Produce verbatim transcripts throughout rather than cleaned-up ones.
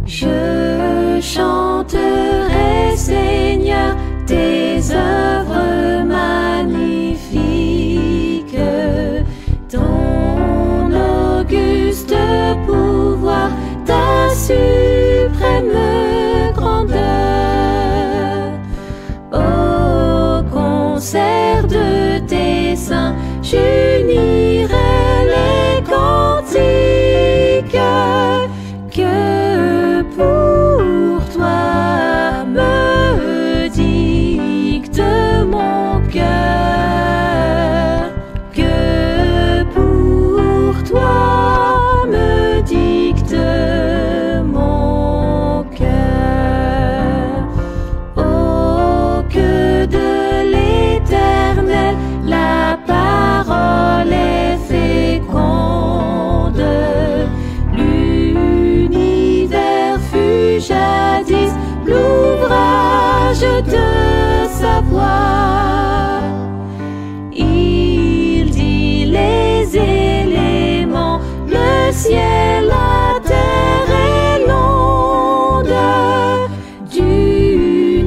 Je chanterai, Seigneur, tes œuvres magnifiques, ton auguste pouvoir, ta suprême grandeur. Au concert de tes saints, j'unirai les cantiques que pour toi me dicte mon cœur, que pour toi me dicte mon cœur. Oh, que de l'Éternel la parole est féconde. L'univers fut jadis l'ouvrage de sa voix. Il dit les éléments, le ciel, la terre et l'onde. Du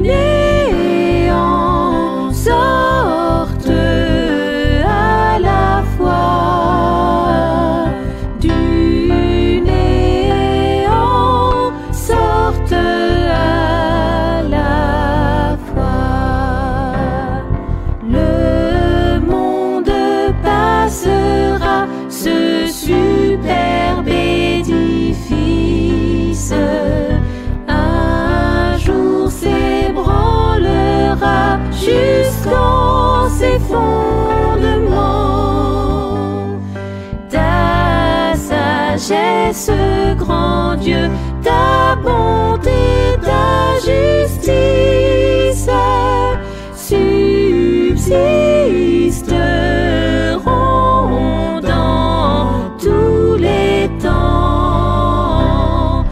néant sortent à la fois, du néant sortent à la fois. Le monde passera, ce superbe édifice un jour s'ébranlera jusqu'en ses fondements. Ta sagesse, grand Dieu, ta bonté, ta justice subsisteront dans tous les temps,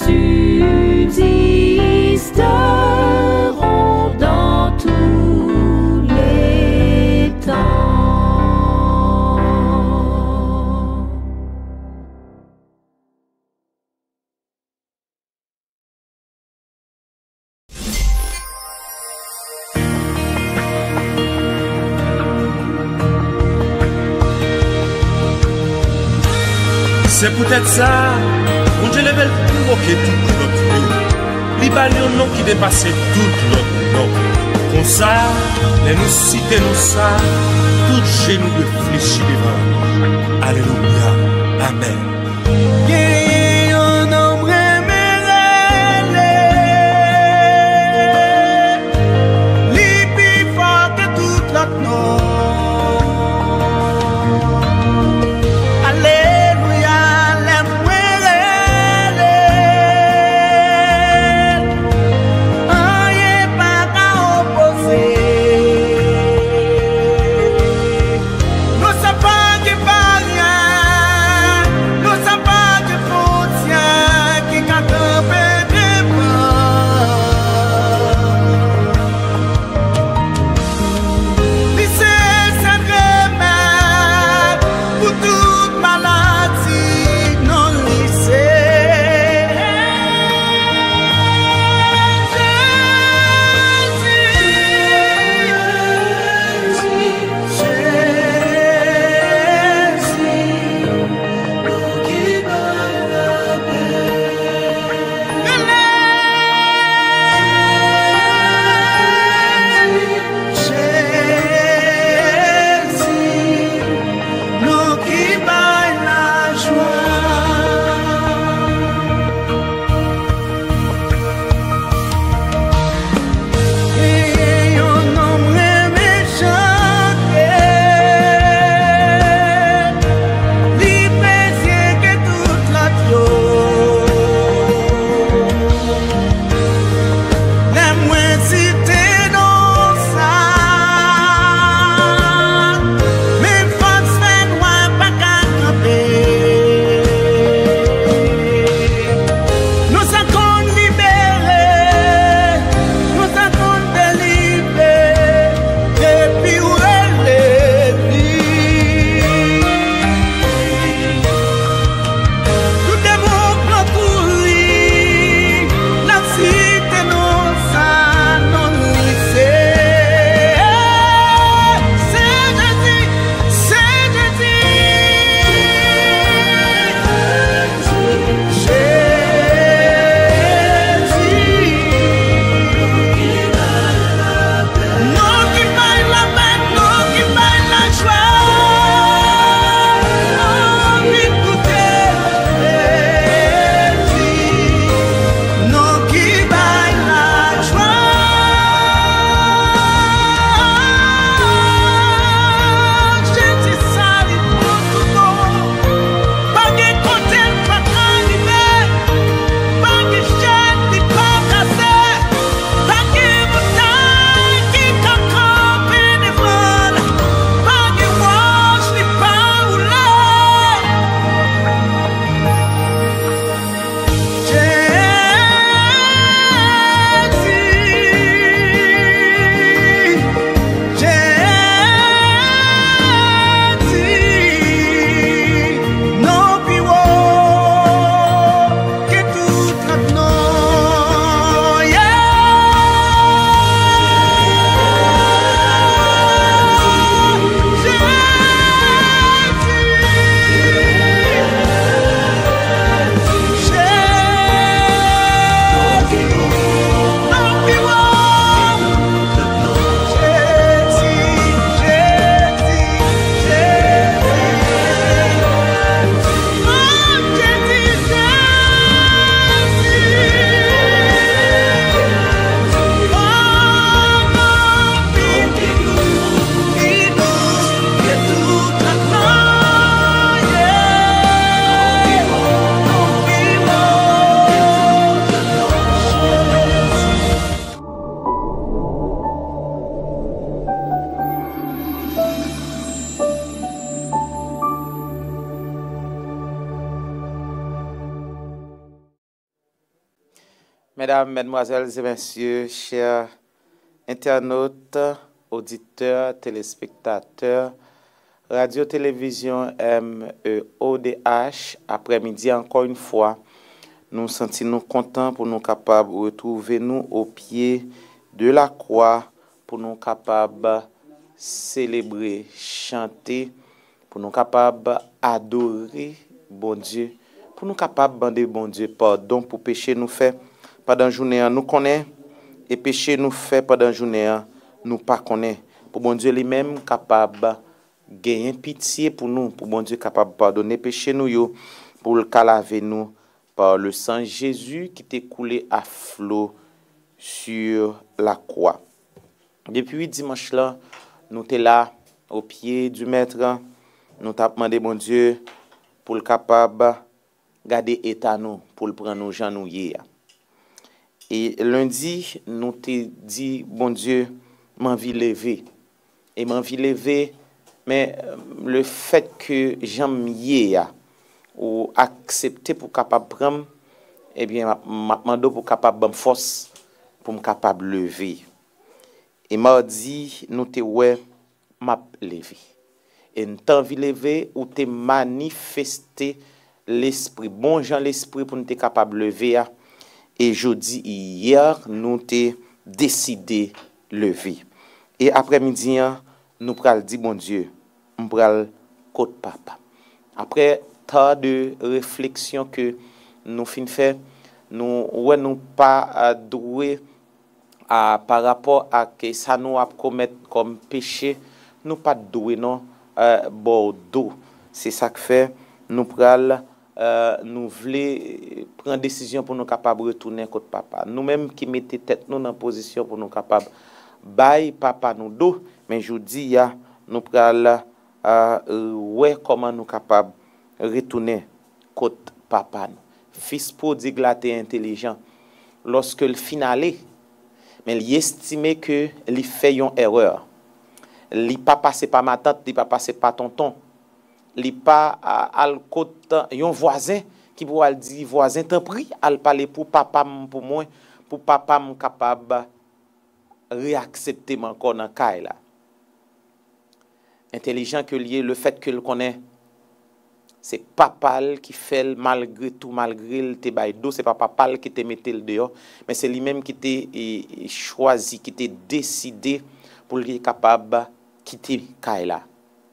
subsisteront dans tous les temps. C'est peut-être ça, on Dieu level pour moquer tout notre nom. Li ba li un nom qui dépasse tout notre nom. Comme ça, les nous citer nous ça, tout genou de fléchis devant. Alléluia, amen. Yeah, un homme réméré, li plus fort que tout l'autre nom. Nous Mesdames, Mesdemoiselles et Messieurs, chers internautes, auditeurs, téléspectateurs, Radio-Télévision M E O D H, après-midi encore une fois, nous sentons contents pour nous capables de retrouver nous au pied de la croix, pour nous capables célébrer, chanter, pour nous capables adorer bon Dieu, pour nous capables demander bon Dieu pardon pour péché nous fait pendant journée nous connaît et péché nous fait pendant journée nous pas connaît. Pour bon Dieu lui-même capable gagner pitié pour nous, pour bon Dieu capable pardonner péché nous yo, pour le laver nous par le sang Jésus qui t'est coulé à flot sur la croix. Depuis dimanche là, nous t'es là au pied du maître, nous t'a demandé bon Dieu pour le capable garder état nous, pour le prendre nos gens nous hier. Et lundi, nous t'ai dit bon Dieu, m'envie lever et m'envie lever, mais le fait que j'aime hier ou accepter pour capable prendre, eh bien m'a demandé pour capable me force pour me capable lever. Et mardi, nous t'ai ouais m'a lever. Et nous t'envie lever ou t'ai manifesté l'esprit, bon Jean l'esprit pour nous t'es capable lever. Et jeudi hier, nous t'ai décidé lever. Et après-midi, nous pral dit bon Dieu, nous pral côte papa. Après tant de réflexion que nous fin fait, nous ouais nous pas doué à par rapport à que ça nous a commettre comme péché, nous pas doué non euh, bordeaux. C'est ça que fait nous pral euh, nous voulons prendre décision pour nous capables retourner côté papa. Nous-mêmes qui mettons tête nous dans position pour nous capables bail papa nous dos, mais je dis ya nous pral euh, ouais comment nous capables retourner côté papa. Fils prodigue là t'es intelligent. Lorsque le finalé, mais il estime que il fait une erreur. Il pas passé par ma tante, il pas passé par tonton. Il pas al côté un voisin qui pourra dire voisin t'en prie al parler pour papa pour moi pour papa m capable réaccepter encore dans caille là. Intelligent que lié le fait que le connaît, c'est papa qui fait malgré tout, malgré le te bail d'eau, c'est pas papa qui te mette le dehors, mais c'est lui-même qui t'a choisi, qui t'a décidé pour lui capable quitter Kaila.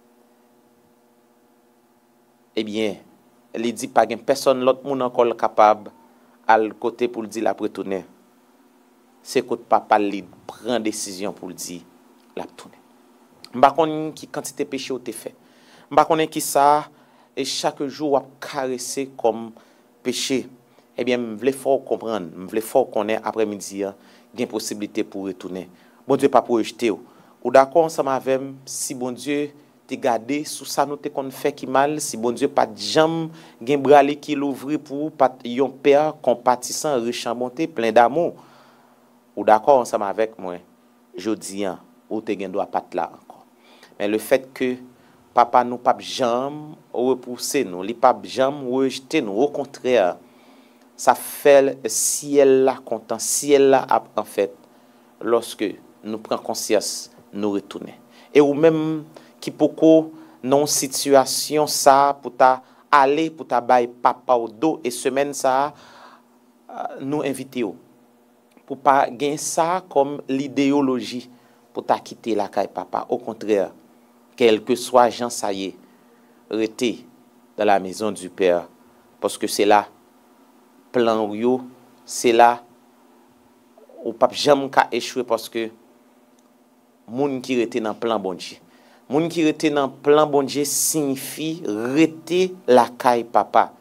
Eh bien, il dit pas qu'il n'y a personne l'autre monde encore capable à le côté pour le dire la retourner. C'est que papa lui prend décision pour le dire la retourner. M'pa connait qui quantité péché ou te fait. M'pa connait qui ça et chaque jour a caresser comme péché. Eh bien, m'vle fort comprendre, m'vle fort connaître après-midi, gain possibilité pour retourner. Bon Dieu pas pour rejeter ou. Ou d'accord ensemble avec si bon Dieu te garder sous ça nous te qu'on fait qui mal, si bon Dieu pas jambe gain bralé qui l'ouvrir pour pas yon père compatissant, riche en bonté, plein d'amour. Ou d'accord ensemble avec moi. Jodi an ou te gen doit pas là encore. Mais le fait que papa nous pas jambe repousser nous, li pas jambe rejeter nous, au contraire, ça fait ciel là content, ciel là en fait lorsque nous prenons conscience nous retourner. Et ou même qui poko non situation ça pour ta aller pour ta bail papa au dos et semaine ça nous inviter pour pas gagner ça comme l'idéologie pour ta quitter la caille papa. Au contraire, quel que soit Jean ça y est, rester dans la maison du Père parce que c'est là plan rio, c'est là ou pas jamais ka échouer parce que moun qui rete dans plan bon Dieu. Moun qui rete dans plan bon Dieu signifie rete la caille papa.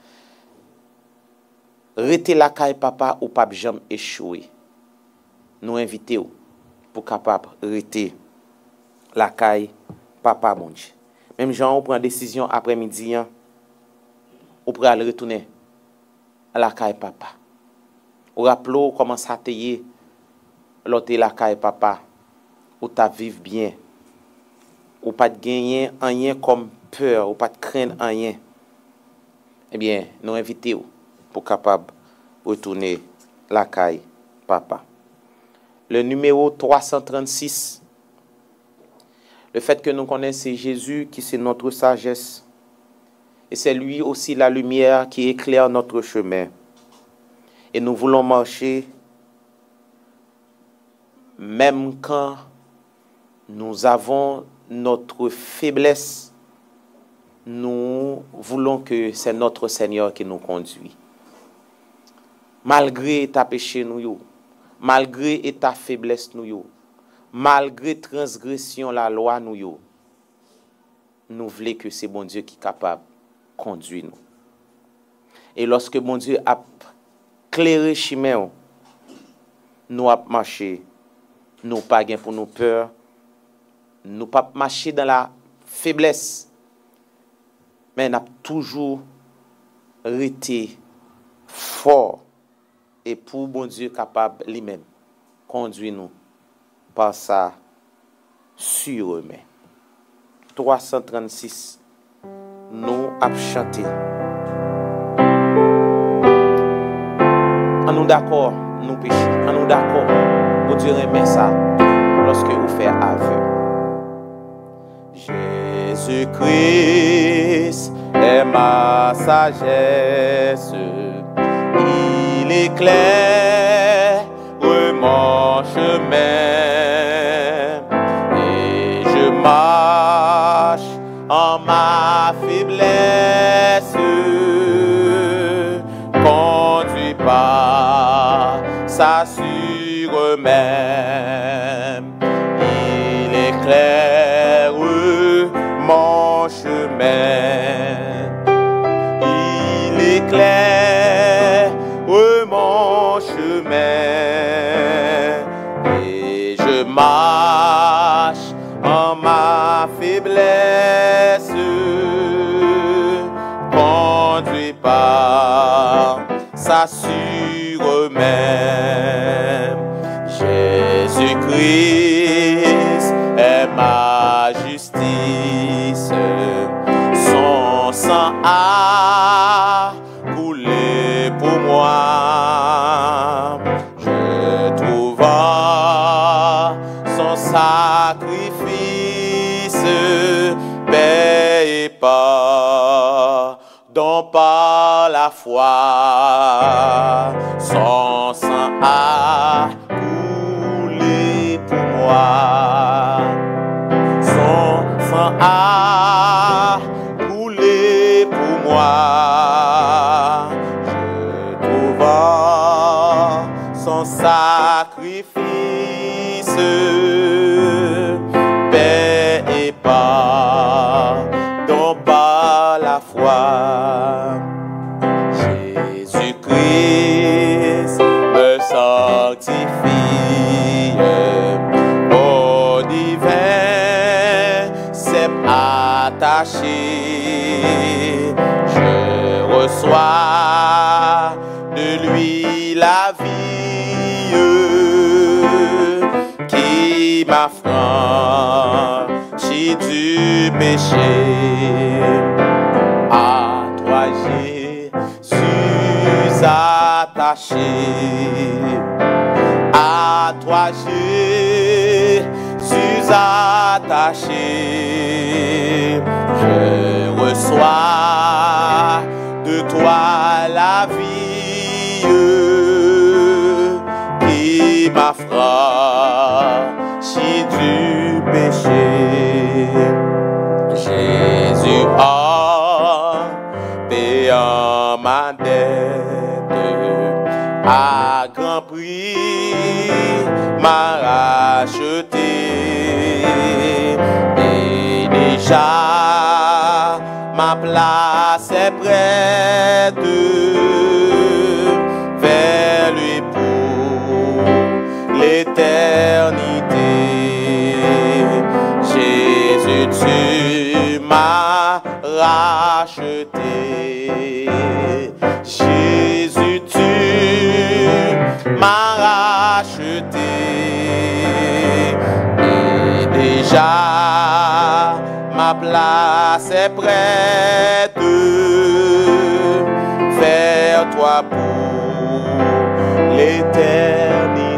Rete la caille papa ou pas jamais échouer. Nous inviter pour capable rete la caille papa bon Dieu. Même Jean on prend décision après-midi ou pour aller retourner à la caille papa. Ou rappelez comment ça t'est l'autre la caille papa ou ta vivre bien. Ou pas de gagner rien comme peur ou pas de craindre rien. Eh bien, nous inviter pour capable retourner la caille papa. Le numéro trois cent trente-six, le fait que nous connaissons c'est Jésus qui c'est notre sagesse. Et c'est lui aussi la lumière qui éclaire notre chemin. Et nous voulons marcher même quand nous avons notre faiblesse. Nous voulons que c'est notre Seigneur qui nous conduit. Malgré ta péché nous, malgré ta faiblesse nous, malgré transgression la loi nous, nous voulons que c'est bon Dieu qui est capable de conduire nous. Et lorsque bon Dieu a clairé chemin, nous a marché, nous pas gain pour nous peur, nous pas marcher dans la faiblesse. Mais nous avons toujours été fort et pour bon Dieu capable lui-même conduire nous par sa sur-main. trois cent trente-six, nous avons chanté. En nous d'accord, nous péchons. En nous d'accord, bon Dieu remet ça lorsque vous faites aveu. Jésus-Christ est ma sagesse, il éclaire mon chemin et je marche en ma faiblesse, conduit par sa sur-main, il éclaire mon chemin, il éclaire mon chemin et je marche en ma faiblesse, conduit par sa sur-main. Jésus-Christ est ma justice, son sang a coulé pour moi. Je trouve son sacrifice, paix et pardon par la foi. Son sang a coulé pour moi. Son sang a coulé pour moi. Je trouve son sacrifice, paix et pardon par la foi. Jésus-Christ me sanctifie, au divin c'est attaché. Je reçois de lui la vie qui m'affranchit du péché. À toi Jésus attaché, à toi Jésus attaché, je reçois de toi la vie qui m'affranchit du péché. Jésus a payé ma dette, à grand prix m'a racheté, et déjà ma place est prête vers lui pour l'éternité. Jésus, tu m'as racheté. Jésus, tu m'as racheté. Et déjà ma place est prête vers toi pour l'éternité.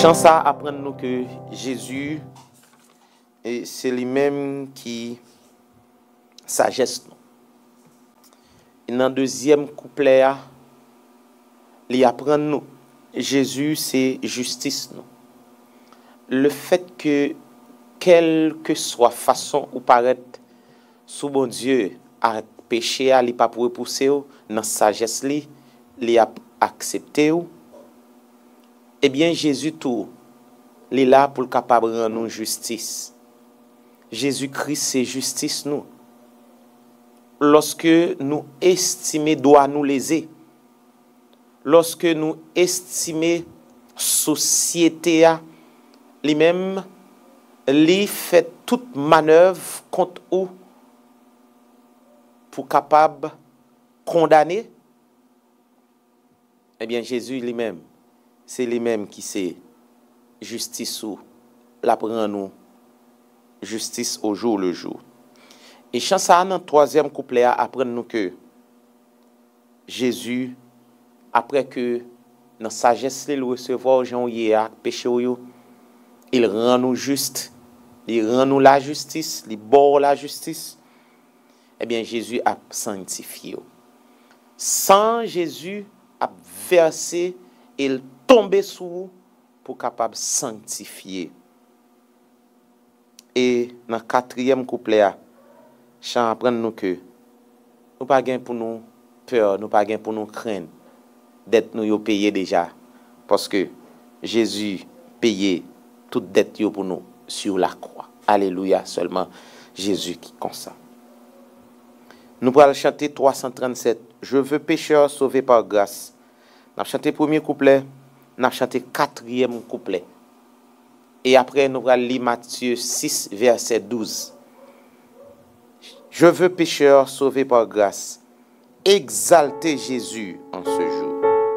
Chant ça apprend nous que Jésus, et c'est lui-même qui sagesse nous. Et dans le deuxième couplet, il apprend nous Jésus c'est justice nous. Le fait que quelle que soit façon ou paraître sous bon Dieu à péché à li pas pour repousser dans sagesse li, li a accepté ou eh bien Jésus tout li là pour capable rendre nous justice. Jésus-Christ c'est justice nous. Lorsque nous estimons doit nous léser, lorsque nous estimons société a lui-même li fait toute manœuvre contre ou pour capable condamner, eh bien Jésus lui-même c'est lui-même qui c'est justice ou la prend nous justice au jour le jour. Et chant ça dans troisième couplet apprend nous que Jésus après que dans sagesse il recevoir Jean hier péché yo, il rend nous juste, il rend nous la justice, il bord la justice. Eh bien Jésus a sanctifié. Sans Jésus a versé il tomber sous vous pour capable sanctifier. Et dans le quatrième couplet, chant apprend nous que nous pas gain pour nous peur, nous pas gain pour nous craindre d'être nous payé déjà parce que Jésus payé toute dette pour nous sur la croix. Alléluia, seulement Jésus qui consent. Nous allons chanter trois cent trente-sept. Je veux pécheur sauvé par grâce. Nous allons chanter premier couplet, nous allons chanter quatrième couplet. Et après, nous allons lire Matthieu six, verset douze. Je veux pécheur sauvé par grâce. Exaltez Jésus en ce jour.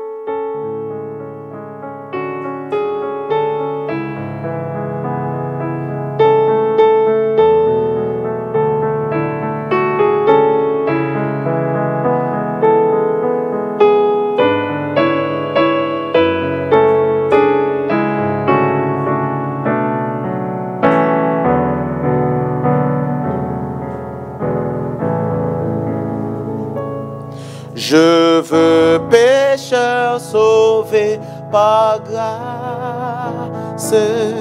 Je veux pécheur sauvé par grâce,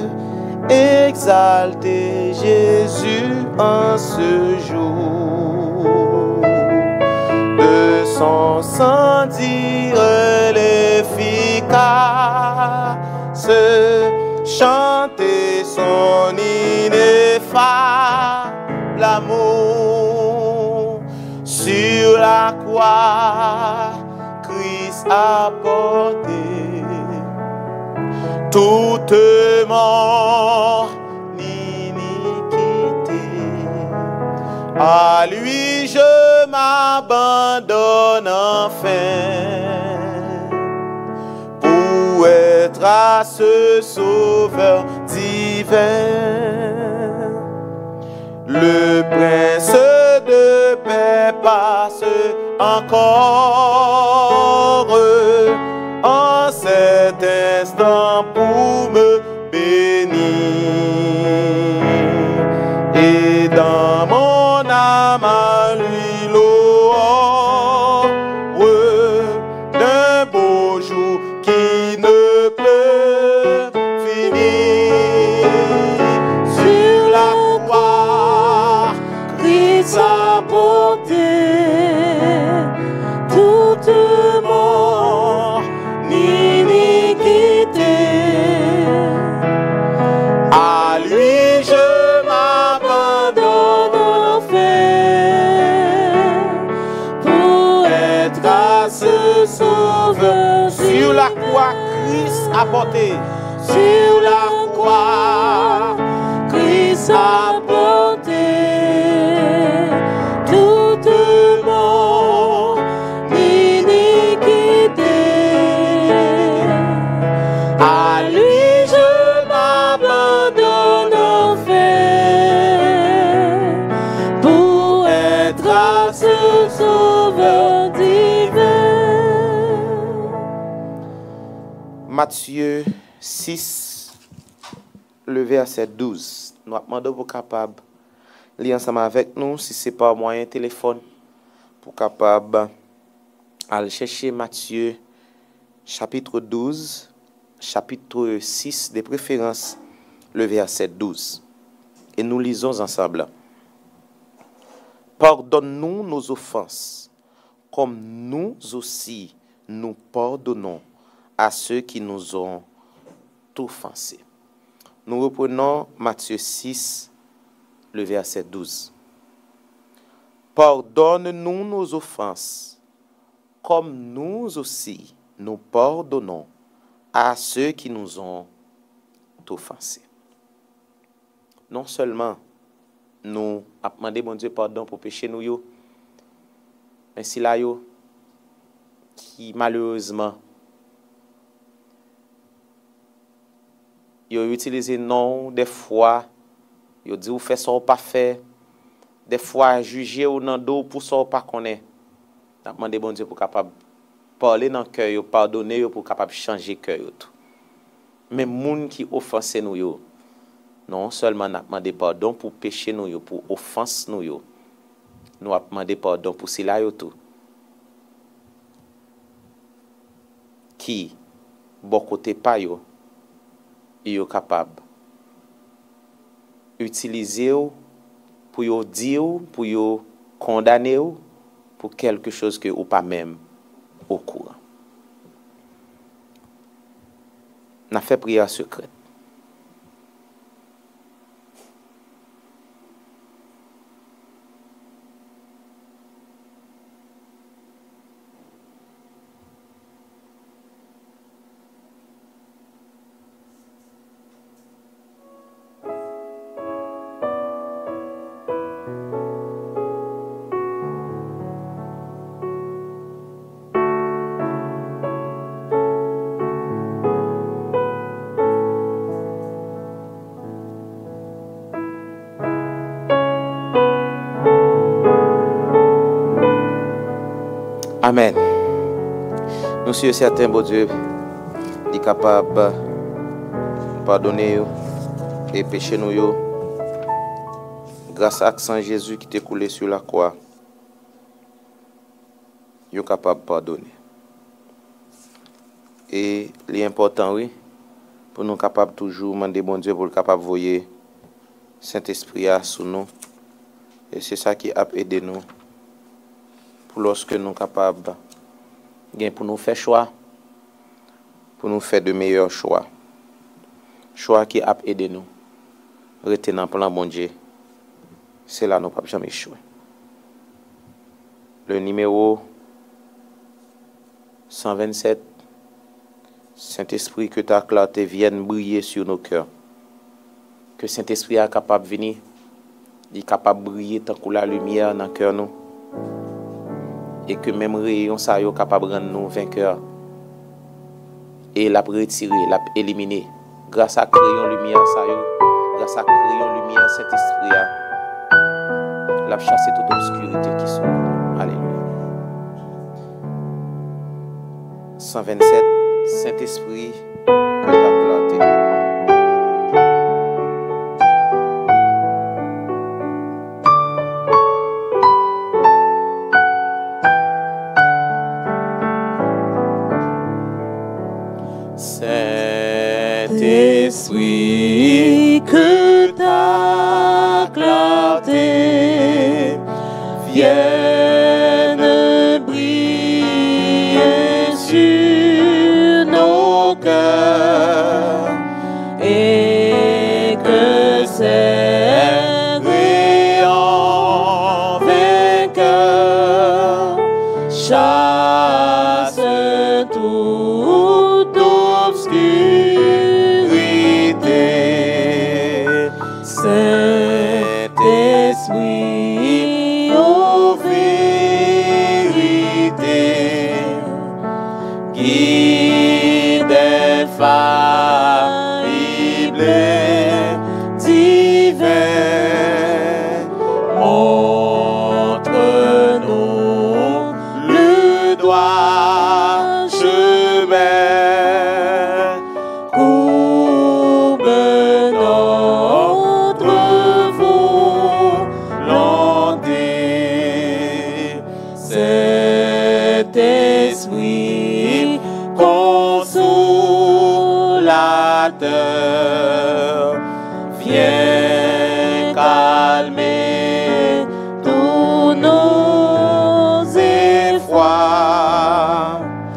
exalter Jésus en ce jour. De son sang dire l'efficace, chanter son ineffable amour. Sur la croix, Christ a porté toute mon iniquité. À lui je m'abandonne enfin pour être à ce sauveur divin. Le prince de paix passe encore en cet instant pour me bénir. Et dans mon âme à lui louange d'un beau jour qui ne peut finir. Sur la croix, Christ a porté toute mon iniquité. À lui je m'abandonne enfin pour être à ce sauveur. Sur la croix, Christ a porté. Sur la croix, Christ a porté toute mon iniquité. À lui je m'abandonne enfin pour être à ce sauveur divin. Matthieu six, le verset douze. Nous demandons pour capable lire ensemble avec nous, si c'est pas moyen téléphone, pour capable aller chercher Matthieu chapitre douze, chapitre six, de préférence le verset douze. Et nous lisons ensemble. Pardonne-nous nos offenses, comme nous aussi nous pardonnons à ceux qui nous ont offensés. Nous reprenons Matthieu six, le verset douze. Pardonne-nous nos offenses, comme nous aussi nous pardonnons à ceux qui nous ont offensés. Non seulement nous avons demandé mon Dieu pardon pour pécher nous, yo, mais si là, yo, qui malheureusement, yo utilisé non, des fois, yo dit ou fait ça ou pas fait, des fois juger ou nan do pour ça ou pas connaît. Nous avons demandé mon Dieu pour capable parler dans le cœur, yo, pardonner yo, pour capable changer le cœur. Mais moun qui offense nous, yo, non seulement nous avons demandé pardon pour péché nous, yo, pour offense nous, yo, nous avons demandé pardon pour cela yo tout. Qui, bon côté pas yo, yo capable utiliser pour yo dire, pour yo condamner pour quelque chose que ou pas même au courant. N'a fait prière secrète. Amen. Nous sommes certains, bon Dieu, est capable de pardonner et pécher nous. Grâce à sang Jésus qui t'est coulé sur la croix, nous sommes capables de pardonner. Et l'important, oui, pour nous capables toujours demander bon Dieu pour le capable de voyer Saint-Esprit sur nous. Et c'est ça qui a aidé nous. Pour lorsque nous sommes capables, pour nous faire choix, pour nous faire de meilleurs choix. Choix qui a aidé nous. Retenant pour la bon Dieu. C'est là nous ne pouvons jamais échouer. Le numéro cent vingt-sept, Saint-Esprit, que ta clarté vienne briller sur nos cœurs. Que Saint-Esprit est capable de venir, il est capable de briller tant que la lumière dans le cœur nous. Et que même rayon ça est capable de rendre nous vainqueurs. Et l'a retirer, l'a éliminer. Grâce à crayon lumière ça est, grâce à crayon lumière cet esprit a l'a chassé toute obscurité qui sont. Alléluia. cent vingt-sept, Saint-Esprit, que ta clarté. Saint-Esprit, que ta clarté vienne briller sur nos cœurs et que ces rayons vainqueurs chassent toute obscurité. Saint-Esprit, ô vérité, guide infaillible et divin, montre-nous le droit chemin, courbe nos Saint-Esprit, consolateur, viens calmer tous nos effrois,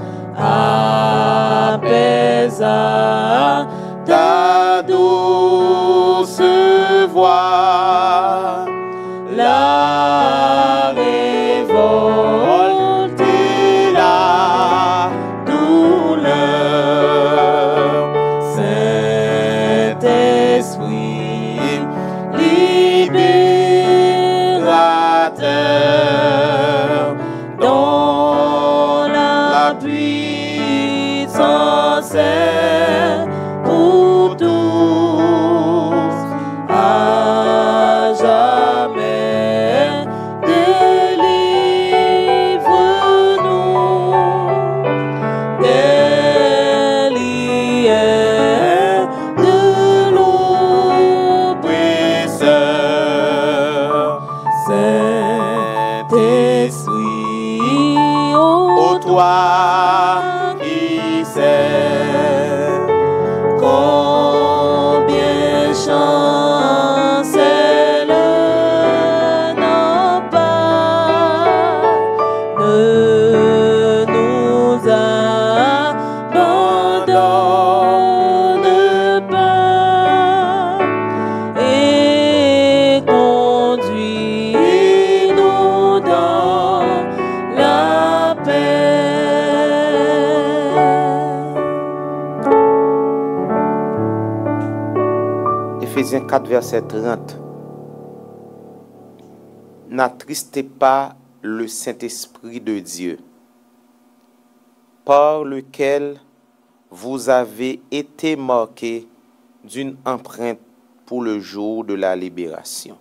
apaisa ta douce voix, la révolte et la douleur. Saint-Esprit, libérateur, dont la puissance est pour tous, à jamais délivre-nous des liens de l'oppresseur. Saint-Esprit, ô toi qui sais combien chancelle n'a pas, ne nous abandonne pas et conduis-nous dans la paix. Éphésiens quatre, verset trente. N'attristez pas le Saint-Esprit de Dieu, par lequel vous avez été marqués d'une empreinte pour le jour de la libération.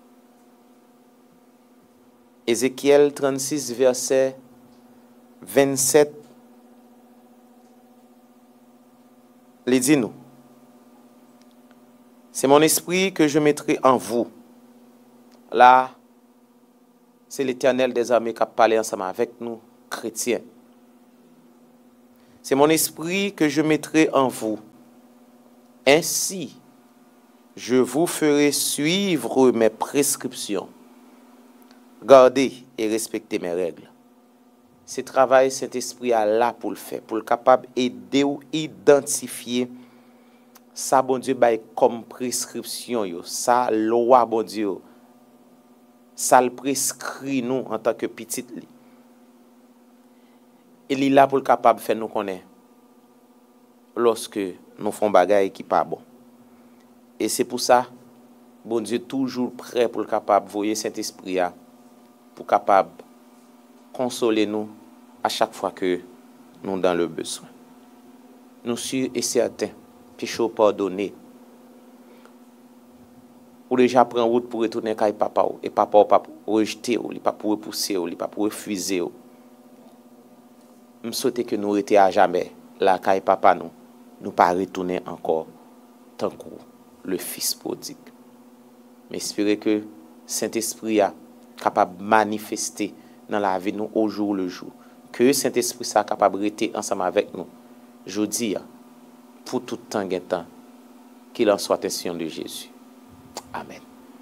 Ézéchiel trente-six, verset vingt-sept. Les dit-nous. C'est mon esprit que je mettrai en vous. Là, c'est l'Éternel des armées qui a parlé ensemble avec nous, chrétiens. C'est mon esprit que je mettrai en vous. Ainsi, je vous ferai suivre mes prescriptions. Gardez et respectez mes règles. Ce travail, Saint-Esprit a là pour le faire, pour le capable d'aider ou identifier ça, bon Dieu, bail comme prescription, yo. Ça, loi, bon Dieu, ça le prescrit nous en tant que petite. Il est là pour le capable de faire nous connaître lorsque nous faisons bagaille qui pas bon. Et c'est pour ça, bon Dieu, toujours prêt pour le capable de voyer Saint-Esprit pour capable consoler nous à chaque fois que nous sommes dans le besoin. Nous sommes et certains, péché pardonné. Ou déjà prend route pour retourner à papa et papa ou pas rejeter ou pas pour repousser ou pas pour refuser. Je souhaite que nous étions à jamais là à papa nous nous pas retourner encore tant que le fils prodigue. Mais espérer que Saint-Esprit a capable de manifester dans la vie nous au jour le jour. Que Saint-Esprit soit capable de rester ensemble avec nous. Je dis pour tout temps et temps qu'il en soit ainsi de Jésus. Amen.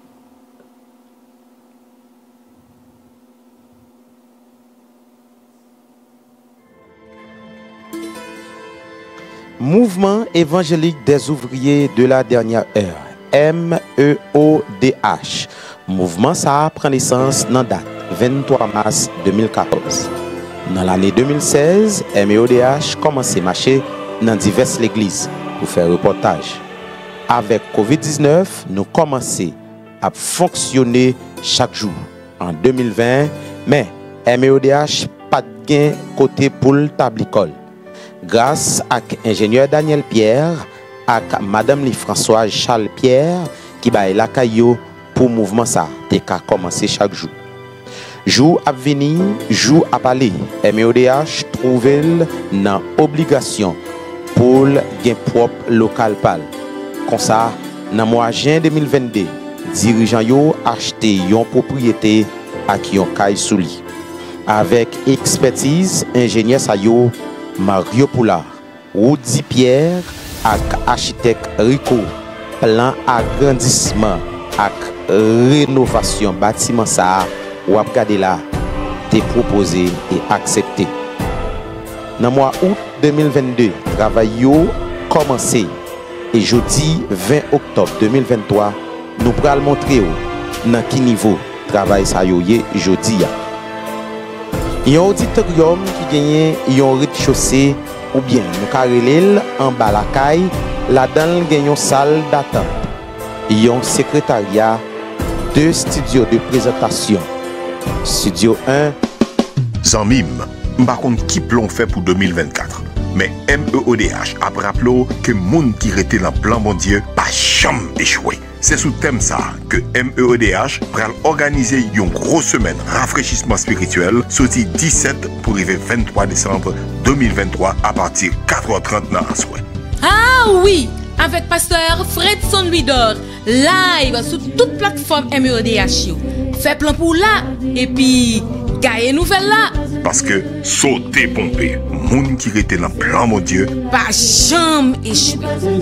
Mouvement évangélique des ouvriers de la dernière heure, M E O D H. Mouvement ça prend naissance dans date vingt-trois mars deux mille quatorze. Dans l'année deux mille seize, M E O D H commence à marcher dans diverses églises pour faire reportage. Avec covid dix-neuf, nous commençons à fonctionner chaque jour. En deux mille vingt, mais M E O D H pas de gain côté pour le tablicole. Grâce à l'ingénieur Daniel Pierre, à Madame Françoise Charles Pierre, qui va la caillou pour le mouvement ça, qui a commencé chaque jour. Jour à venir, jour à parler, M E O D H trouve dans obligation pour le gain propre local pal. Comme ça, dans le mois de juin deux mille vingt-deux, dirigeants ont acheté une propriété à qui on caille sous lui. avec expertise ingénieur Sayo Mario Poula, Woody Pierre avec architecte Rico, plan agrandissement avec rénovation bâtiment ça ou ap gade là te proposé et accepté. Dans le mois août deux mille vingt-deux, travail yo commencé et jeudi vingt octobre deux mille vingt-trois, nous pral montrer dans quel niveau travail ça yo yé jeudi ya. Il y a un auditorium qui gagne un rez-de-chaussée ou bien nous carrelel en bas la caille, là-dedans gagne une salle d'attente. Il y a un secrétariat, deux studios de présentation. Studio un. Zanmim, par contre, qui plomb fait pour deux mille vingt-quatre. Mais M E O D H a rappelé que moun qui était dans le plan bon Dieu pas jamais échoué. C'est sous thème ça que M E O D H pral organiser une grosse semaine rafraîchissement spirituel sorti dix-sept pour arriver vingt-trois décembre deux mille vingt-trois à partir de quatre heures trente dans la soirée. Ah oui, avec pasteur Fredson Louis-Dor, live sur toute plateforme M E O D H yo. Fait plan pour là et puis gagne nouvelle là. Parce que sauter pompé, moun qui était dans le plan mon Dieu pas jamais échoué.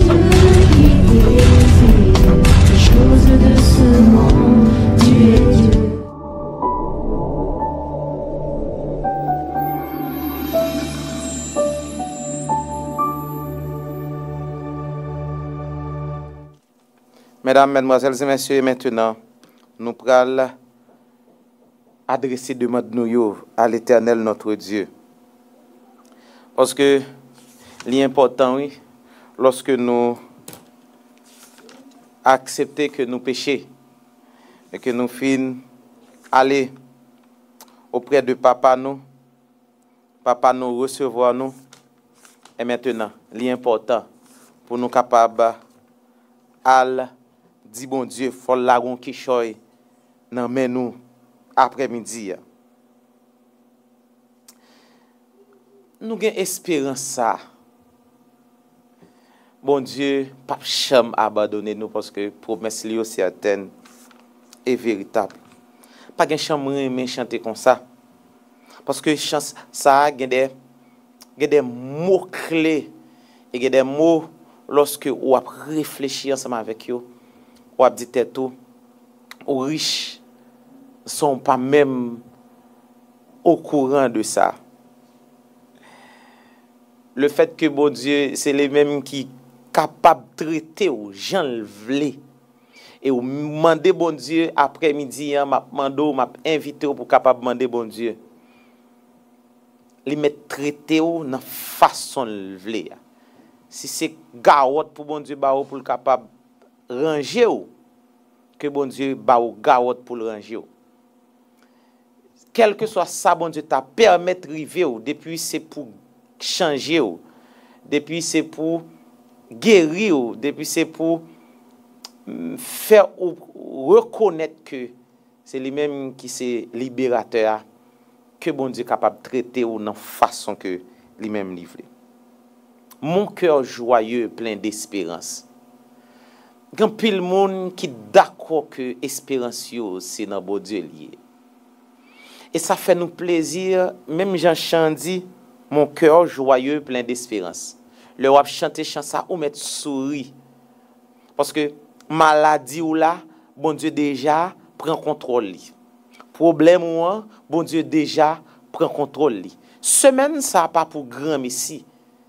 Mesdames, Mesdemoiselles et Messieurs, maintenant, nous prenons adresser demande nous à l'Éternel notre Dieu. Parce que l'important, oui, lorsque nous acceptons que nous péchons et que nous finissons aller auprès de Papa nous, Papa nous recevoir nous, et maintenant, l'important pour nous capables à dire bon Dieu, faut la gon qui choy nan men nous après-midi. Nous avons espérance ça. Bon Dieu, pas cham abandonner nous parce que promesse li aussi certaine et véritable. Pas gen cham mais chanter comme ça. Parce que chance ça gen des gen des mots clés et gen des mots lorsque ou a réfléchi ensemble avec yo, ou a dit tout, ou riches sont pas même au courant de ça. Le fait que bon Dieu, c'est les mêmes qui capable de traiter aux gens le vle. Et ou demander bon Dieu après-midi, m'a mando, m'a invité pour capable demander bon Dieu. Li mettre traiter ou dans façon le vle. Si c'est garotte pour bon Dieu ba ou pour le capable ranger ou que bon Dieu ba ou garotte pour le ranger ou. Quel que soit ça bon Dieu t'a permettre river ou depuis c'est pour changer ou depuis c'est pour guérir ou depuis c'est pour faire ou reconnaître que c'est lui-même qui c'est libérateur que bon Dieu capable de traiter ou dans façon que lui-même livré. Mon cœur joyeux plein d'espérance. Grand pile monde qui d'accord que espérance yo c'est dans bon Dieu lié. Et ça fait nous plaisir même Jean Chandy mon cœur joyeux plein d'espérance. Le wap chanter chant ça ou mettre sourire. Parce que maladie ou là, bon Dieu déjà prend contrôle li. Problème ou an, bon Dieu déjà prend contrôle li. Semaine ça pas pour grand messie.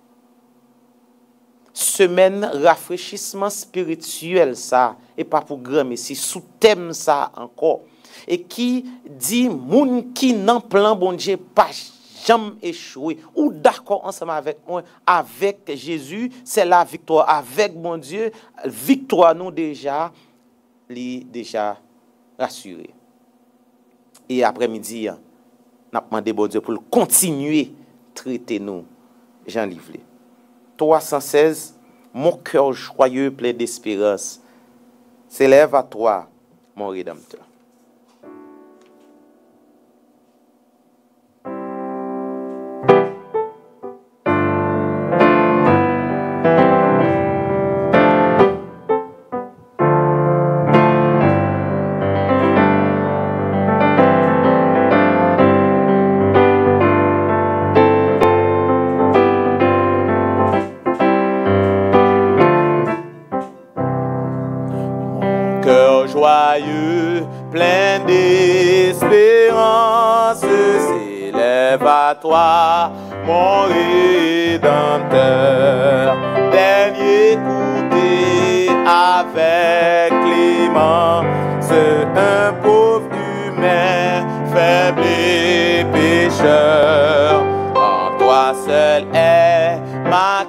Semaine rafraîchissement spirituel ça et pas pour grand messie sous thème ça encore. Et qui dit moun qui nan plan bon Dieu pas jamais échoué ou d'accord ensemble avec moi avec Jésus c'est la victoire avec mon Dieu victoire nous déjà li déjà rassuré et après-midi n'a demandé bon Dieu pour continuer traiter nous Jean Livre trois cent seize mon cœur joyeux plein d'espérance s'élève à toi mon rédempteur. à toi, mon Rédempteur. Dernier écouté avec clémence, un pauvre humain, faible et pécheur. En toi seul est ma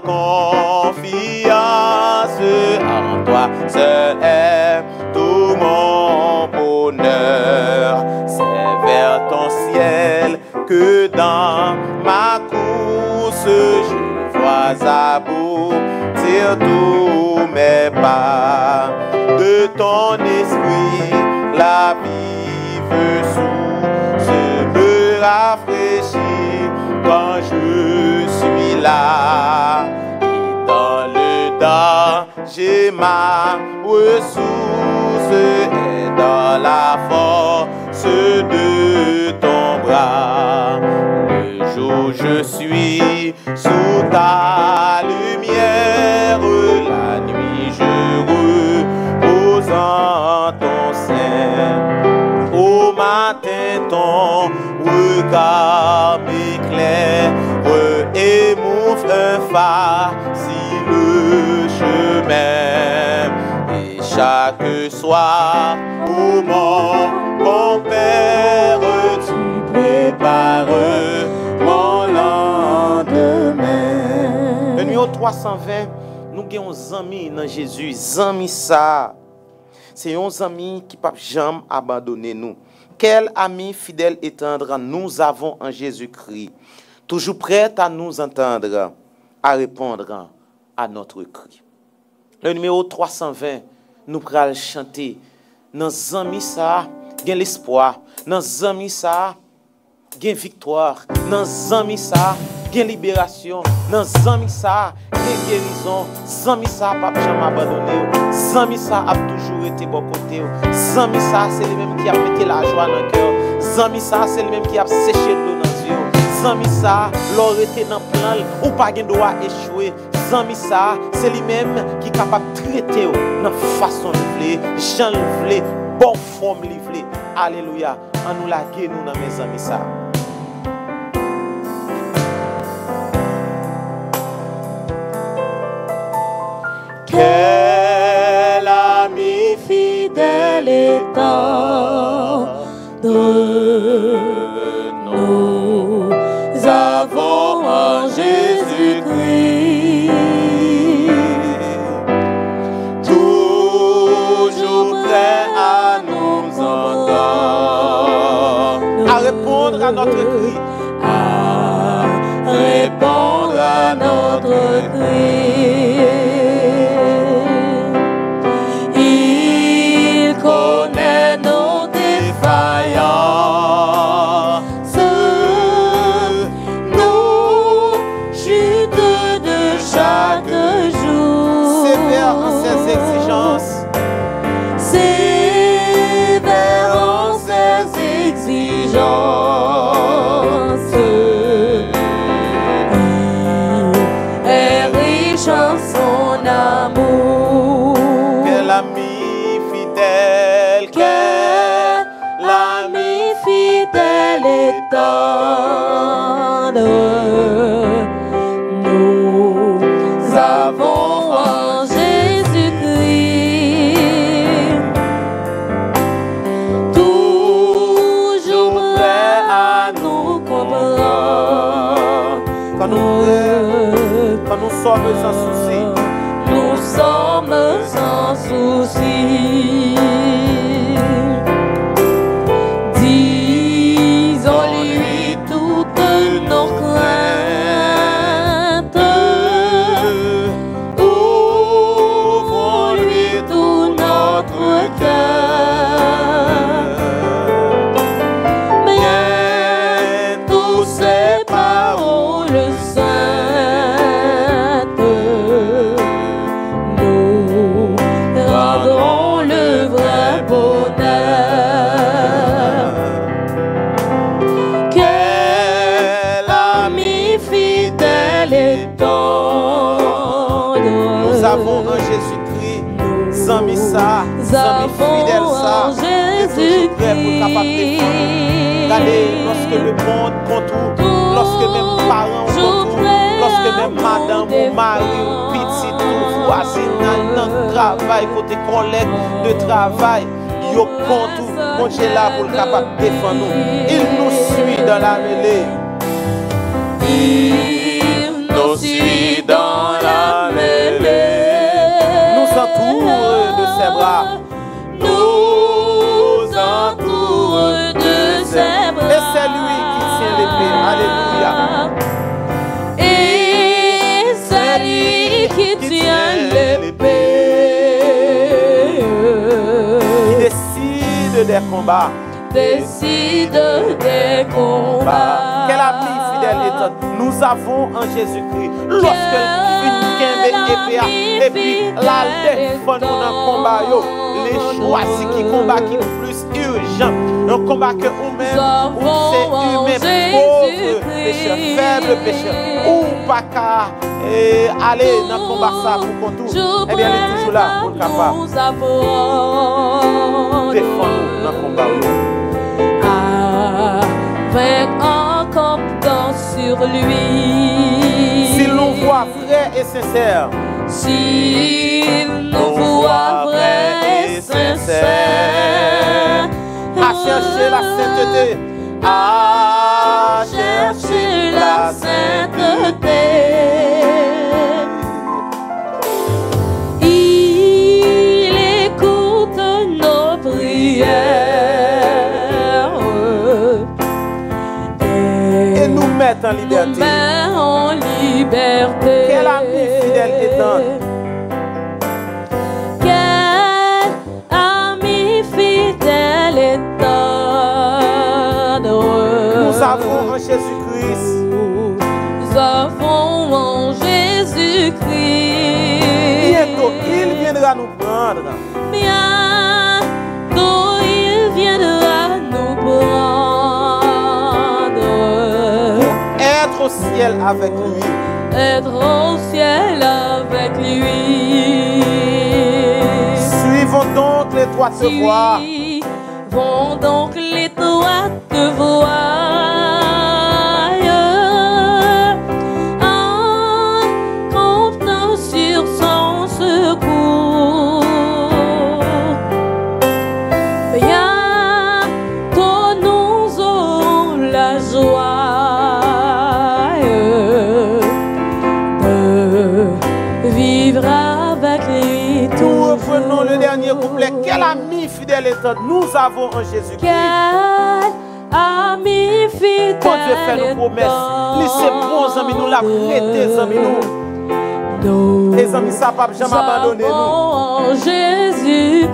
confiance, en toi seul est tout mon bonheur. C'est vers ton ciel que dans ma course je vois aboutir tous mes pas. De ton esprit la vive source me rafraîchit quand je suis là. Et dans le danger ma ressource est dans la force de ton bras. Le jour je suis sous ta lumière, la nuit je repose en ton sein. Au matin ton regard m'éclaire et m'ouvre un facile chemin. Et chaque soir, ô mon, mon Père, tu prépares mon lendemain. Le numéro trois cent vingt, nous avons des amis dans Jésus. Les amis ça, c'est un ami qui ne peut jamais abandonner nous. Quel ami fidèle et tendre nous avons en Jésus-Christ, toujours prêt à nous entendre, à répondre à notre cri. Le numéro trois cent vingt, nous pourrons chanter. Dans les amis ça, il y a l'espoir. Dans les amis ça, il y a victoire. Dans les amis ça, il y a libération. Dans les amis ça, il y a guérison. Les amis ça, pas jamais abandonné. Les amis ça, a toujours été bon côté. Les amis ça, c'est les mêmes qui a mis la joie dans le cœur. Les amis ça, c'est les mêmes qui a séché l'eau dans les yeux. Zami ça, l'or était dans le plan, ou pas de droit échouer. Zami ça, c'est lui-même qui est capable de traiter dans la façon de vouloir, Jean le vouloir, bonne forme le vouloir. Alléluia. En nous laguer nous dans mes amis ça. Quel ami fidèle et tendre nous avons en Jésus-Christ, toujours prêt à nous entendre, à répondre à notre cri, à répondre à notre cri. Il connaît nos défaillances, nos chutes de chaque jour. Sévère en ses exigences, sévère en ses exigences. Il est riche en son amour. Quel ami fidèle, quel ami fidèle et tendre nous avons en Jésus-Christ, toujours prêt à nous comprendre. Quand nous, quand nous sommes sans souci, nous sommes sans souci. Disons-lui toutes nos craintes, ouvrons-lui tout notre cœur. Bien tous ces paroles saintes nous rendront le vrai bonheur. Quel ami fidèle et tendre nous avons en Jésus-Christ. Zami ça, zami fidèle ça, Jésus-Christ. Regardez, lorsque le monde contourne, lorsque travail, côté collègue de travail. Yo compte bon Dieu là pour le capable de défendre nous. Il nous suit dans la mêlée. Il nous suit dans la mêlée. Nous entoure de ses bras. Nous entoure de ses bras. Et c'est lui qui tient l'épée. Alléluia. Et c'est lui qui tient l'épée. Il décide des combats. Décide des combats. Quel ami fidèle est nous avons en Jésus-Christ. Lorsque une épée et puis la défense nous dans le combat, les choisis qui combat qui plus urgent. Un combat que nous-mêmes, où c'est humain, pauvre, pécheur, faible pécheur, ou pas qu'à aller dans le combat ça pour qu'on tourne. Eh bien, il est toujours là pour le capable. Défendre dans le combat. Avec un confiance sur lui. S'il nous voit vrai et sincère. S'il nous voit vrai et sincère. À chercher la sainteté. À chercher la sainteté. Il écoute nos prières. Et nous met en liberté. Nous met en liberté. Quel ami fidèle et tendre. Quel ami fidèle et tendre. Nous avons en Jésus-Christ. Nous avons en Jésus-Christ. Bientôt, il viendra nous prendre. Bientôt, il viendra nous prendre. Être au ciel avec lui. Être au ciel avec lui. Suivons donc l'étroite voie. Suivons donc l'étroite voie. En comptant sur son secours. Bientôt nous aurons la joie. Vivre avec lui. Nous reprenons le dernier couplet. Quel ami fidèle et tendre nous avons en Jésus-Christ. Quel ami fidèle. Quand Dieu fait nos promesses, laissez bons amis nous la prêter, amis nous. Les amis ça pas jamais abandonner nous. Jésus-Christ.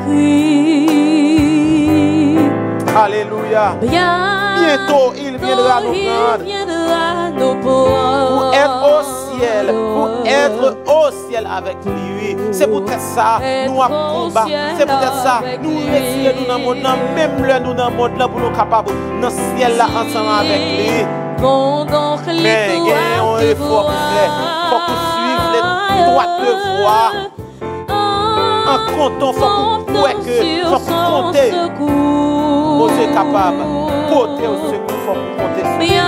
Alléluia. Bientôt il viendra nous prendre. Viendra nous prendre. Pour être au ciel, pour être au ciel avec lui. C'est peut-être ça, nous avons combat. C'est peut-être ça, nous restons nous dans le monde, même là nous dans le monde là pour nous capables dans le ciel là ensemble avec lui. Mais il y a un effort pour faire. Il faut qu'on suive les droites voies. En comptant, il faut qu'on croit que, faut qu'on compte. Nous sommes capables. Côté au secours, il faut qu'on compte sur lui.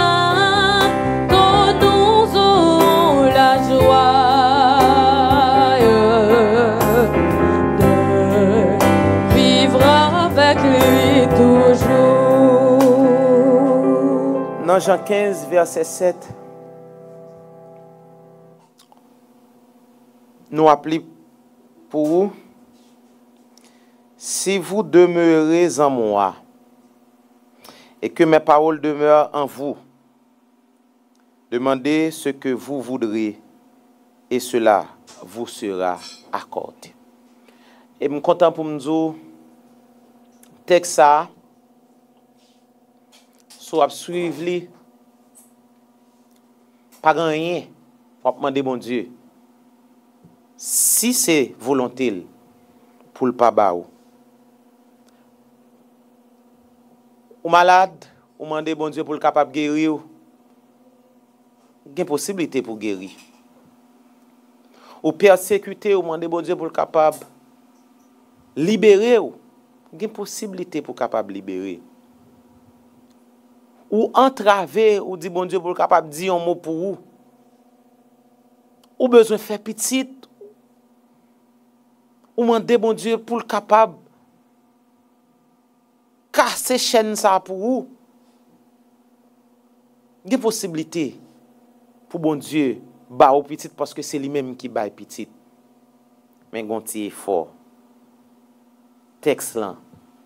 Nous aurons la joie de vivre avec lui toujours. Dans Jean quinze, verset sept, nous appelons pour vous, si vous demeurez en moi et que mes paroles demeurent en vous, demandez ce que vous voudrez et cela vous sera accordé. Et je suis content pour me dire, texte ça, soit suivre, pas rien, pour demander mon Dieu. Si c'est volonté pour le pas ou malade, ou demander bon Dieu pour le capable de guérir. Il y a une possibilité pour guérir. Ou persécuter, ou demander bon Dieu pour le capable de libérer. Il y a une possibilité pour le capable de libérer. Ou entraver, ou dire bon Dieu pour le capable de dire un mot pour vous. Ou besoin de faire petit. ou demander bon Dieu pour le capable casser chaîne ça pour vous. Il y a possibilité pour bon Dieu ba au petit parce que c'est lui-même qui ba petit. Mais gonti est fort. Texte là.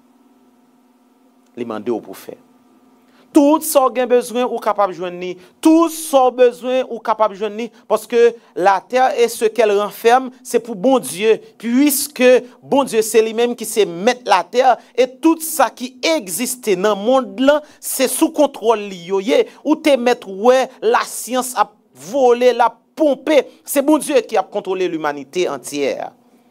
Li mande ou pour faire. Tout ça gen besoin ou capable joindre ni, tout ça besoin ou capable joindre ni parce que la terre et ce qu'elle renferme, c'est pour bon Dieu puisque bon Dieu c'est lui-même qui sait mettre la terre et tout ça qui existe dans le monde là, c'est sous contrôle lié ou te mettre ouais la science a volé, la pomper, c'est bon Dieu qui a contrôlé l'humanité entière.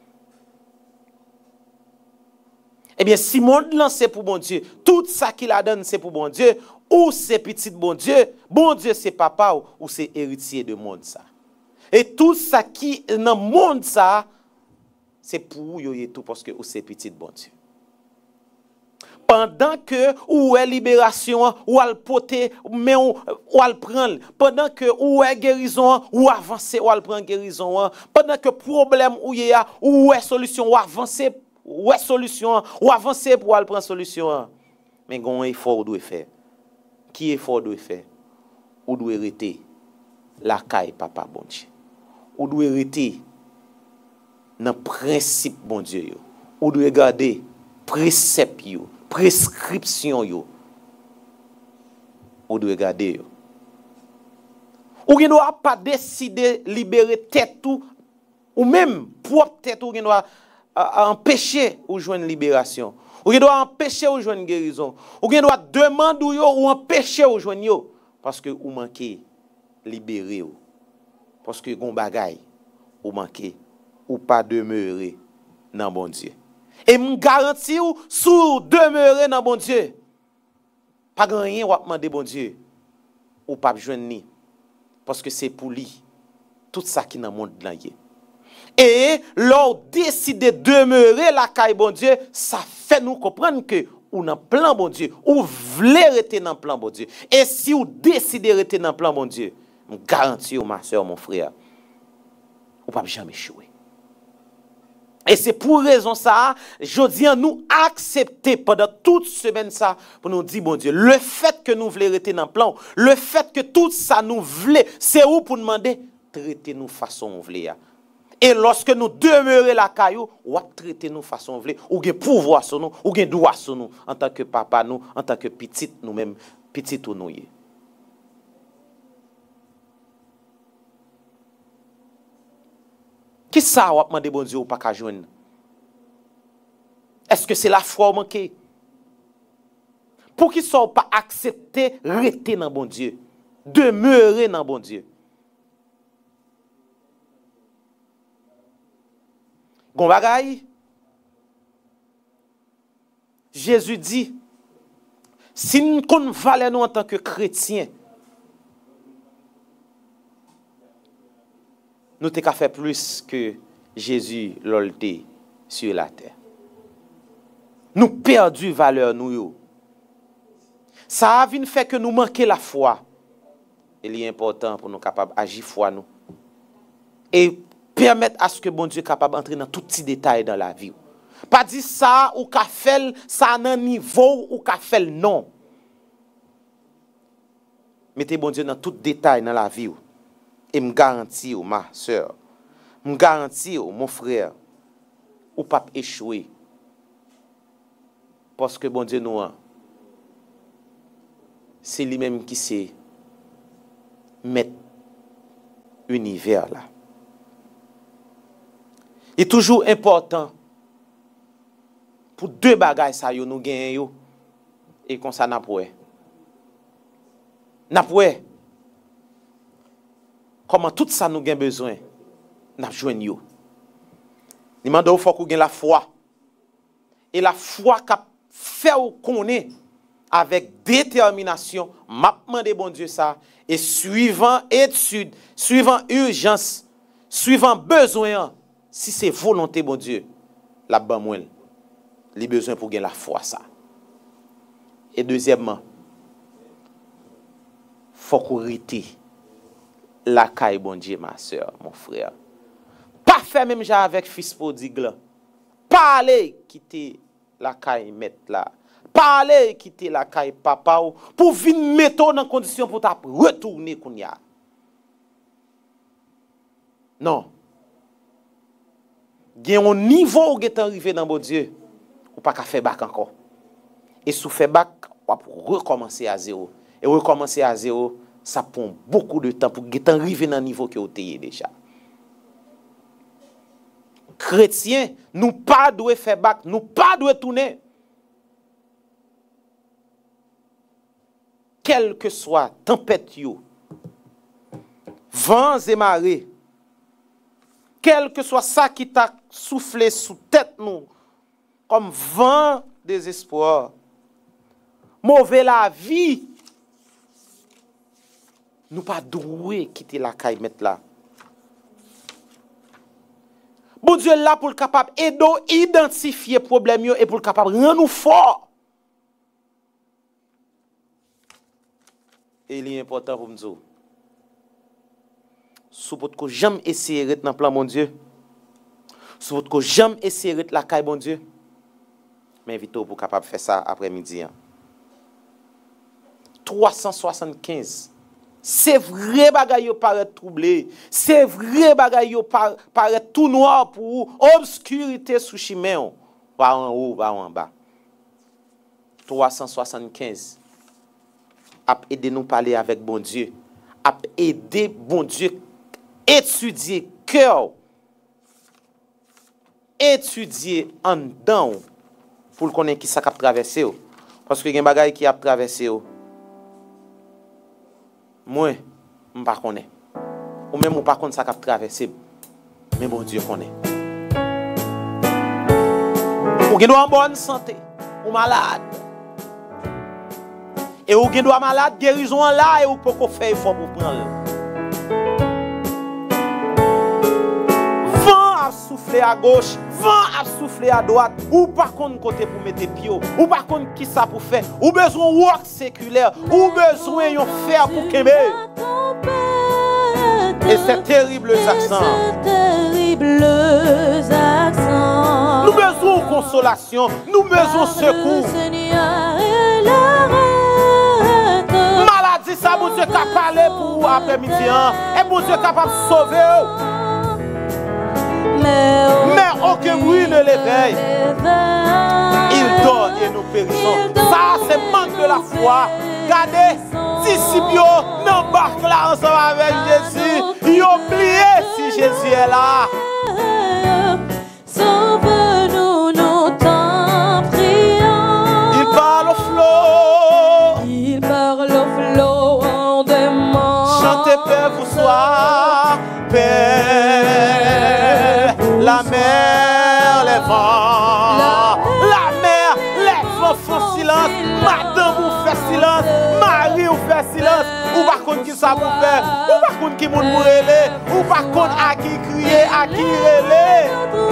Eh bien, si le monde là c'est pour bon Dieu, tout ça qu'il a donné c'est pour bon Dieu, ou c'est petit bon Dieu, bon Dieu c'est papa ou, ou c'est héritier de monde ça. Et tout ça qui dans le monde ça, c'est pour yo tout parce que ou c'est petit bon Dieu. Pendant que ou est libération, ou al poter, mais ou, ou al prendre, pendant que ou est guérison, ou avancer, ou al prendre guérison, pendant que problème ou y a, ou est solution, ou avancer, ou est solution, ou avancer pour al prendre solution. Mais gon effort doit faire. Qui effort doit faire? Ou doit arrêter la caille papa bon Dieu. Ou doit arrêter dans principe bon Dieu yo. Ou doit garder précepte yo, prescription yo. Ou doit garder yo. Ou gen doit pas décider libérer tête tout ou même propre tête ou gen doit empêcher ou joindre libération. Ou gen doit empêcher ou joindre guérison. Ou gen doit demander ou empêcher ou joindre yo parce que ou manquer libérer ou. Parce que gon bagay ou manquer ou pas demeurer dans bon Dieu. Et me garantis ou sous demeurer dans bon Dieu. Pas grand rien ou demander bon Dieu ou pas joindre ni parce que c'est pour lui tout ça qui dans monde là. Et l'on décide de demeurer la caille bon Dieu, ça fait nous comprendre que ou dans plan bon Dieu, ou voulez rester dans plan bon Dieu. Et si vous décidez de rester dans plan bon Dieu, je garantis ma soeur, mon frère, vous ne pouvez jamais échouer. Et c'est pour raison ça, je dis à nous accepter pendant toute semaine ça, pour nous dire, bon Dieu, le fait que nous voulons rester dans le plan, le fait que tout ça nous voulons, c'est où pour demander, traitez-nous façon on voulait. Et lorsque nous demeurons la caillou, ou traiter nous façon vle, ou gen pouvoir sur nous, ou gen droit sur nous en tant que papa nous, en tant que petit nous même petit ou nous. Qui ça ou demander bon Dieu ou pas ka joindre? Est-ce que c'est la foi ou manqué? Pour qui ça ou pas accepter rester dans bon Dieu, demeurer dans bon Dieu? Gon bagay, Jésus dit, si nous kon valait nous en tant que chrétiens, nous t'es qu'à faire plus que Jésus l'olté sur la terre. Nous perdu valeur nous yo. Ça a venu fait que nous manquons la foi. Il est important pour nous capables d'agir foi nous. Et permettre à ce que bon Dieu est capable d'entrer dans tout petit détail dans la vie. Pas dire ça ou qu'a fait ça dans niveau ou qu'a fait non. Mettez bon Dieu dans tout détail dans la vie. Et me garantis ma soeur, me garantis mon frère ou pas échouer. Parce que bon Dieu nous c'est lui-même qui sait mettre l'univers là. Il est toujours important pour deux bagages ça yo nous gagnons et comme ça n'a pas. N'a pas. Comment tout ça nous gagne besoin n'a joindre yo. Il m'a dit faut qu'on gagne la foi. Et la foi qu'a fait ou connaît avec détermination, m'a demandé bon Dieu ça et suivant étude, suivant urgence, suivant besoin. Si c'est volonté, bon Dieu, la ban moins, les besoins pour gagner la foi, ça. Et deuxièmement, il faut qu'on rete la caille, bon Dieu, ma soeur, mon frère. Pas faire même genre avec fils prodigue. Parlez, quittez la caille mettre là. Parlez, quittez la caille papa ou pour venir mettre dans condition pour ta retourner qu'on y a. Non. Il y a un niveau où est arrivé dans mon Dieu, ou pas qu'à faire bac encore. Et si vous faites bac, on va recommencer à zéro. Et recommencer à zéro, ça prend beaucoup de temps pour arriver dans le niveau que vous avez déjà. Chrétiens, nous pas doit faire bac, nous pas doit tourner. Quelle que soit tempête, vents et marées, quel que soit ça qui t'a soufflé sous tête nous, comme vent désespoir, mauvais la vie, nous pas doué quitter la caille mettre là. Bon Dieu là pour le capable aider identifier problème et pour le capable rendre nous fort. Et il est important pour nous dire, si vous n'avez jamais essayé de dans le plan mon Dieu, si vous n'avez jamais essayé de la caille mon Dieu, m'invite pour capable faire ça après-midi. trois cent soixante-quinze. C'est vrai bagaille paraît troublé, c'est vrai bagaille paraît tout noir pour obscurité sous chemin, va en haut, va en bas. trois cent soixante-quinze. A aider nous parler avec bon Dieu, a aider bon Dieu étudier cœur, étudier en dedans pour connaître qui ça a traversé. Parce que il y a des bagailles qui a traversé. Moi, je ne connais pas. Ou même, je ne connais pas ça a traversé. Mais bon Dieu connaît. Ou qui doit en bonne santé, ou malade. Et ou qui doit malade, guérison là, et ou peut faire effort pour prendre. Vent a soufflé à gauche, vent a soufflé à droite, ou par contre côté pour mettre pied, ou par contre qui ça pour faire, ou besoin de work séculaire, ou besoin de faire pour qu'aimer. Et ces terribles accents. Nous besoin de consolation, nous besoin de secours. Maladie, ça, bon Dieu, qui a parlé pour après-midi, et bon Dieu, capable de sauver. Mais aucun bruit ne l'éveille. Il dort et nous périssons. Ça, c'est manque de la foi. Regardez, disciples n'embarquent là ensemble avec Jésus. Ils oublient si Jésus est là. Sauve-nous, nous t'en prions. Il parle au flot. Il parle au flot en demande. Chantez paix vous soir, paix. La mer, les vents. La, la mer, les vents font silence. Madame vous fait silence. Marie vous fait silence. Ou par contre qui ça vous fait. Ou par contre qui moun mourele. Ou par contre à qui crier, à qui relé.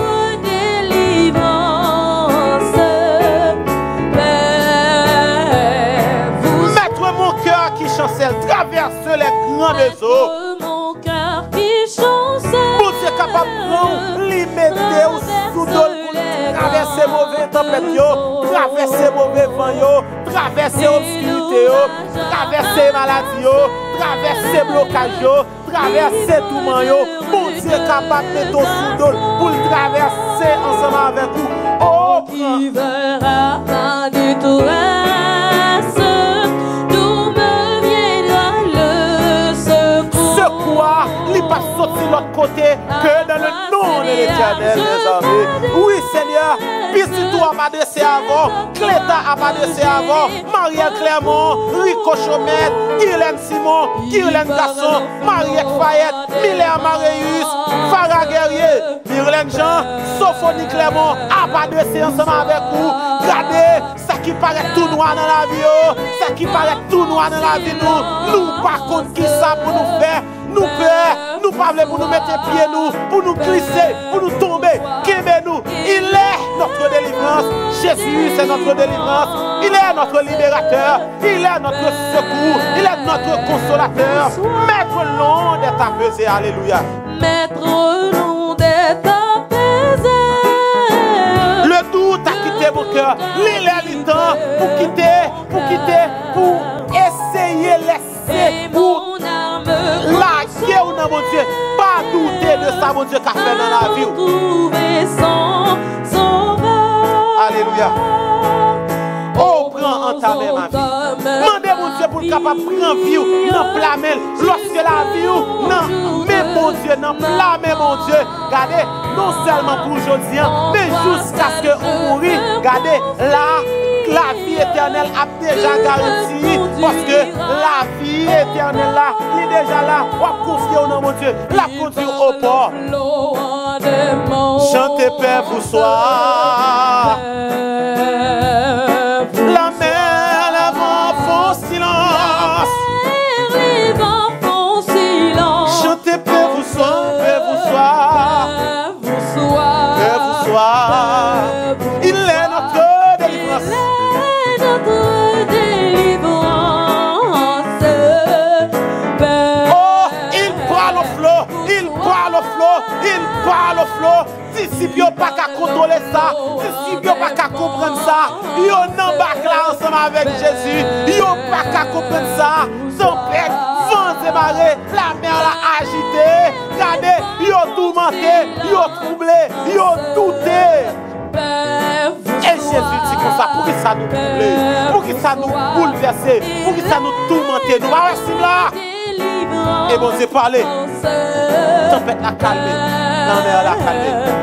Mettre mon cœur qui chancelle, traverse les grandes eaux. Mon cœur qui chancelle. Bon Dieu capable de limiter ou sous l'eau pour traverser mauvais tempêtes, traverser mauvais vents, traverser obscurité, traverser maladie, traverser blocage, traverser tout le. Bon Dieu capable de mettre sous l'eau pour le traverser ensemble avec vous. Oh, qui verra pas du tout reste, d'où me viendra le secours. Secours, il pas sorti de l'autre côté que dans le nom de l'Éternel, mes amis. Oui, Seigneur, puisque toi m'adresser avant, Cléta a m'adressé avant, Marielle Clermont, Rico Chomette, Guylaine Simon, Guylaine Gasson, Mariette Fayette, Miller Marius, Farah Guerrier, Myrlène Jean, Sophonie Clermont a m'adressé ensemble avec vous. Regardez, ça qui paraît tout noir dans la vie, ça qui paraît tout noir dans la vie, nous, nous par contre qui ça pour nous faire, nous peur, nous parler pour nous mettre pieds nous, pour nous glisser, pour nous tomber, qu'aimer nous. Il est notre délivrance, Jésus c'est notre délivrance, il est notre libérateur, il est notre secours, il est notre consolateur. Maître long d'être apaisé, alléluia. Maître long d'être apaisé. mon cœur. L'île est le temps pour quitter, pour quitter, pour essayer laisser, pour laguer ou non, mon Dieu. Pas douter de ça, mon Dieu, qu'a fait dans la vie. Alléluia. Oh, prends en ta main ma vie. Mandez mon Dieu pour le capable de prendre vie dans plamel. Lorsque la vie, non, mais mon Dieu, non, plamel, mon Dieu. Regardez, non seulement pour aujourd'hui, mais jusqu'à ce qu'on mourit. Regardez, là, la vie éternelle a déjà garanti. Parce que la vie éternelle là, il est déjà là. On va confier au nom, mon Dieu. La conduire au port. Chantez paix pour soi. La mer, la vent font silence. Les vents font silence. Chantez paix vous soit, paix vous soit. Vous soit. Paix vous soit. Il est notre délivrance. Il est notre délivrance. Oh, il parle au flot. Il parle au flot. Il parle au flot. Disciples n'ont pas qu'à contrôler ça. Disciples n'ont pas qu'à comprendre ça. Ils n'ont pas là ensemble avec Jésus. Ils n'ont pas qu'à comprendre ça. Tempête, vent démarré, la mer l'a agité. Regardez, ils ont tourmenté, ils ont troublé, ils ont douté. Et Jésus dit comme ça, pour que ça nous trouble, pour que ça nous bouleverse, pour que ça nous tourmente. Nous allons là. Et bon Dieu parler. Tempête l'a calmé, la mer l'a calmé.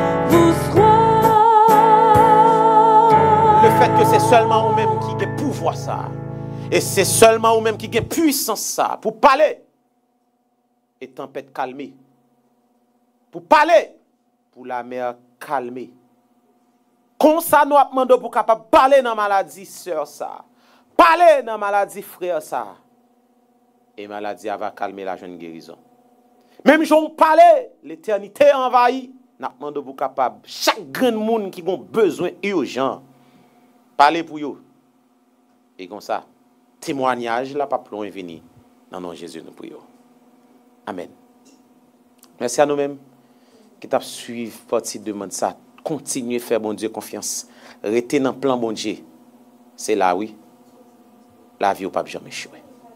Le fait que c'est seulement vous-même qui avez pouvoir ça. Et c'est seulement vous-même qui avez puissance ça. Pour parler. Et tempête calmée. Pour parler. Pour la mer calmée. Comme ça nous avons demandé pour capable parler dans la maladie sœur ça. Parler dans la maladie frère ça. Et la maladie va calmer la jeune guérison. Même si on parlait, l'éternité envahie. Nous avons demandé pour capable. Chaque grand monde qui a besoin urgent. Parlez pour vous. Et comme ça, témoignage là, pas plus loin venir. Non, non, Jésus, nous prions. Amen. Merci à nous-mêmes qui t'a suivi partie de demande ça. Continuez à faire bon Dieu confiance. Restez dans le plan bon Dieu. C'est là, oui. La vie ou pas jamais échouer.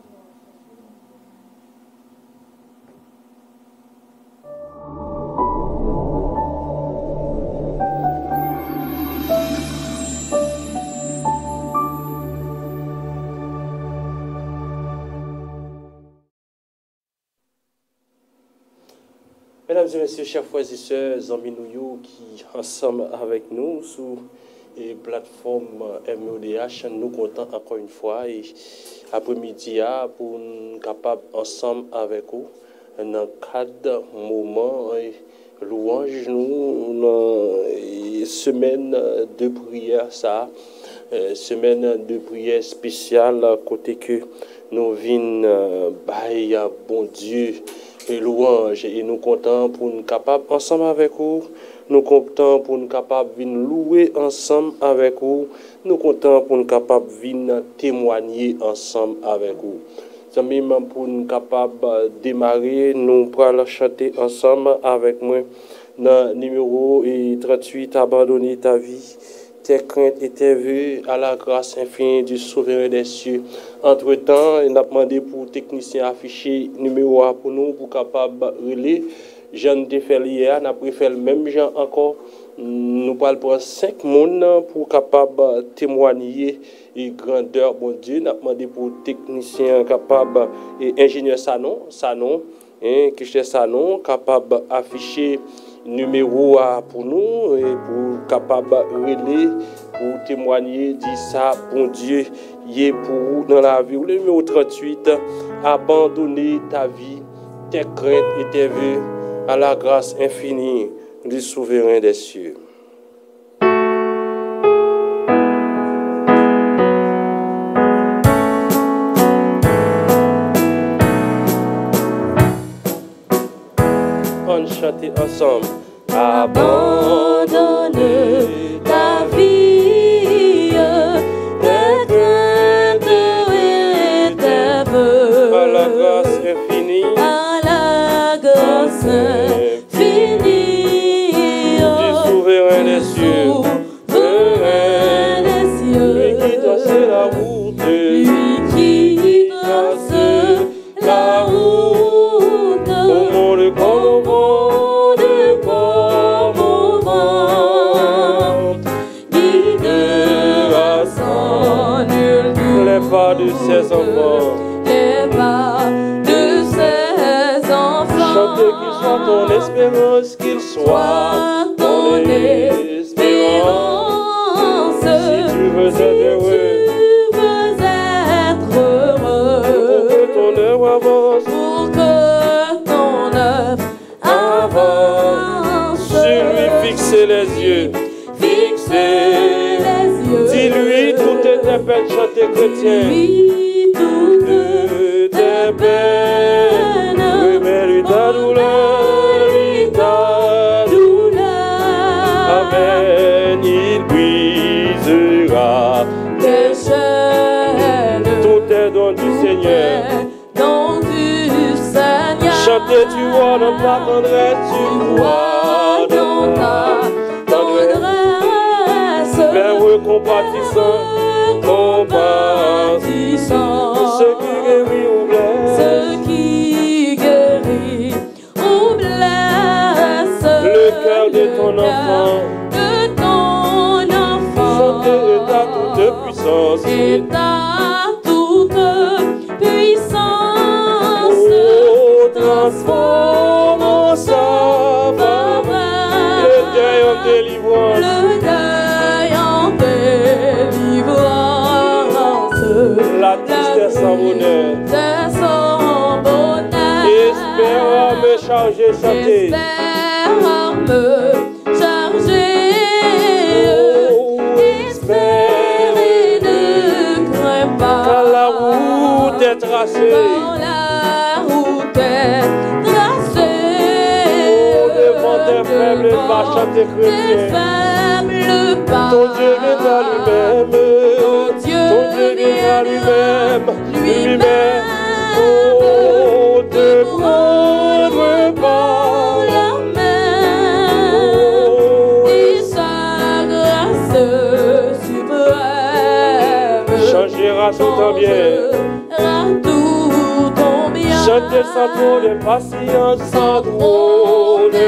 Mesdames et messieurs, chers frères et sœurs, amis nous qui ensemble avec nous sur la plateforme M O D H, nous comptons encore une fois et après-midi pour nous capables ensemble avec vous dans le cadre moment louange nous dans semaine de prière ça semaine de prière spéciale côté que nous venons bailler bon Dieu et louange et nous comptons pour nous capables ensemble avec vous, nous comptons pour nous capables de louer ensemble avec vous, nous comptons pour nous capables de témoigner ensemble avec vous. Même pour nous capables de démarrer, nous pourrons chanter ensemble avec moi dans le numéro trente-huit, abandonner ta vie. Tes craintes et tes vues à la grâce infinie du souverain des cieux. Entre-temps, il a demandé pour le technicien afficher numéro un pour nous, pour capable de relayer. Jean de fait hier, on a préféré le même genre encore. Nous parlons pour cinq personnes pour capable de témoigner et grandeur, bon Dieu. On a demandé pour le technicien capable et ingénieur Sanon, Sanon, hein, qui est Sanon, capable d'afficher numéro A pour nous et pour capable relayer pour témoigner dit ça bon Dieu y est pour vous dans la vie. Le numéro trente-huit, abandonner ta vie, tes craintes et tes vœux à la grâce infinie du souverain des cieux. On chante ensemble. Abandonne ta vie, tes craintes et tes vœux À la grâce infinie, à la grâce infinie du souverain des cieux. souverain Chanter qu'il soit ton espérance, qu'il soit ton espérance. Si tu veux être heureux, pour que ton œuvre avance, sur lui fixer les yeux, fixer les yeux. Dis-lui tout est tes peines, chanter chrétien. Toutes tes peines, remets-lui ta douleur, lui ta douleur. Amen, il brisera tes chaînes. Tout est don du Seigneur. Don du Seigneur. Chanter, tu vois dans ta tendresse, tu vois dans ta tendresse. Vers compatissant, compatissant. Ce qui guérit ou blesse, ce qui guérit ou blesse. Le cœur de ton enfant, de ton enfant. Chanter est ta toute puissance, et ta toute puissance. Oh, transforme en saveur le deuil en délivrance, le deuil en délivrance. La tristesse en bonheur, sans bonheur. Espère me charger, chanter. Espère me charger. Oh, espère et ne crains pas. Quand la route est tracée, quand la route est tracée. Oh, devant tes faibles pas, chanter chrétien. Ton Dieu vient à lui-même. Ton Dieu vient à lui-même. Lui-même. Oh, te prendre par la main. Et sa grâce suprême changera tout ton bien. Tout ton bien. Chanter sans trop de patience, sans trop de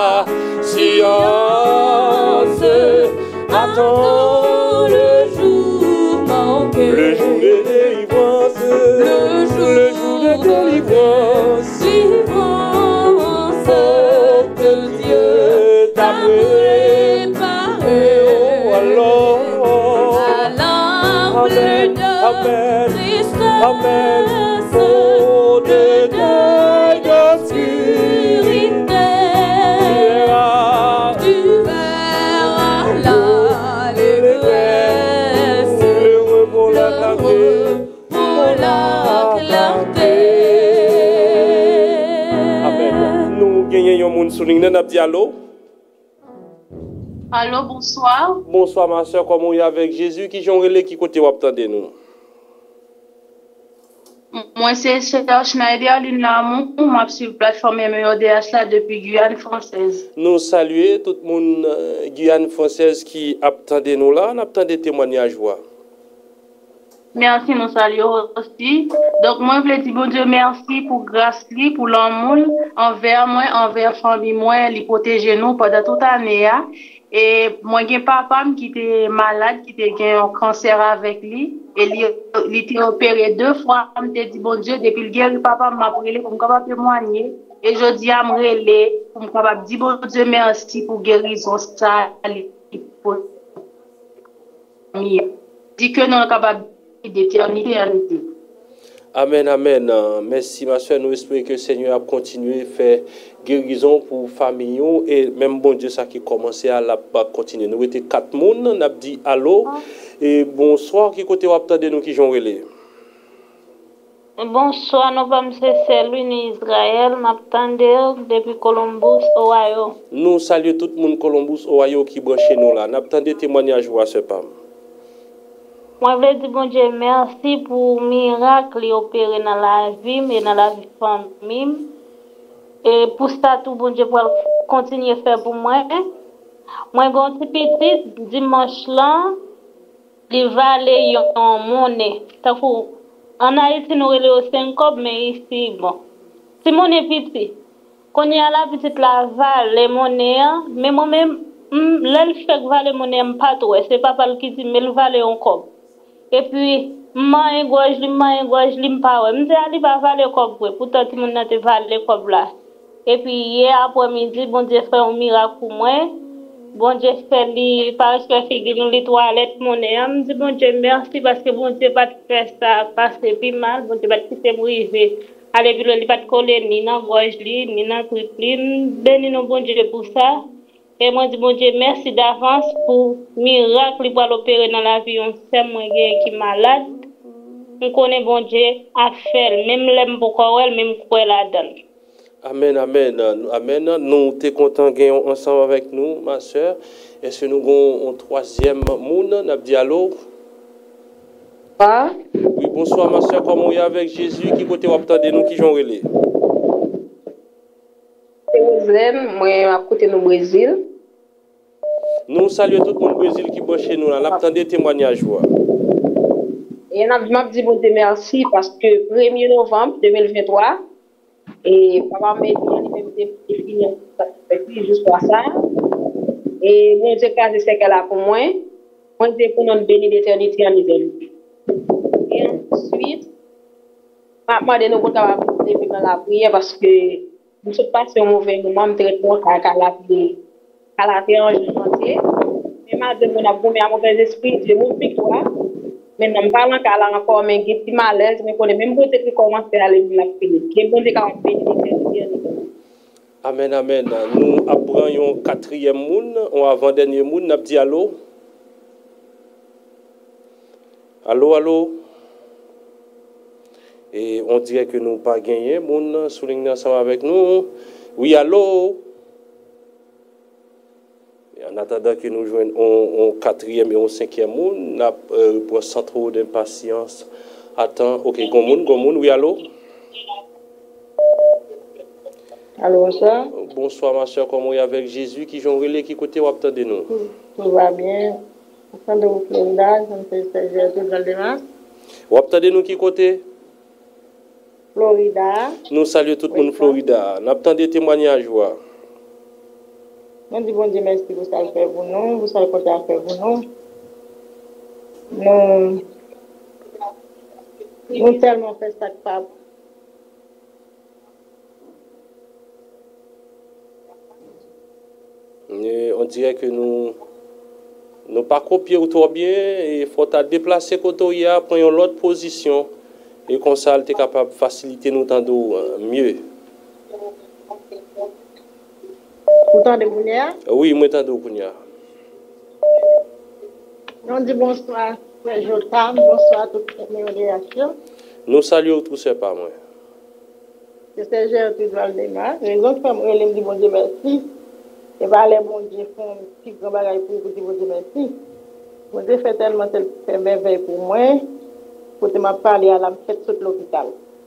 patience. Attends le jour manqué, le jour de délivrance, le jour, le jour de délivrance, délivrance que Dieu t'a préparé. Oh, alors, alors, plus de tristesse, amen, oh, de deuil d'obscurité. Tu verras l'allégresse, l'heureux pour la clarté. Amen. Nous gagnons un monde souligné, nous dit allô. Allô, bonsoir. Bonsoir ma soeur, comment est avec Jésus qui j'en relais qui côté vous attendez nous? Moi c'est Sœur Schneider Lunamon, moi sur la plateforme M E O D H là depuis Guyane française. Nous saluons tout le monde euh, Guyane française qui attendait nous là, on attend des témoignages voir. Merci, nous saluons aussi. Donc moi je veux dire bon Dieu merci pour grâce li, pour l'amour envers moi, envers famille moi, li protéger nous pendant toute année. Et moi j'ai papa qui était malade, qui était un cancer avec lui et il était opéré deux fois. Je me dit bon Dieu depuis le guéri papa m'a appelé pour me capable témoigner et je dis à me relayer pour me capable dire bon Dieu merci pour guérison ça pour dit que nous sommes capables d'éternité en été. Amen, amen. Merci ma soeur, nous espérons que le Seigneur a continué à faire guérison pour la famille et même bon Dieu ça qui commençait à la continuer. Nous étions quatre personnes, nous avons dit allô et bonsoir qui côté de nous qui j'ont relé. Bonsoir, nous sommes c'est Louis Israël, m'attendais depuis Columbus, Ohio. Nous saluons tout le monde Columbus, Ohio qui branche nous là. Nous attendons des témoignages à ce pam. Moi, je veux dire, bon Dieu, merci pour le miracle opéré dans la vie, mais dans la vie de la famille. Et pour ça, tout bon Dieu, pour continuer à faire pour moi. Moi, j'ai un petit petit dimanche là, il va aller en monnaie. En Haïti, nous avons cinq copes, mais ici, bon. C'est monnaie petit. Quand il y a la petite la valet monnaie, mais moi-même, là, je fais que valet monnaie, pas trop. C'est pas parce qu'il dit, mais le valet en cop. Et puis, moi, je gauche, moi, je gauche, je pas. Je dis, allez, va valer cop. Pourtant, tout le monde a valet cop là. Et puis hier après-midi, bon Dieu fait un miracle pour moi. Bon Dieu fait li parce que figure nous les toilettes mon âme. Dit bon Dieu merci parce que bon Dieu pas faire ça passer plus mal, bon Dieu pas quitter m'river. Allez puis il pas coller ni dans gorge li, ni dans tripline. Béni nous bon Dieu pour ça. Et moi dis bon Dieu merci d'avance pour miracle pour l'opérer dans la vie on sait moi qui malade. On connaît bon Dieu à faire même l'aime pour elle même quoi la donne. Amen, amen, amen. Nous sommes contents de gagner ensemble avec nous, ma soeur. Est-ce que nous avons un troisième monde? Nous dit allô? Ah? Oui, bonsoir, ma soeur. Comment est avec Jésus? Qui côté vous attendez nous qui j'en relais? C'est Roselène, moi, à côté du Brésil. Nous saluons tout le monde au Brésil qui est chez nous. Nous attendons des témoignages. Et on a dit bon merci parce que premier novembre deux mille vingt-trois, et papa m'a dit qu'il jusqu'à ça. Et mon Dieu, quand c'est qu'elle a pour moi, moi, je pour nous bénir d'éternité en Israël. Et ensuite, je demandé nous pour nous dans la prière parce que nous sommes passés un mauvais moment, je traite mon cas à la prière, à la terre en janvier. Mais je demandé pour nous à mauvais esprit, Dieu mon victoire. Mais je ne parle pas encore, mais je suis malaise, mais je ne sais même pas si commence à aller dans la prière. Je bon Dieu, quand on bénit d'éternité. Amen, amen. Nous apprenons quatrième monde, on avant-dernier monde, nous avons dit allô. Allô, allô. Et on dirait que nous n'avons pas gagné, monde, souligne ensemble avec nous. Oui, allô. Et en attendant que nous jouions un quatrième et un cinquième monde, nous avons pour sans trop d'impatience. Attends, ok, Gomoun, Gomoun, oui, allô. Allô, bonsoir. Bonsoir, ma soeur. Comment est avec Jésus qui j'en relais qui côté ou attendez nous? Tout va bien. Attendez vous Florida, je me fais stagiaire tout dans le démarche. Ou attendez nous qui côté? Florida. Nous saluons tout le monde Florida. Nous attendons des témoignages. Nous disons bon Dieu merci pour ça le faire pour nous, vous savez quoi faire pour nous. Nous, nous tellement fait ça pas. Et on dirait que nous nous pas copier trop bien et il faut déplacer côté ya prendre l'autre position et comme ça tu es capable de faciliter nous tando mieux. Vous entendez Kounia? Oui, moi tando Kounia. On dit bonsoir, frère Jotam, bonsoir à toutes les réactions. Nous saluons tous ces pas moi. C'est Gertrude Valdemar. Les autres femmes me disent bon Dieu merci. Et bien, les bon Dieu font un petit grand bagage pour vous dire bon Dieu merci. Bon Dieu fait tellement de fait merveille pour moi. Pour te m'a parlé à la fête sur l'hôpital.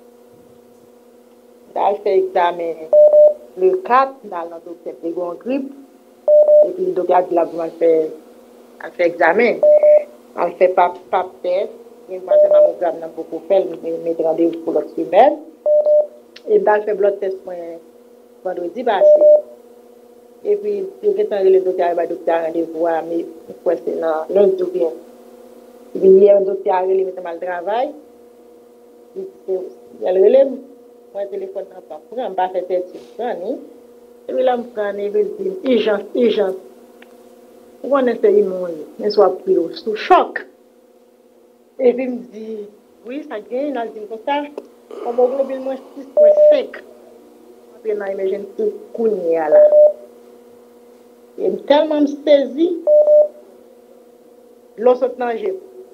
J'ai fait examen le quatre dans le docteur de grande grippe. Et puis le docteur a dit là pour faire fait examen. Elle fait pas pas test. Il m'a dit mammogramme n'a beaucoup fait, mais mettre rendez-vous pour l'autre semaine. Et elle fait blood test vendredi passé. Et puis, il y a le docteur, le docteur rendez-vous, mais c'est lundi ou bien. Et puis, il y a un docteur qui met mal travail. Il y a le relève. Moi, le téléphone n'a pas pris, on va faire tête sur le. Et puis là, je prends et je dis, urgence, urgence. Pourquoi on essaye mon lit? Je suis pris sous choc. Et puis, il me dit, oui, ça gagne, il dit comme ça. On va globule moins six point cinq. Après, on a imagine tout le là. Et tellement saisi, l'eau saute dans le jeu.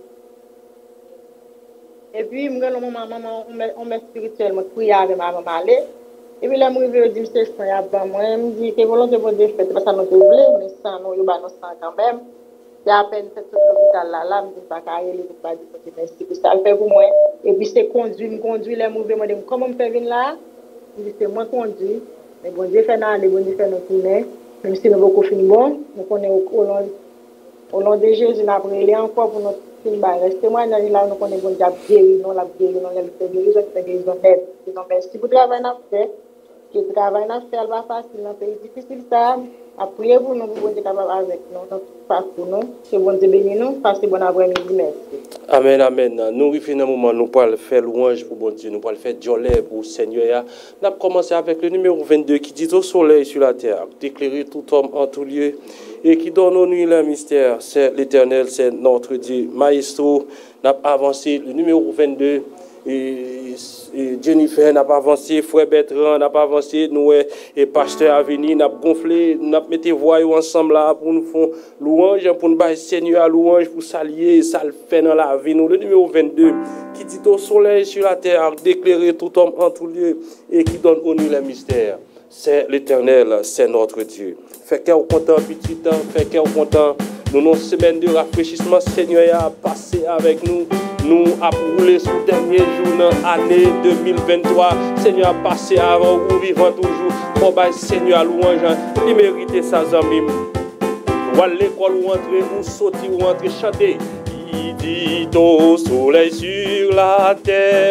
Et puis, je me dis, maman, on met spirituellement, je prie avec ma maman. Et puis là, je me dis, c'est ça, je me dis, que volonté pour Dieu fait, parce que nous voulons, mais sans nous, nous sommes quand même. Et à peine fait tout l'hôpital là, là, je ne dis pas qu'à aller, je ne dis pas que merci pour ça, le fait pour moi. Et puis, c'est conduit, je conduis, les mouvements, je me dis, comment je peux venir là? Je dis, c'est moi conduit. Mais bon Dieu fait dans les bon Dieu fait nos tournées. Même si nous avons beaucoup fini bon, nous connaissons au long, au long de Jésus, nous avons prié encore pour notre film. Restez moi, nous là, nous connaissons bon Dieu guéri, nous la guéri, nous la guéri, nous la guéri, nous la guéri, nous merci pour le travail que nous fait. que le travail n'a fait pas facile dans le pays difficile ça. Après vous nous vous êtes capable avec nous dans tout pour nous. Que bon Dieu bénisse nous, passez bon après-midi, merci. Amen, amen. Nous arrivons un moment, nous pourrons faire louange pour bon Dieu, nous pourrons faire jolet pour Seigneur. Nous avons commencé avec le numéro vingt-deux qui dit au soleil sur la terre, d'éclairer tout homme en tout lieu et qui donne aux nuits le mystère. C'est l'Éternel, c'est notre Dieu. Maestro, nous avons avancé le numéro vingt-deux. Et, et Jennifer n'a pas avancé, Frère Bertrand n'a pas avancé, nous et Pasteur Aveni n'a gonflé, n'a mis voix ensemble là pour nous faire louange, pour nous bailler Seigneur à louange, pour s'allier, ça le fait dans la vie. Nous, le numéro vingt-deux, qui dit au soleil sur la terre, d'éclairer tout homme en tout lieu et qui donne aux nuits les mystères. C'est l'Éternel, c'est notre Dieu. Fait qu'elle est content, petit temps, fait qu'elle est content. Nous, nos semaines de rafraîchissement, Seigneur a passé avec nous. Nous avons roulé sous le dernier jour de l'année deux mille vingt-trois. Seigneur a passé avant, ou vivant toujours. Pour bah, Seigneur, louange, il mérite sa zami. Ou à l'école, ou entrer, ou sauter, ou entrer, chanter. Il dit au soleil sur la terre,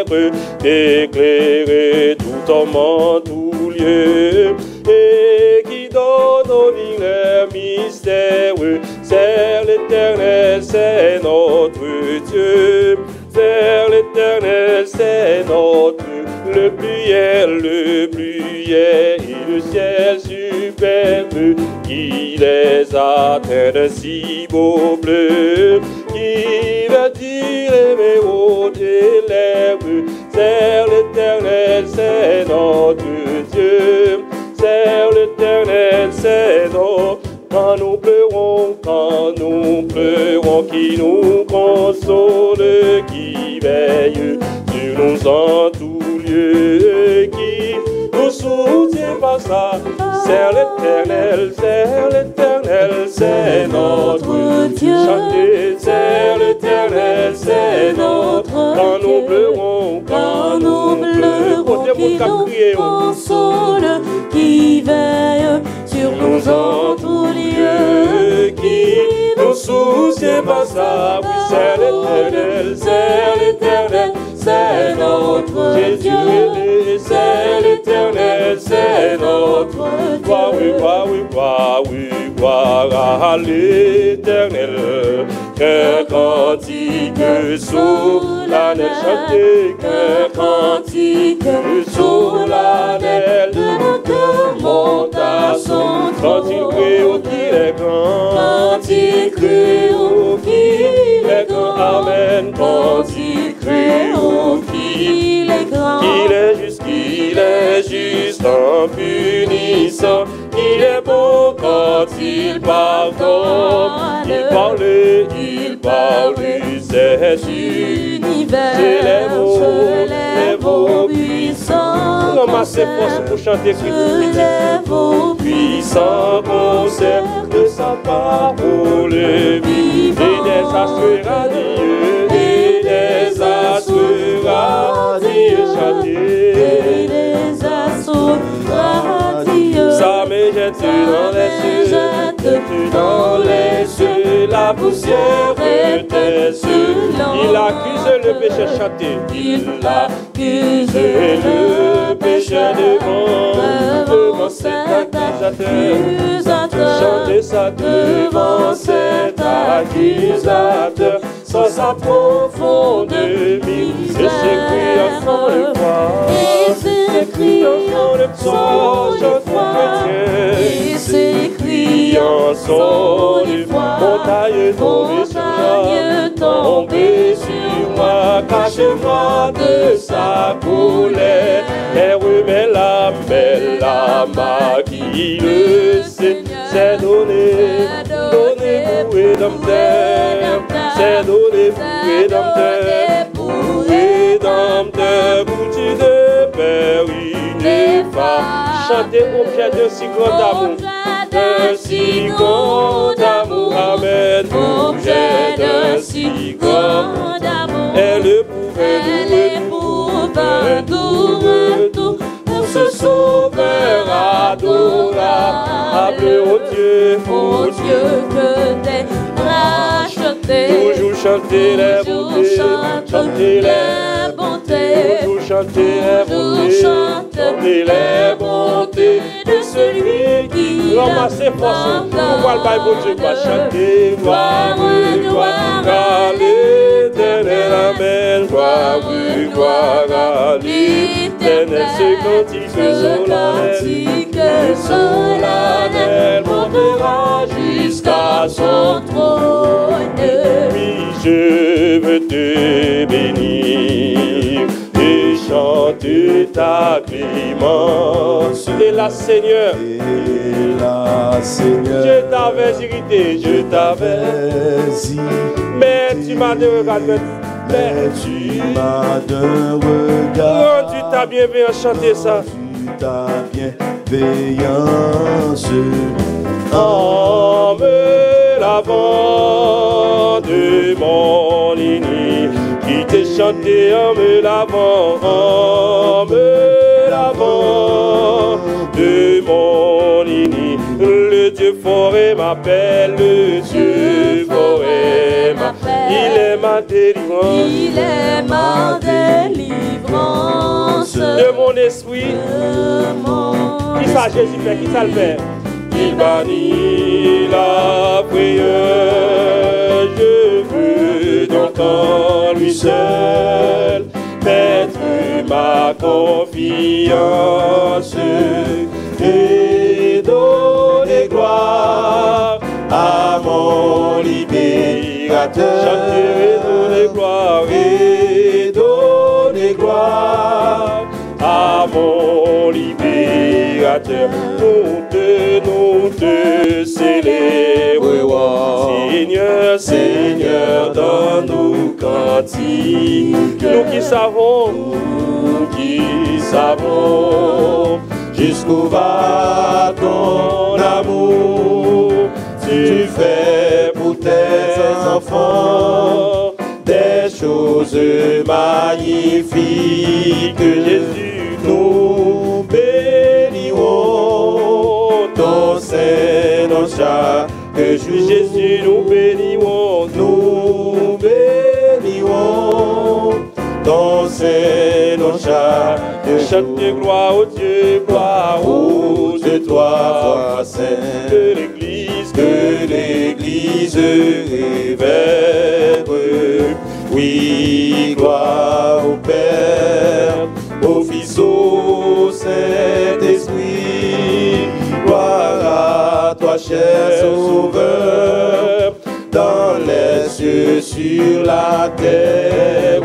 d'éclairer tout homme en tout lieu. Et qui donne au lit les mystères, c'est l'Éternel, c'est notre Dieu. C'est l'Éternel, c'est notre, le pluriel, le pluriel et le ciel superbe, qui les atteint d'un si beau bleu, qui veut dire aimer au lèvres. C'est l'Éternel, c'est notre Dieu. C'est l'Éternel, c'est notre. Quand nous pleurons, quand nous pleurons, qui nous console, qui veille sur nous en tout lieu, qui nous soutient par ça. C'est l'Éternel, c'est l'Éternel, c'est notre Dieu. Chantez, c'est l'Éternel, c'est notre Dieu. Quand nous pleurons, quand nous pleurons, qui nous console, qui veille sur nous en tout lieu, qui nous soutient par ça. Oui, c'est l'Éternel, c'est l'Éternel, c'est notre Jésus. C'est l'Éternel, c'est notre gloire, oui, gloire, oui, gloire, oui, gloire à l'Éternel. Qu'un cantique sous la neige, chantez, qu'un cantique sous la neige, de notre monte à son trône. Quand il crie au qu'il est grand, quand il crie au qu'il est grand, amen. Quand il crie au qu'il est grand, qu'il est juste, qu'il est juste en punissant, qu'il est beau quand il pardonne, il parle, il parle, c'est univers, se lève au puissant, ramassez force pour chanter, se lève au puissant concert de sa parole vive, et des astres radieux, et des astres radieux, chantez, et des astres radieux, ça me jette dans les cieux, jette dans les cieux, la poussière était il accuse le péché, chantez, il accuse le péché devant, devant cet accusateur, chantez ça devant cet accusateur, sans sa profonde misère, et s'écrit en son le foi, et s'écrit en son le foi, et s'écrit en son le foi, montagne tombée sur moi, tombée sur moi, cachez-moi de sa colère, et remet la belle âme qui le sait, c'est donné, donné pour Rédempteur, c'est donné pour Rédempteur, pour Rédempteur, bouti de père ineffaçable, chantez objet de si grand amour, d'un si grand amour, amen, objet d'un si grand amour, elle pouvait nous retour, pour ce sauveur adorable, au Dieu, au Dieu que t'es racheté, toujours chanter les bontés, chanter les bontés, toujours chanter les bontés, chanter les bontés. de celui qui ramassez force, nous voit le Bible Dieu va chanter, gloire, gloire à l'Éternel, amen, gloire, gloire à l'Éternel, ce cantique solennel, solennel montera jusqu'à son trône. Oui, je veux te bénir et chanter ta clémence. Et la Seigneur, et la Seigneur, je t'avais irrité, je t'avais irrité, mais tu m'as de regard, mais tu m'as de regard. Oh, tu t'as bien vu chanter ça. Tu ta bienveillance en me lavant de mon iniquité, qui t'ai chanté en me lavant, en me lavant de mon iniquité. Le Dieu forêt m'appelle, le Dieu forêt m'appelle. Il est ma délivrance, il est ma délivrance de mon esprit. Qui ça Jésus fait, qui ça le fait? Il bannit la prière, je veux donc en lui seul mettre ma confiance et donner gloire à mon libérateur. Chanter et donner gloire et donner gloire à mon libérateur. Nous te, nous te célébrons, Seigneur, Seigneur, donne-nous cantiques. Nous qui savons, nous qui savons, jusqu'où va ton amour. Tu fais pour tes enfants des choses magnifiques. Jésus, nous bénirons ton Saint-Nom chaque jour. Jésus, nous bénirons, nous bénirons ton Saint-Nom chaque jour. Chante gloire au Dieu, gloire au Dieu, toi, foi saint, que l'Église, que l'Église révère. Oui, gloire au Père, au Fils, au Saint-Esprit. Gloire à toi, cher Sauveur, dans les cieux, sur la terre.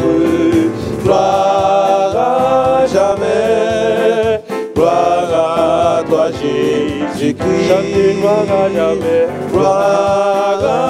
Gloire à jamais, gloire à toi, Jésus-Christ. Chantez gloire à jamais, gloire à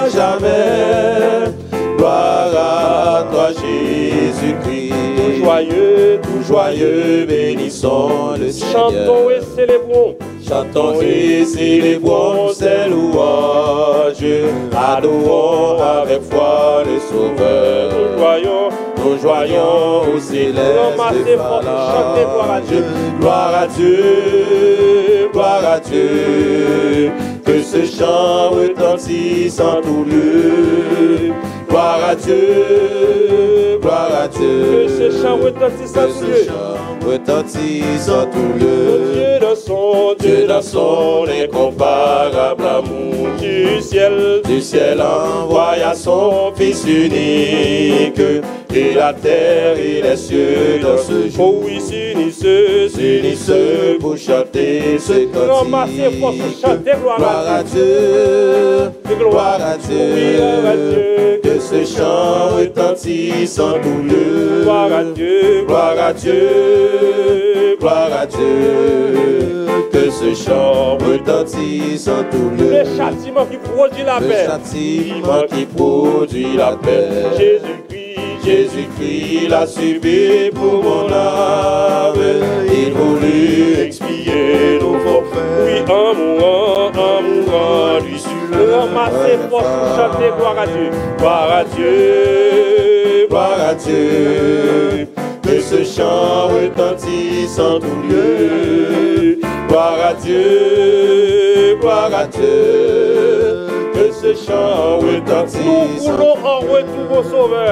jamais. Gloire à toi, Jésus-Christ. Tout joyeux, tout joyeux, bénissons le Seigneur. Chantons et célébrons, chantons et célébrons ses louanges. Adorons avec foi le Sauveur. Nous joyons, nous joyons au céleste. Chantez gloire à Dieu, gloire à Dieu, gloire à Dieu. Que ce chant retentisse en tout lieu. Gloire à Dieu, gloire à Dieu. Que ce chant retentisse en tout lieu. Retentisse en tout lieu. Dieu dans son, Dieu dans son incomparable amour. Du ciel, du ciel envoya son Fils unique. Et la terre et les cieux dans ce jour. Oh oui, s'unissent, s'unissent pour chanter ce cantique. Gloire à Dieu, gloire à Dieu, que ce chant retentisse en tout lieu. Gloire à Dieu, gloire à Dieu, gloire à Dieu, que ce chant retentisse en tout lieu. Le châtiment qui produit la paix, le châtiment qui produit la paix. Jésus-Christ, Jésus-Christ l'a subi pour mon âme. Il voulut expier nos forfaits. Oui, en mourant, en mourant, lui sur le ramasser force pour chanter gloire à Dieu. Gloire à Dieu, gloire à Dieu. Que ce chant retentisse en tout lieu. Gloire à Dieu, gloire à Dieu. Que ce chant retentisse. Nous voulons en retour au Sauveur.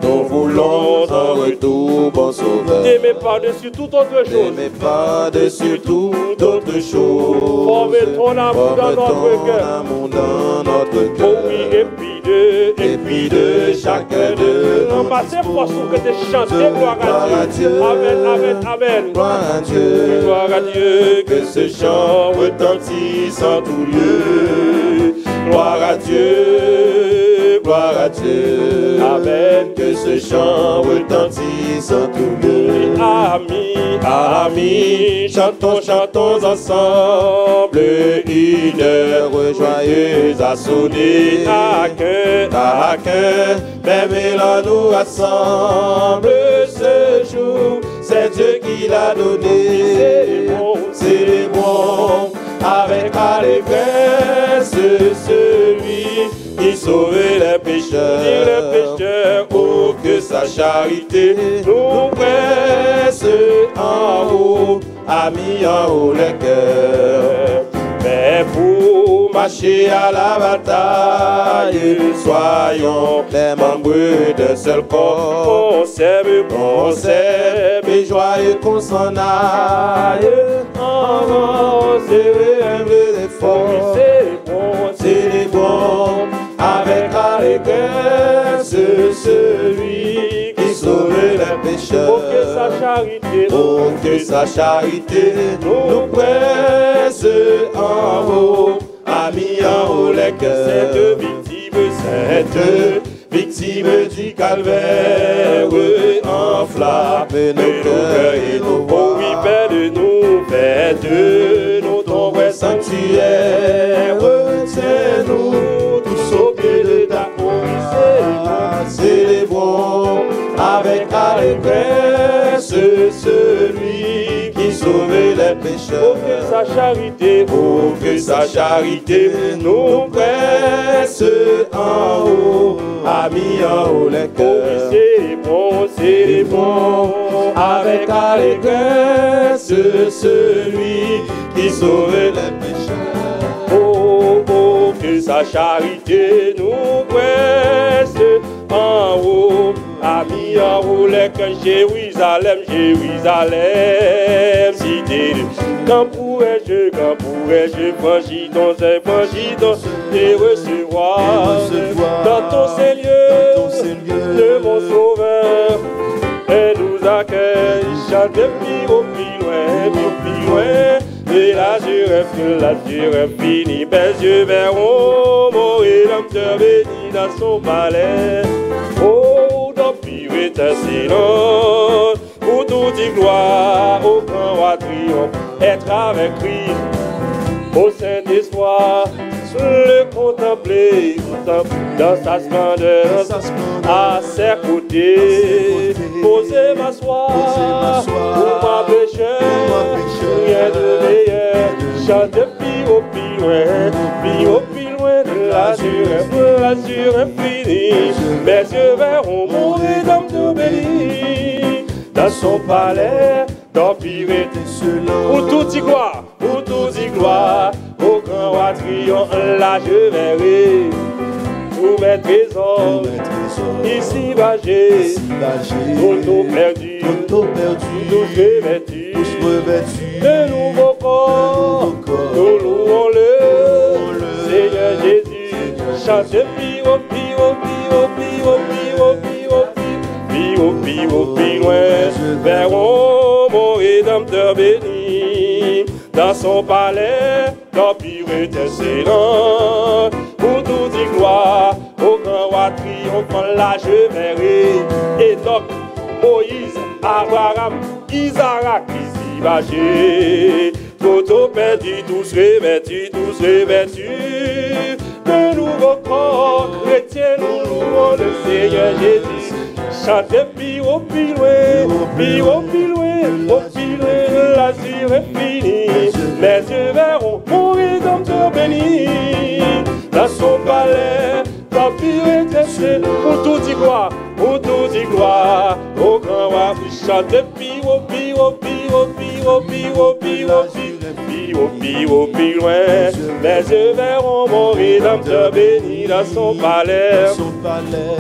nous voulons ton retour, bon sauveur. T'aimer par-dessus toute autre chose. T'aimer par-dessus toute autre chose. Former ton amour dans notre cœur. Amour dans notre cœur. Oh oui, et puis de, et puis de chacun de nous. Passez pour que tu chantes. Gloire à Dieu. Amen, amen, amen. Gloire à Dieu. Gloire à Dieu. Que ce chant retentisse en tout lieu. Gloire à Dieu. Gloire à Dieu. Amen. Que ce chant retentisse en tout lieu. Amis, amis, chantons, chantons ensemble. Une heure joyeuse a sonné. Chacun, chacun, même là nous rassemble. Ce jour, c'est Dieu qui l'a donné. Célébrons avec allégresse celui qui sauvait les pécheurs. Les pécheurs, oh que sa charité nous presse en haut, a mis en haut le cœur. Mais pour marcher à la bataille, soyons les membres d'un seul corps. On s'aime, on s'aime et joyeux qu'on s'en aille. Avant, c'est un effort. Célébrons avec allégresse celui qui sauvait les pécheurs. Oh que sa charité, oh que sa charité nous presse en haut, a mis en haut les cœurs. Cette victime, cette victime du calvaire enflamme nos cœurs et nos voix. Oh oui, Père de nous, Père de nous, ton vrai sanctuaire. Tiens-nous tous au pied de ta croix. Célébrons avec allégresse celui qui sauvait les pécheurs. Oh que sa charité, oh que sa charité nous presse en haut, a mis en haut les cœurs. Célébrons, célébrons avec allégresse celui qui sauvait les pécheurs. Oh, oh, que sa charité nous presse en haut, a mis en haut les cœurs. Jérusalem, Jérusalem, cité de quand pourrais-je, quand pourrais-je franchir ton sein, franchir ton et recevoir dans ton Seigneur, de mon Sauveur, et nous accueille, chante plus au plus loin, plus loin, et là je rêve, là je rêve fini, mes yeux verront mon Rédempteur béni dans son palais. Oh, dans pire étincelant, pour tout dit gloire, au grand roi triomphe, être avec Christ, au sein des soirs, le contempler dans sa splendeur, à ses côtés, poser m'asseoir, pour ma pécheur, rien de meilleur, chante plus au plus loin, plus au plus loin de l'azur, l'azur infini, mes yeux verront mon Rédempteur béni, dans son palais, d'empire étincelant, pour tout y gloire, pour tout y gloire, au grand roi triomphe, là je verrai tous mes trésors, ici bagés, tout perdu, tous revêtus, de nouveaux corps, nous louons-le, Seigneur Jésus, chante pire, pire, pire, pire, pire, pire, pire, pire, pire, loin, verrons mon Rédempteur béni, dans son palais, d'empire étincelant, pour tout dit gloire, au grand roi triomphant, là je verrai, Enoch, Moïse, Abraham, Isaac, ici bagé, tout perdu, tous revêtus, tous revêtus, de nouveaux corps, chrétiens, nous louons le Seigneur Jésus, chantez plus au plus loin, plus au plus loin, au plus loin, l'azur est fini, mes yeux verront mon Rédempteur béni, dans son palais, l'empire étincelant, pour tout y gloire, pour tout y gloire, au grand roi, chantez plus au plus, au plus, au plus, au plus, au plus, au plus, au plus, au plus loin, mes yeux verront mon Rédempteur béni, dans son palais,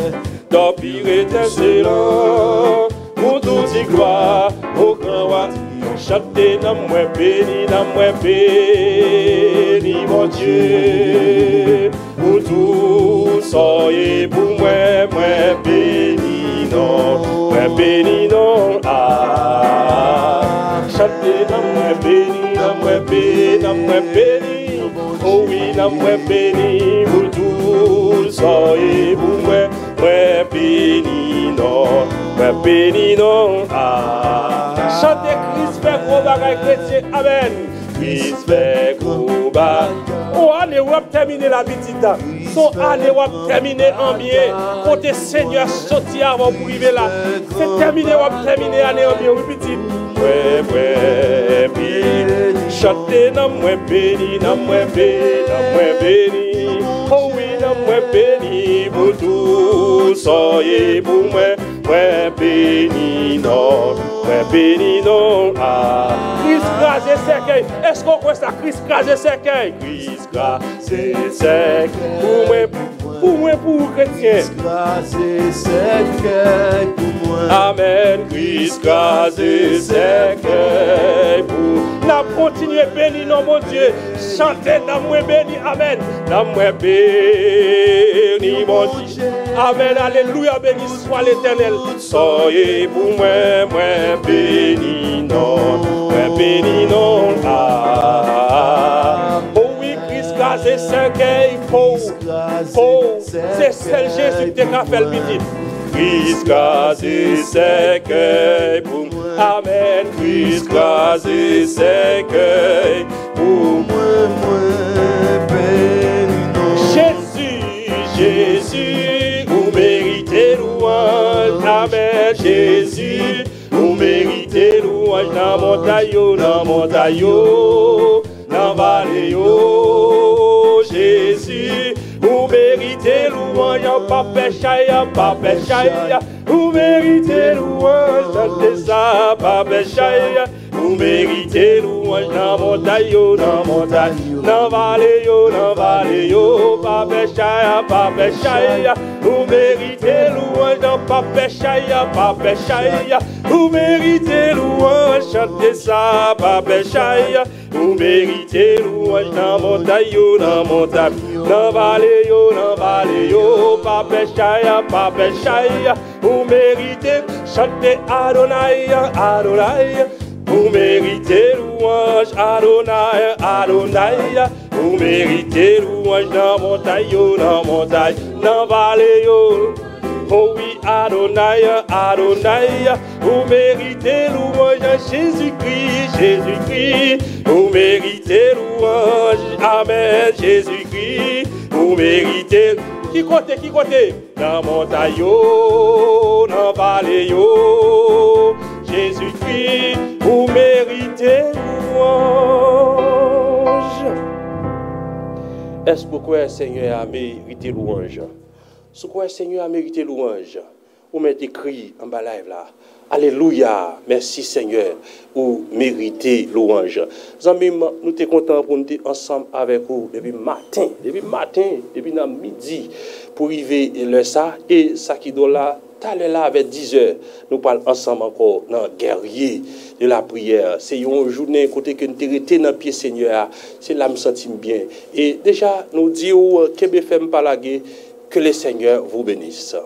d'empire étincelant, pour tout y gloire, au grand roi. Chantez dans moi béni, dans moi béni, mon Dieu. Pour tout soyez pour moi, moi béni, non, moi béni, non. Ah, chantez dans moi béni, dans moi béni, dans moi béni. Oh oui, dans moi béni, pour tout soyez pour moi, moi béni, non, moi béni, non. Ah, chantez Christ fait gros bagaille chrétien, amen. Christ fait gros bagaille. Oh, allez, on va terminer la petite. Son année, on va terminer en bien. Côté Seigneur, sorti avant pour arriver là. C'est terminé, on va terminer l'année en bien, oui, petit. Ouais, ouais, béni. Chantez dans moi béni, dans moi béni, dans moi béni. Oh oui, dans moi béni, pour tout soyez pour moi. Moi béni, non, moi béni, non. Ah, Christ crasé cercueil. Est-ce qu'on croit ça? Christ crasé cercueil. Christ crasé cercueil. Pour moi, pour moi, pour chrétien. Christ crasé cercueil pour moi. Amen. Christ crasé cercueil pour. N'a continué béni, non, mon Dieu. Chantez dans moi béni. Amen. Dans moi béni, mon Dieu. Amen. Alléluia. Béni soit l'Éternel. Soyez pour moi, moi béni, non, moi béni, non. Ah, oh oui, Christ crasé cercueil, faux, faux, c'est celle Jésus qui t'a fait le petit. Christ crasé cercueil pour moi, amen. Christ crasé cercueil pour moi, moi béni, non. Jésus, Jésus, vous méritez louange, amen. Jésus, vous méritez louange dans montagne, dans montagne, dans vallée, Jésus, vous méritez louange, pas péché, pas péché, vous méritez louange, chantez ça, pas péché, vous méritez louange dans montagne, dans montagne, dans vallée, dans vallée, pas péché, pas péché, vous méritez louange dans pas péché, pas péché, vous méritez louange, chantez ça, pas péché, vous méritez louange dans montagne, dans montagne, dans vallée, dans vallée, pas péché, pas péché, vous méritez, chantez Adonai, Adonai. Vous méritez louange, Adonai, Adonai. Vous méritez louange dans montagne, dans montagne, dans vallée. Oh oui, Adonai, Adonai. Vous méritez louange, Jésus-Christ, Jésus-Christ. Vous méritez louange, amen, Jésus-Christ. Vous méritez. Qui côté, qui côté? Dans montagne, dans vallée. Jésus-Christ, vous méritez louange. Est-ce pourquoi le Seigneur a mérité louange? C'est pourquoi le Seigneur a mérité louange? Vous mettez écrit en bas live là. Alléluia, merci Seigneur, vous méritez louange. Amis, nous sommes contents pour nous être ensemble avec vous depuis matin, depuis matin, depuis midi, pour arriver le ça et ça qui doit là. Là avec dix heures, nous parlons ensemble encore dans le guerrier de la prière. C'est une journée côté que nous sommes dans le pied Seigneur. C'est là que nous sentons bien. Et déjà, nous disons que B F M Palagé, que le Seigneur vous bénisse.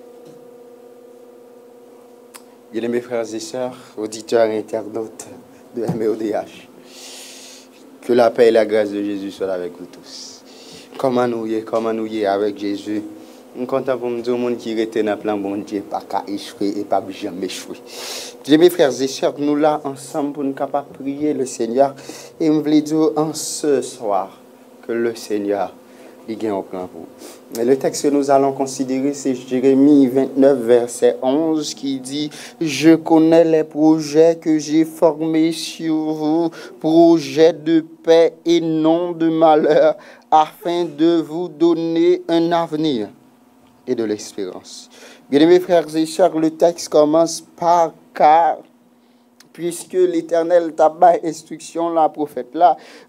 Bien mes frères et sœurs, auditeurs et internautes de M O D H, que la paix et la grâce de Jésus soient avec vous tous. Comment nous y est, comment nous y est avec Jésus. Je suis content pour me dire que qui était dans le plan bon Dieu, pas qu'à échouer et pas jamais échouer. Bien mes frères et sœurs, nous là ensemble pour nous capables de prier le Seigneur. Et je voulais dire en ce soir que le Seigneur il gagne au plan pour vous. Et le texte que nous allons considérer, c'est Jérémie vingt-neuf, verset onze, qui dit « Je connais les projets que j'ai formés sur vous, projets de paix et non de malheur, afin de vous donner un avenir. » et de l'espérance. Bien-aimés frères et sœurs, le texte commence par « car » puisque l'Éternel t'a bas instruction, la prophète là,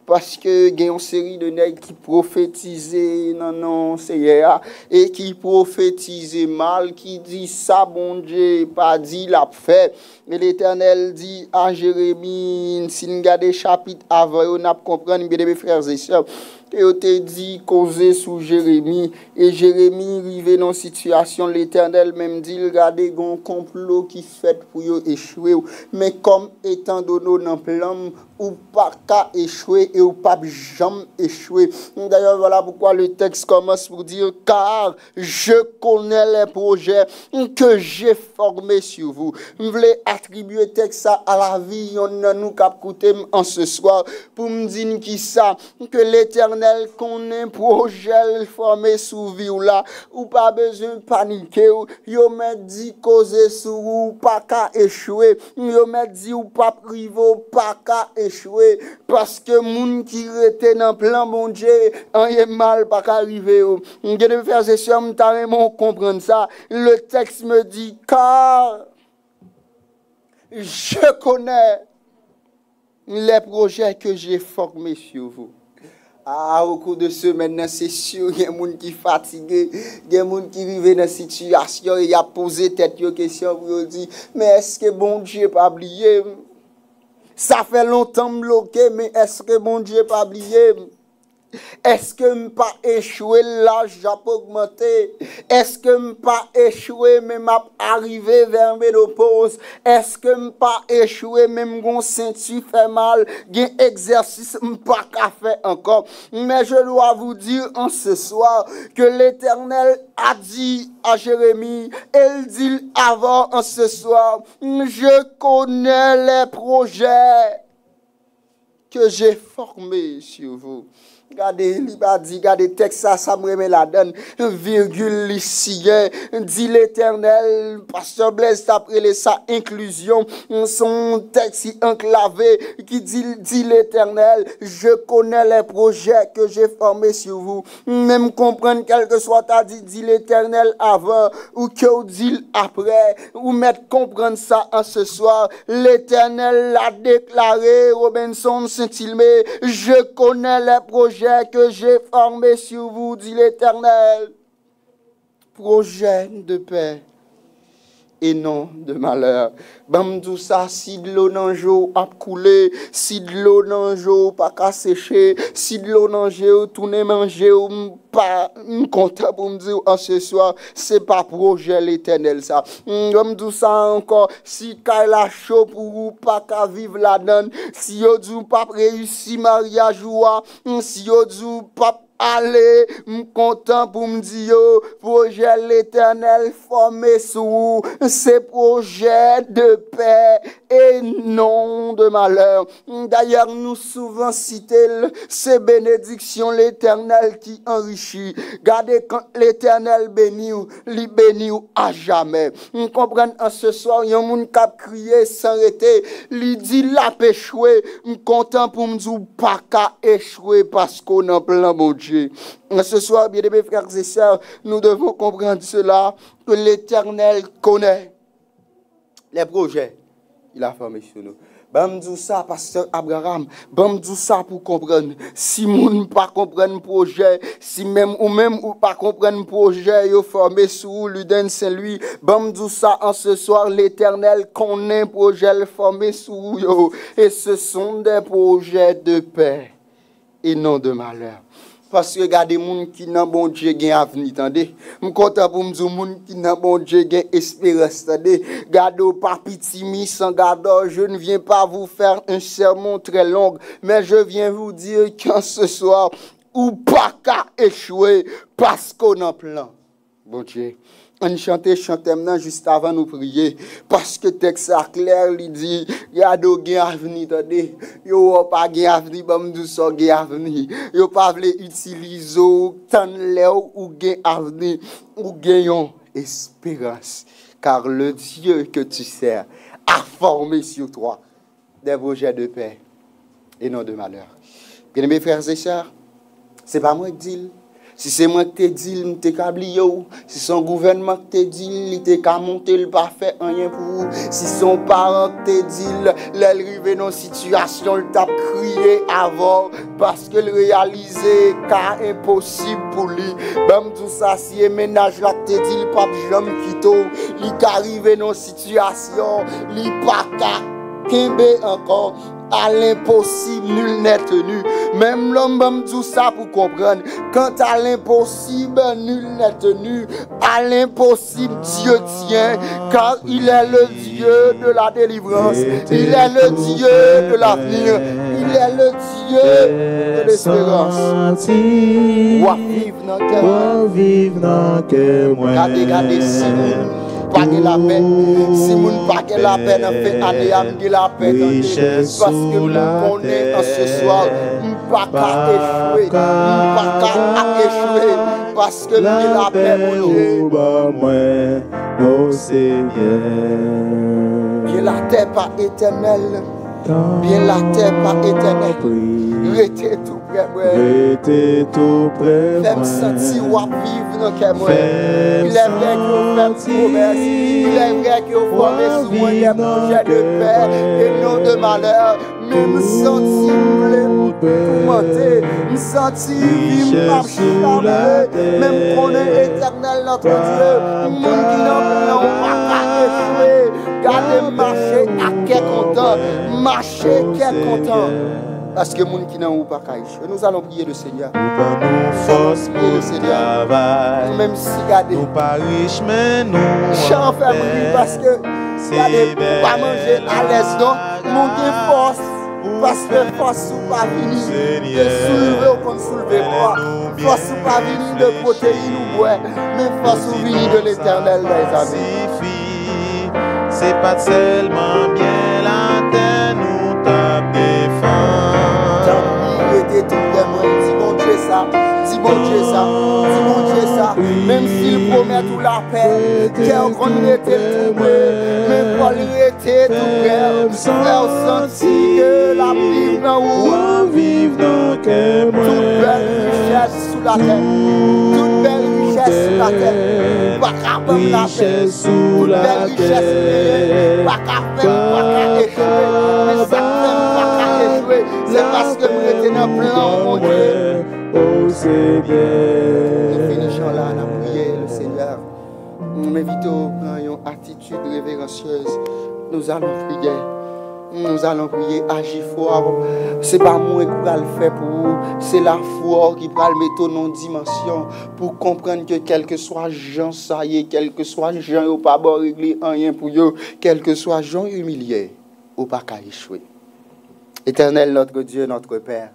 parce que il y a une série de nègres qui prophétisaient non non c'est hier et qui prophétisaient mal, qui dit ça bon Dieu pas dit l'a fait. Et l'Éternel dit à Jérémie, si nous regardons chapitre avant, on a comprendre bien mes frères et sœurs. Et on te dit causer sous Jérémie. Et Jérémie arrivé dans une situation, l'Éternel même dit, regardez, il y a un complot qui fait pour échouer. Mais comme étant donné dans le plan, ou pas qu'à échouer et ou pas jamais échouer. D'ailleurs, voilà pourquoi le texte commence pour dire, car je connais les projets que j'ai formés sur vous. Je voulais attribuer texte à la vie, on a nous cap coûté en ce soir, pour me dire qui ça, que l'Éternel connaît projet formé sur vous là, ou pas besoin de paniquer, yo m'a dit causer sur vous, pas qu'à échouer, yo m'a dit ou pas privé, pas qu'à échouer, parce que moun qui était dans plan bon Dieu, en y mal pas qu'à arriver. Je vais faire ces choses, je comprendre ça. Le texte me dit, car je connais les projets que j'ai formés sur vous. Ah, au cours de ce maintenant, c'est sûr, il y a des gens qui sont fatigués, il y a des gens qui arrivent dans la situation et il a posé tête de question pour dire, mais est-ce que bon Dieu pas oublié? Ça fait longtemps bloqué, mais est-ce que bon Dieu pas oublié? Est-ce que je pas échoué, l'âge a augmenté? Est-ce que je pas échoué, mais m'a arrivé vers ménopause? Est-ce que je pas échoué, même mon ceinture fait mal? Gen exercice je pas qu'à faire encore. Mais je dois vous dire en ce soir que l'Éternel a dit à Jérémie, elle dit avant en ce soir, je connais les projets que j'ai formés sur vous. Regardez, il a dit, regardez, texte ça, ça me remet la donne, virgule ici, dit l'Éternel, pasteur Blaise, après ça, inclusion, son texte enclavé, qui dit, dit l'Éternel, je connais les projets que j'ai formés sur vous, même comprendre quel que soit ta dit, dit l'Éternel avant, ou que dit après, ou mettre comprendre ça en ce soir, l'Éternel l'a déclaré, Robinson Saint-Ilmé, je connais les projets que j'ai formé sur vous, dit l'Éternel, projet de paix et non de malheur. Bam tout ça, si de l'eau dans l'eau a coulé, si de l'eau dans l'eau pas qu'à sécher, si de l'eau dans l'eau tourner manger, pas content pour me dire en ce soir, c'est pas projet l'Éternel ça. Bam tout ça encore, si kay la chaud pour vous pas qu'à vivre la donne, si yo dit pas réussi mariage ou si yo dit pas allez, content pour me dire, projet l'Éternel formé sous ces projets de paix et non de malheur. D'ailleurs, nous souvent citons ces bénédictions l'Éternel qui enrichit. Gardez quand l'Éternel bénit, il bénit à jamais. Nous comprenons en ce soir, il y a un monde qui a crié sans arrêter, il dit la péchoué, content pour me dire pas qu'à échouer parce qu'on a plein bon Dieu. Ce soir, bien aimés frères et sœurs, nous devons comprendre cela, que l'Éternel connaît les projets. Il a formé sur nous. Bam dit ça, pasteur Abraham, bam dit ça pour comprendre. Si moun pas comprendre projet, si même ou même ou pas comprendre projet, yo formé sur Luden Saint-Louis, bam dit ça en ce soir, l'Éternel connaît projet formé sur yo. Et ce sont des projets de paix et non de malheur. Parce que regardez, les gens qui n'ont bon Dieu gain avenir, attendez. Je suis content pour me dire, les gens qui n'ont bon Dieu gain espérance, attendez. Gardez, pas petit sans garde, je ne viens pas vous faire un sermon très long, mais je viens vous dire qu'en ce soir, ou pas qu'à échouer, parce qu'on a plein. Bon Dieu. On chante, chante maintenant juste avant nous prier. Parce que le texte est clair, il dit, il y a des gens avenir, attendez. Il n'y a pas de avenir, il y a des avenir. Il n'y a pas d'utiliser tant l'air ou gain avenir, ou gagnons espérance. Car le Dieu que tu sers a formé sur toi des projets de paix et non de malheur. Bien-aimés frères et sœurs, ce n'est pas moi qui dis, Si c'est moi qui te dit, il te câblié ou. Si son gouvernement qui te dit, il te qu'à monter, il pas fait rien pour vous. Si son parent te dit, l'arrivé dans une situation, il t'a crié avant parce que le réaliser car impossible pour lui. Même tout ça, si un ménage là te dit, il pas jamais quitté, il qu'arrivé dans une situation, il pas qu'à Kembe encore. À l'impossible, nul n'est tenu. Même l'homme va me dire ça pour comprendre. Quant à l'impossible, nul n'est tenu. À l'impossible, Dieu tient, car il est le Dieu de la délivrance. Il est le Dieu de l'avenir. Il est le Dieu de l'espérance. Ou vivre dans que moi. Regardez, regardez, si pas la peine, si moun pas la peine, en fait, année à me la peine, parce que nous connaissons en ce soir, nous pas qu'à échouer, nous pas qu'à échouer, parce que nous la peine, mon Dieu. Bien la terre pas éternelle, bien la terre pas éternelle, restez tout près, restez tout près, fais-moi sentir ou vivre dans quel moi. Il est vrai que vous faites promesse, il est vrai que vous formez sous moi des projets de paix et non de malheur. Mais me sentir pour monter, me sentir vivre marcher, même qu'on est éternel notre Dieu. Monde qui n'en pas qu'à échouer, gardez marcher à quel content, marcher quel content. Parce que les gens qui n'ont pas qu'à échouer, nous allons prier le Seigneur. Nous avons force pour le travail. Même si regardez, nous pas riches, mais nous. J'en fais bruit parce que regardez, pour pas manger à l'aise, donc, mon force. Parce que force ou pas venir de soulever ou qu'on soulever pas. Force ou pas venir de protéines ou boire. Mais force ou venir de l'éternel, les amis. C'est pas seulement bien la terre, nous t'a défend. Tant pis, était tout vraiment. Dis bon Dieu ça. Dis bon Dieu ça. Dis bon Dieu ça. Même s'il promet tout la paix, quelqu'un était troublé. Mais Paul était tout prêt. Faire sentir que la vie dans où vive dans quel monde. Toute belle richesse sous la terre. Toute belle richesse sous la terre. Pas capable la paix. Sous la terre. Pas capable, pas capable échouer. Mais ça fait pas capable échouer. C'est parce que nous étions dans le plan, mon Dieu. Oh Seigneur. Nous finissons là, on a prié le Seigneur. Nous m'invitons à une attitude révérencieuse. Nous allons prier. Nous allons prier, agir fort. Ce n'est pas moi qui va le faire pour vous. C'est la foi qui va le mettre dans une dimension pour comprendre que quel que soit Jean, ça y est, quel que soit Jean, ou pas bon régler rien pour eux, quel que soit Jean humilié, ou pas qu'à échouer. Éternel, notre Dieu, notre Père.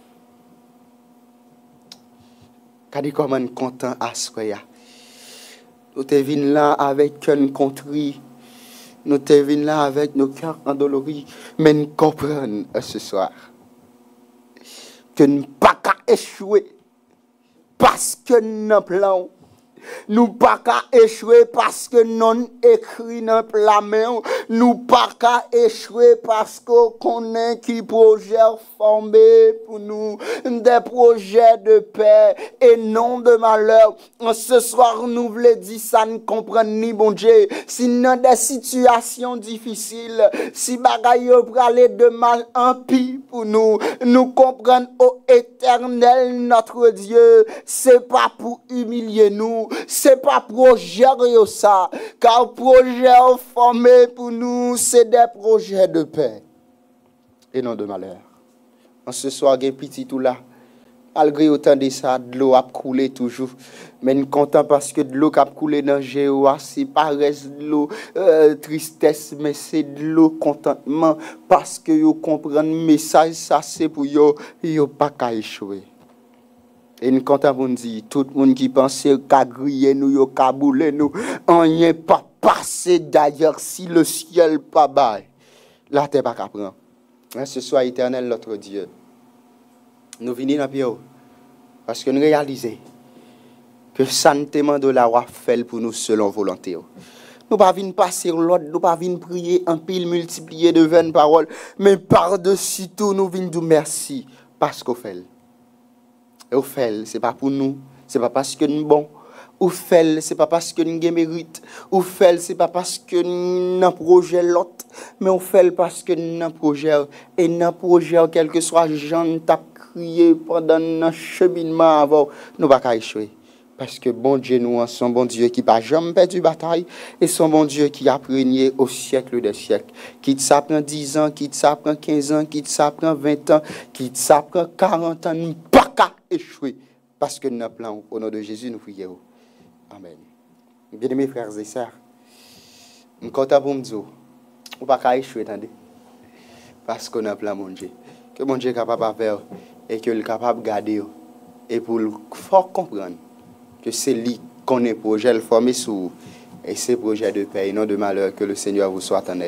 Kadi comment content à ce qu'il y a. Nous te venons là avec un contrit. Nous te venons là avec nos cœurs endoloris. Mais nous comprenons ce soir que nous ne pas qu'à échouer parce que nous plan. Nous pas qu'à échouer parce que non écrit dans la main. Nous pas qu'à échouer parce qu'on connaît qui projet formé pour nous. Des projets de paix et non de malheur. Ce soir, nous voulons dire ça, ne comprend ni bon Dieu. Si dans des situations difficiles, si bagaille pour aller de mal en pis pour nous, nous comprenons au éternel notre Dieu. C'est pas pour humilier nous. C'est pas projet ça, car projet formé pour nous, c'est des projets de paix et non de malheur. En ce soir, il y a petit tout là. Malgré autant de ça, de l'eau a coulé toujours. Mais nous comptons parce que de l'eau qui a coulé dans le Jéhovah, c'est pas reste de l'eau euh, tristesse, mais c'est de l'eau contentement. Parce que vous comprenez le message, ça c'est pour vous, vous pas qu'à échouer. Et nous comptons pour nous dire, tout le monde qui pense qu'à griller nous, qu'à bouler nous, on n'y est pas passé d'ailleurs si le ciel pas bas. La terre pas qu'à prendre. Ce soit éternel notre Dieu. Nous venons dans Pio parce que nous réalisons que ça ne demande la roi fait pour nous selon volonté. Nous pas venir passer l'autre, nous pas venir prier en pile multiplier de vaines paroles, mais par-dessus tout nous venons dire merci parce qu'on fait. Et au fait, ce n'est pas pour nous, c'est pas parce que nous bon. Ou fait, c'est pas parce que nous avons mérite. Ou fait, c'est pas parce que nous avons un projet l'autre. Mais on fait parce que nous avons un projet. Et dans projet, quel que soit Jean t'a crié pendant notre cheminement avant, nous ne pouvons pas échouer. Parce que bon Dieu, nous sommes bon Dieu qui n'a jamais perdu bataille. Et son bon Dieu qui a régné au siècle des siècles. Qui ça prend dix ans, qui ça prend quinze ans, qui ça prend vingt ans, qui ça prend quarante ans, nous ne pouvons pas échouer. Parce que nous avons plan au nom de Jésus, nous prions. Amen. Bien-aimés frères et sœurs, je suis content pour me dire, on ne peut pas échouer, attendez. Parce qu'on a plein de Dieu. Que mon Dieu est capable de faire et qu'il est capable de garder. Et pour le fort comprendre que c'est lui qu'on est projet, le formé sous et c'est projet de paix et non de malheur. Que le Seigneur vous soit en aide.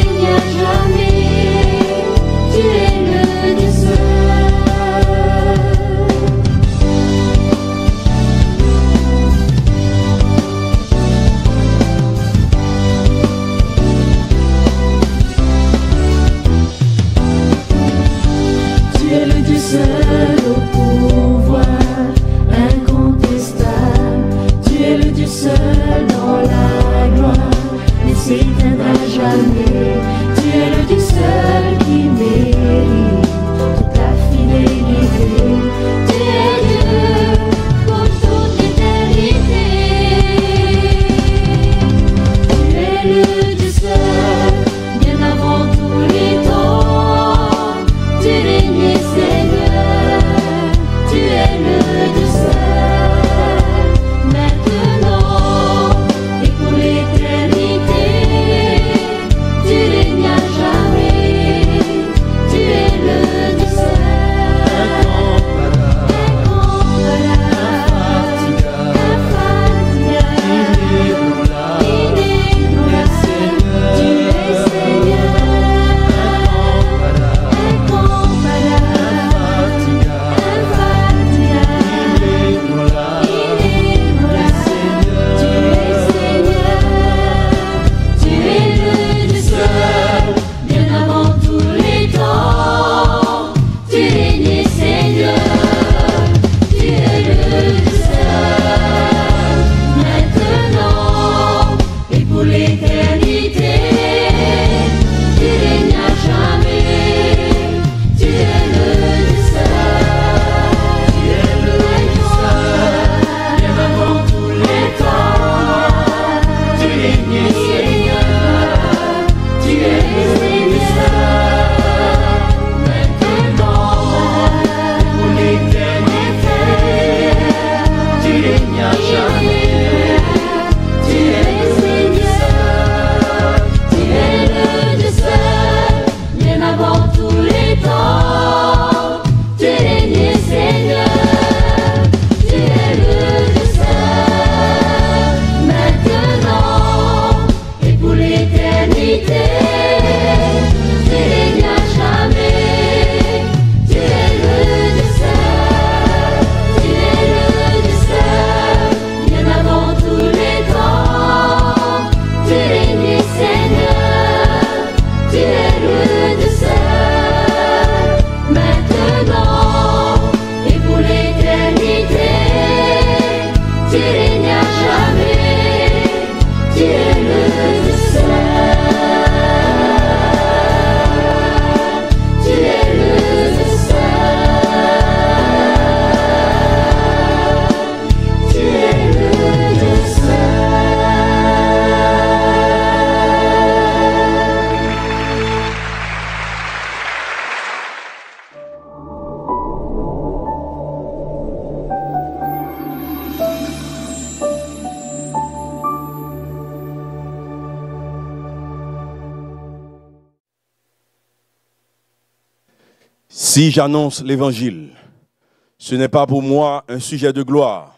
Jamais, tu es le Dieu seul. Si j'annonce l'évangile, ce n'est pas pour moi un sujet de gloire,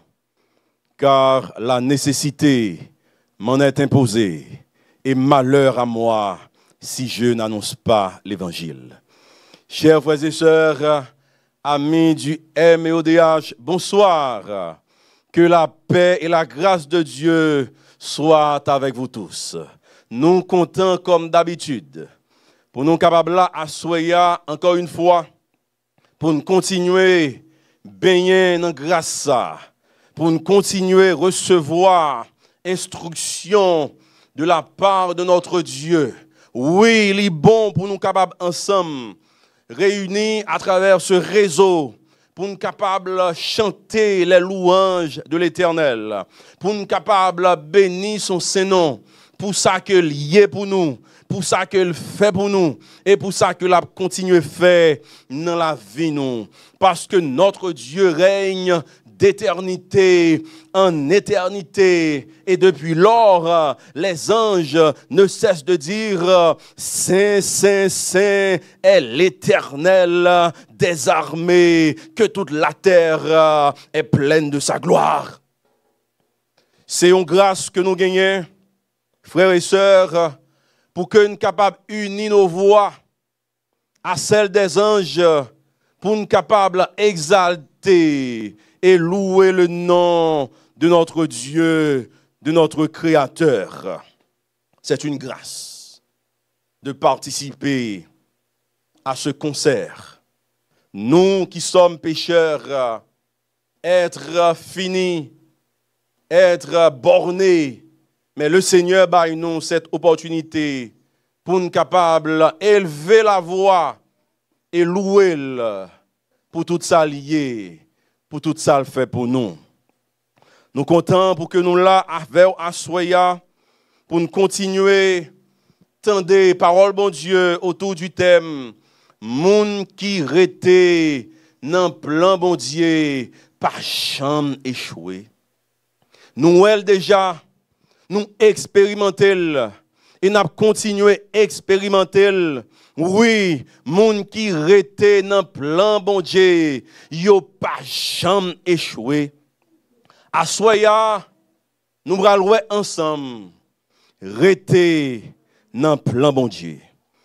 car la nécessité m'en est imposée, et malheur à moi si je n'annonce pas l'évangile. Chers frères et sœurs, amis du M O D H, bonsoir. Que la paix et la grâce de Dieu soient avec vous tous. Nous comptons comme d'habitude pour nous capables là à soya encore une fois pour nous continuer baigner dans grâce, pour nous continuer recevoir instruction de la part de notre Dieu. Oui, il est bon pour nous capables ensemble réunis à travers ce réseau pour nous capables de chanter les louanges de l'Éternel, pour nous capables de bénir son Saint-Nom, pour ça qu'il y est pour nous, pour ça qu'il fait pour nous, et pour ça qu'il a continué à faire dans la vie nous. Parce que notre Dieu règne d'éternité en éternité, et depuis lors, les anges ne cessent de dire « Saint, Saint, Saint est l'Éternel des armées, que toute la terre est pleine de sa gloire. » C'est une grâce que nous gagnons, frères et sœurs, pour que nous soyons capables d'unir nos voix à celles des anges, pour nous capables d'exalter et louer le nom de notre Dieu, de notre Créateur. C'est une grâce de participer à ce concert. Nous qui sommes pécheurs, être finis, être bornés, mais le Seigneur baille nous cette opportunité pour nous capables d'élever la voix et louer pour tout ça lié, pour tout ça le fait pour nous. Nous comptons pour que nous là avec Assoya, pour nous continuer tendre parole bon Dieu autour du thème moun qui rete dans plan bon Dieu pas jamais échoué. Nous elle déjà nous expérimentel et n'a continué expérimentel. Oui, moun qui rete dans plan bon Dieu, yo pas jamais échoué. Assoya, nous allons ensemble rete dans plan bon Dieu.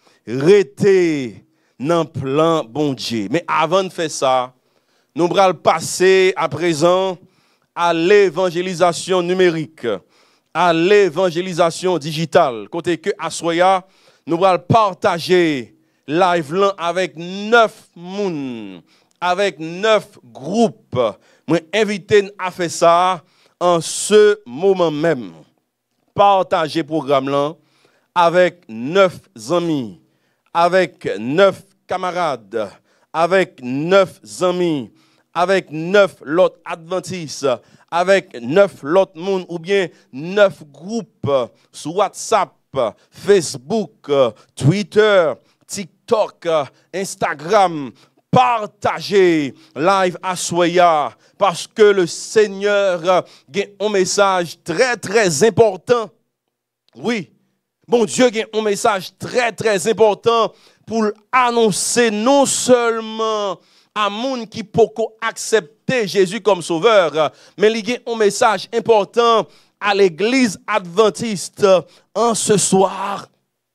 Rete dans plan bon Dieu. Mais avant de faire ça, nous allons passer à présent à l'évangélisation numérique, à l'évangélisation digitale. Côté que Assoya, nous allons partager live là avec neuf moun, avec neuf groupes. Moi invité à faire ça en ce moment même. Partager le programme là avec neuf amis, avec neuf camarades, avec neuf amis, avec neuf l'autres adventistes, avec neuf l'autres monde ou bien neuf groupes sur WhatsApp, Facebook, Twitter, TikTok, Instagram. Partagez live à Soya parce que le Seigneur a un message très très important. Oui, bon Dieu a un message très très important pour annoncer non seulement à monde qui peut accepter Jésus comme sauveur, mais il y a un message important à l'église adventiste en ce soir.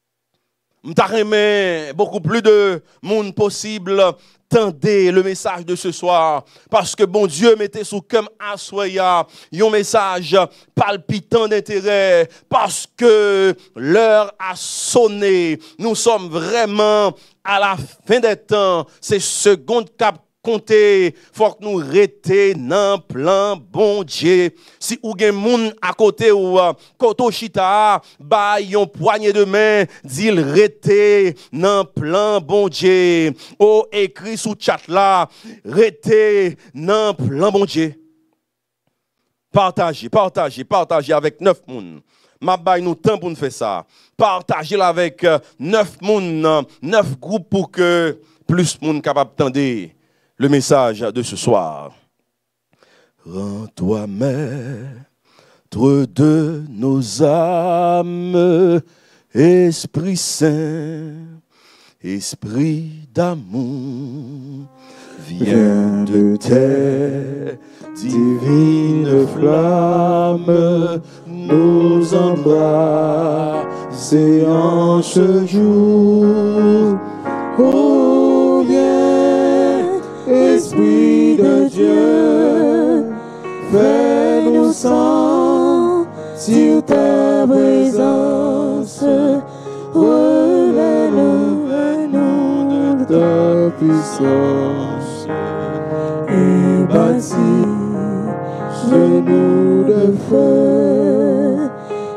M'ta beaucoup plus de monde possible. Tendez le message de ce soir, parce que bon Dieu mettait sous comme Assoya un message palpitant d'intérêt, parce que l'heure a sonné. Nous sommes vraiment à la fin des temps. C'est seconde cap compter, faut que nous rete dans plan bon Dieu. Si ou gen moun à côté ou koto chita, ba yon poignée de main, dit rete dans plan bon Dieu. Ou écrit sous chat là, rete dans plan bon Dieu. Partagez, partagez, partagez avec neuf moun. Ma bay nous temps pour nous faire ça. Partagez avec neuf moun, neuf groupes pour que plus moun capable d'entendre le message de ce soir. Rends-toi maître de nos âmes, Esprit Saint, Esprit d'amour, viens de tes divines flammes, nous embrasser en ce jour. Oh, viens, Esprit de Dieu, fais-nous sentir ta présence, relève-nous de ta puissance et bâtis genoux de feu,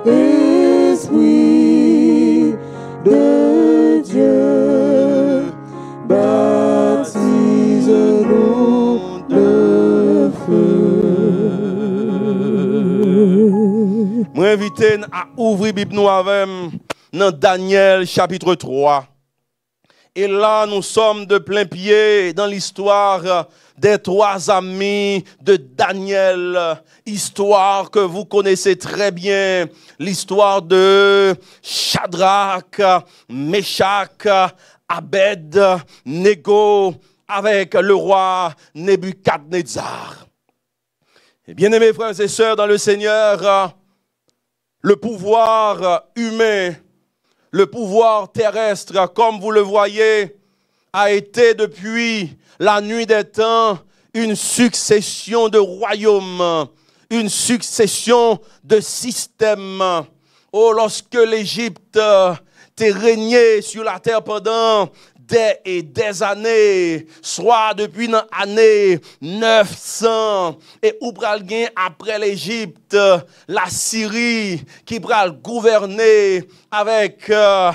Esprit de Dieu, baptise-nous de feu. Moi invite à ouvrir Bible nous avec dans Daniel chapitre trois. Et là, nous sommes de plein pied dans l'histoire des trois amis de Daniel. Histoire que vous connaissez très bien. L'histoire de Shadrach, Meshach, Abed-Nego avec le roi Nebuchadnezzar. Et bien aimés frères et sœurs dans le Seigneur, le pouvoir humain, le pouvoir terrestre, comme vous le voyez, a été depuis la nuit des temps une succession de royaumes, une succession de systèmes. Oh, lorsque l'Égypte t'est régné sur la terre pendant des et des années, soit depuis l'année neuf cents, et où pral gen après l'Égypte, la Syrie qui pral gouverner avec euh,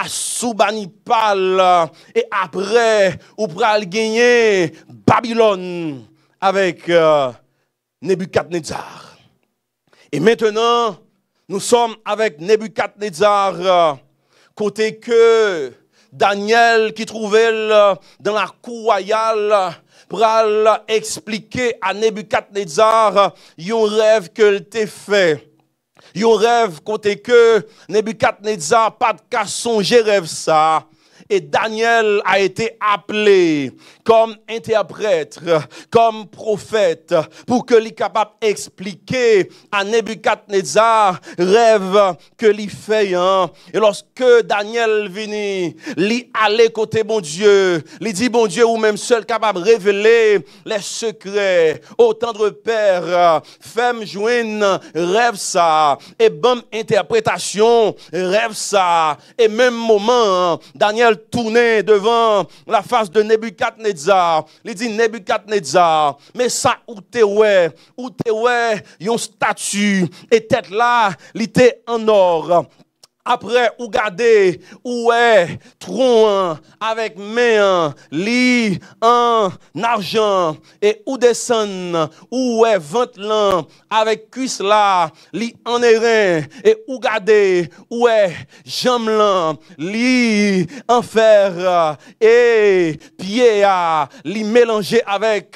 Assurbanipal, et après où pral gagner Babylone avec euh, Nebuchadnezzar. Et maintenant, nous sommes avec Nebuchadnezzar, euh, côté que Daniel qui trouvait dans la cour royale pour expliquer à Nebuchadnezzar un rêve que t'a fait. Un rêve côté que Nebuchadnezzar pas de cas songer rêve ça. Et Daniel a été appelé comme interprète, comme prophète, pour que lui capable d'expliquer à Nebuchadnezzar rêve que lui fait. Hein. Et lorsque Daniel vini, lui allait côté bon Dieu, lui dit bon Dieu ou même seul capable de révéler les secrets. Ô tendre Père, fais-moi joindre rêve ça, et bonne interprétation rêve ça, et même moment Daniel tourné devant la face de Nebuchadnezzar. Il dit Nebuchadnezzar, mais ça où t'es ouais, où t'es ouais, yon statue et tête là, il était en or. Après, ou garder, ou est tronc avec main, lit en argent, et ou descend, ou est ventre avec cuisse là, lit en airain, et ou garder, ou est jambe lit en fer, et pied à, lit mélangé avec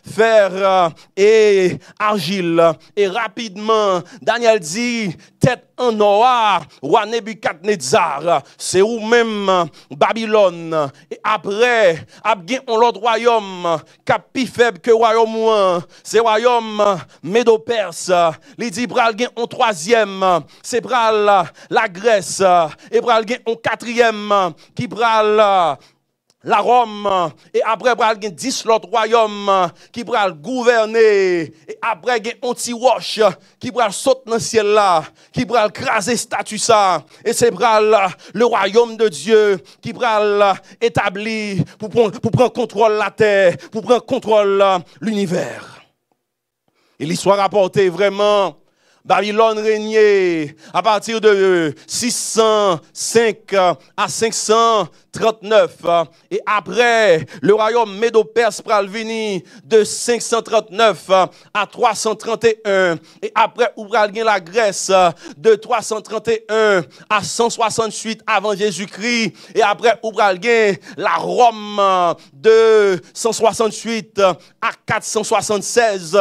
fer et argile. Et rapidement, Daniel dit, tête en noir, roi Nebuchadnezzar, c'est où même Babylone. Et après, il y a un autre royaume qui est plus faible que le royaume, c'est le royaume Médo-Perse. Il dit, il y a un troisième, c'est la Grèce. Et il y a un quatrième qui est la Rome, et après, il y a dix autres royaumes qui vont gouverner, et après, il y a un petit roche qui va sauter dans le ciel là, qui va craser statue ça, et c'est le royaume de Dieu qui va établir pour prendre, pour prendre contrôle de la terre, pour prendre contrôle de l'univers. Et l'histoire rapportée vraiment. Babylone régnait à partir de six cent cinq à cinq cent trente-neuf. Et après, le royaume Médo-Perse pral vini de cinq cent trente-neuf à trois cent trente et un. Et après, ou pral gen la Grèce de trois cent trente et un à cent soixante-huit avant Jésus-Christ. Et après, ou pral gen la Rome de cent soixante-huit à quatre cent soixante-seize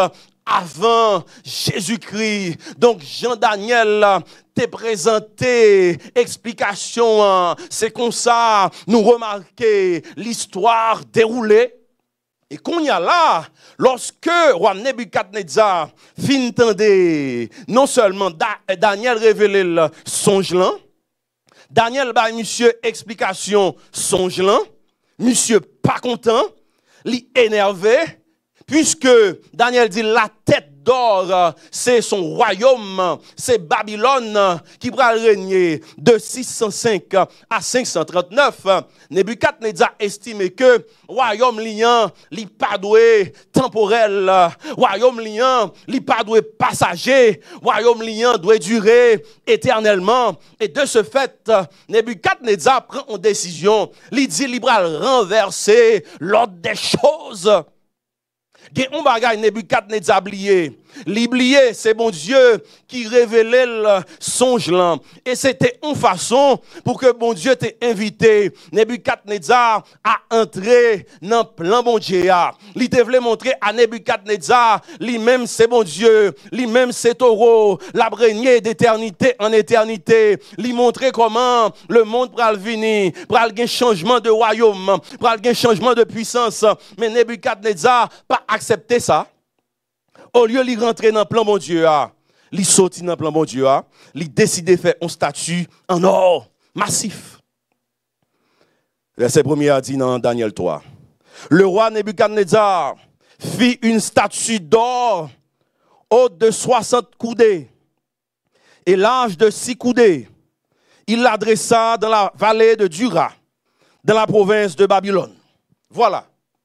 avant Jésus-Christ. Donc Jean-Daniel t'est présenté, explication, c'est comme ça, nous remarquons l'histoire déroulée. Et qu'on y a là, lorsque roi Nebuchadnezzar fin entendait non seulement da, Daniel révélé le songe là, Daniel ba monsieur explication songe là, monsieur pas content, li énervé, puisque Daniel dit la tête d'or, c'est son royaume, c'est Babylone qui va régner de six cent cinq à cinq cent trente-neuf. Nebuchadnezzar estimé que royaume liant, li pas doué temporel, royaume liant, li pas doué passager, royaume liant doit durer éternellement. Et de ce fait, Nebuchadnezzar prend une décision, li dit li bral renverser l'ordre des choses. Gen on bagay Nebuchadnezzar oublié. L'oublié, c'est bon Dieu qui révélait le songe là. Et c'était une façon pour que bon Dieu t'ait invité Nebuchadnezzar à entrer dans le plan bon Dieu. Il te voulait montrer à Nebuchadnezzar, lui-même c'est bon Dieu, lui-même c'est taureau, la régner d'éternité en éternité. Lui montrer comment le monde pral venir, pral gen changement de royaume, pral gen changement de puissance. Mais Nebuchadnezzar pas accepté ça. Au lieu de rentrer dans le plan bon Dieu, il sorti dans le plan bon Dieu, il décide de faire un statut en or massif. Verset premier a dit dans Daniel trois. Le roi Nebuchadnezzar fit une statue d'or haute de soixante coudées et large de six coudées. Il l'adressa dans la vallée de Dura, dans la province de Babylone. Voilà.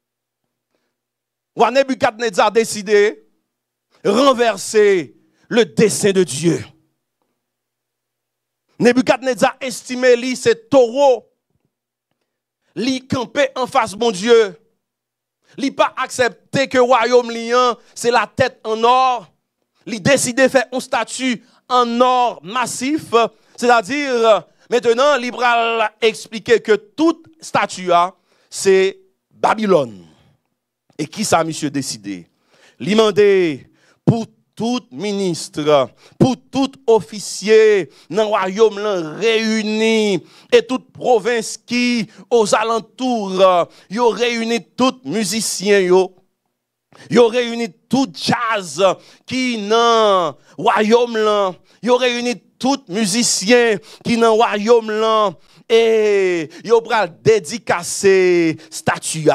Roi Nebuchadnezzar a décidé renverser le dessein de Dieu. Nebuchadnezzar estimé lui c'est taureau, lui campé en face bon Dieu, lui pas accepté que royaume liant c'est la tête en or, lui décidé faire une statue en or massif, c'est-à-dire maintenant il va expliquer que toute statue c'est Babylone. Et qui ça monsieur décidé? Lui mandé pour tout ministre, pour tout officier dans le royaume réuni et toute province qui aux alentours, yo réuni tout musicien yo, yo réuni tout jazz qui dans le royaume là, yo réuni tout musicien qui dans le royaume là et yo pral dédicacer statue.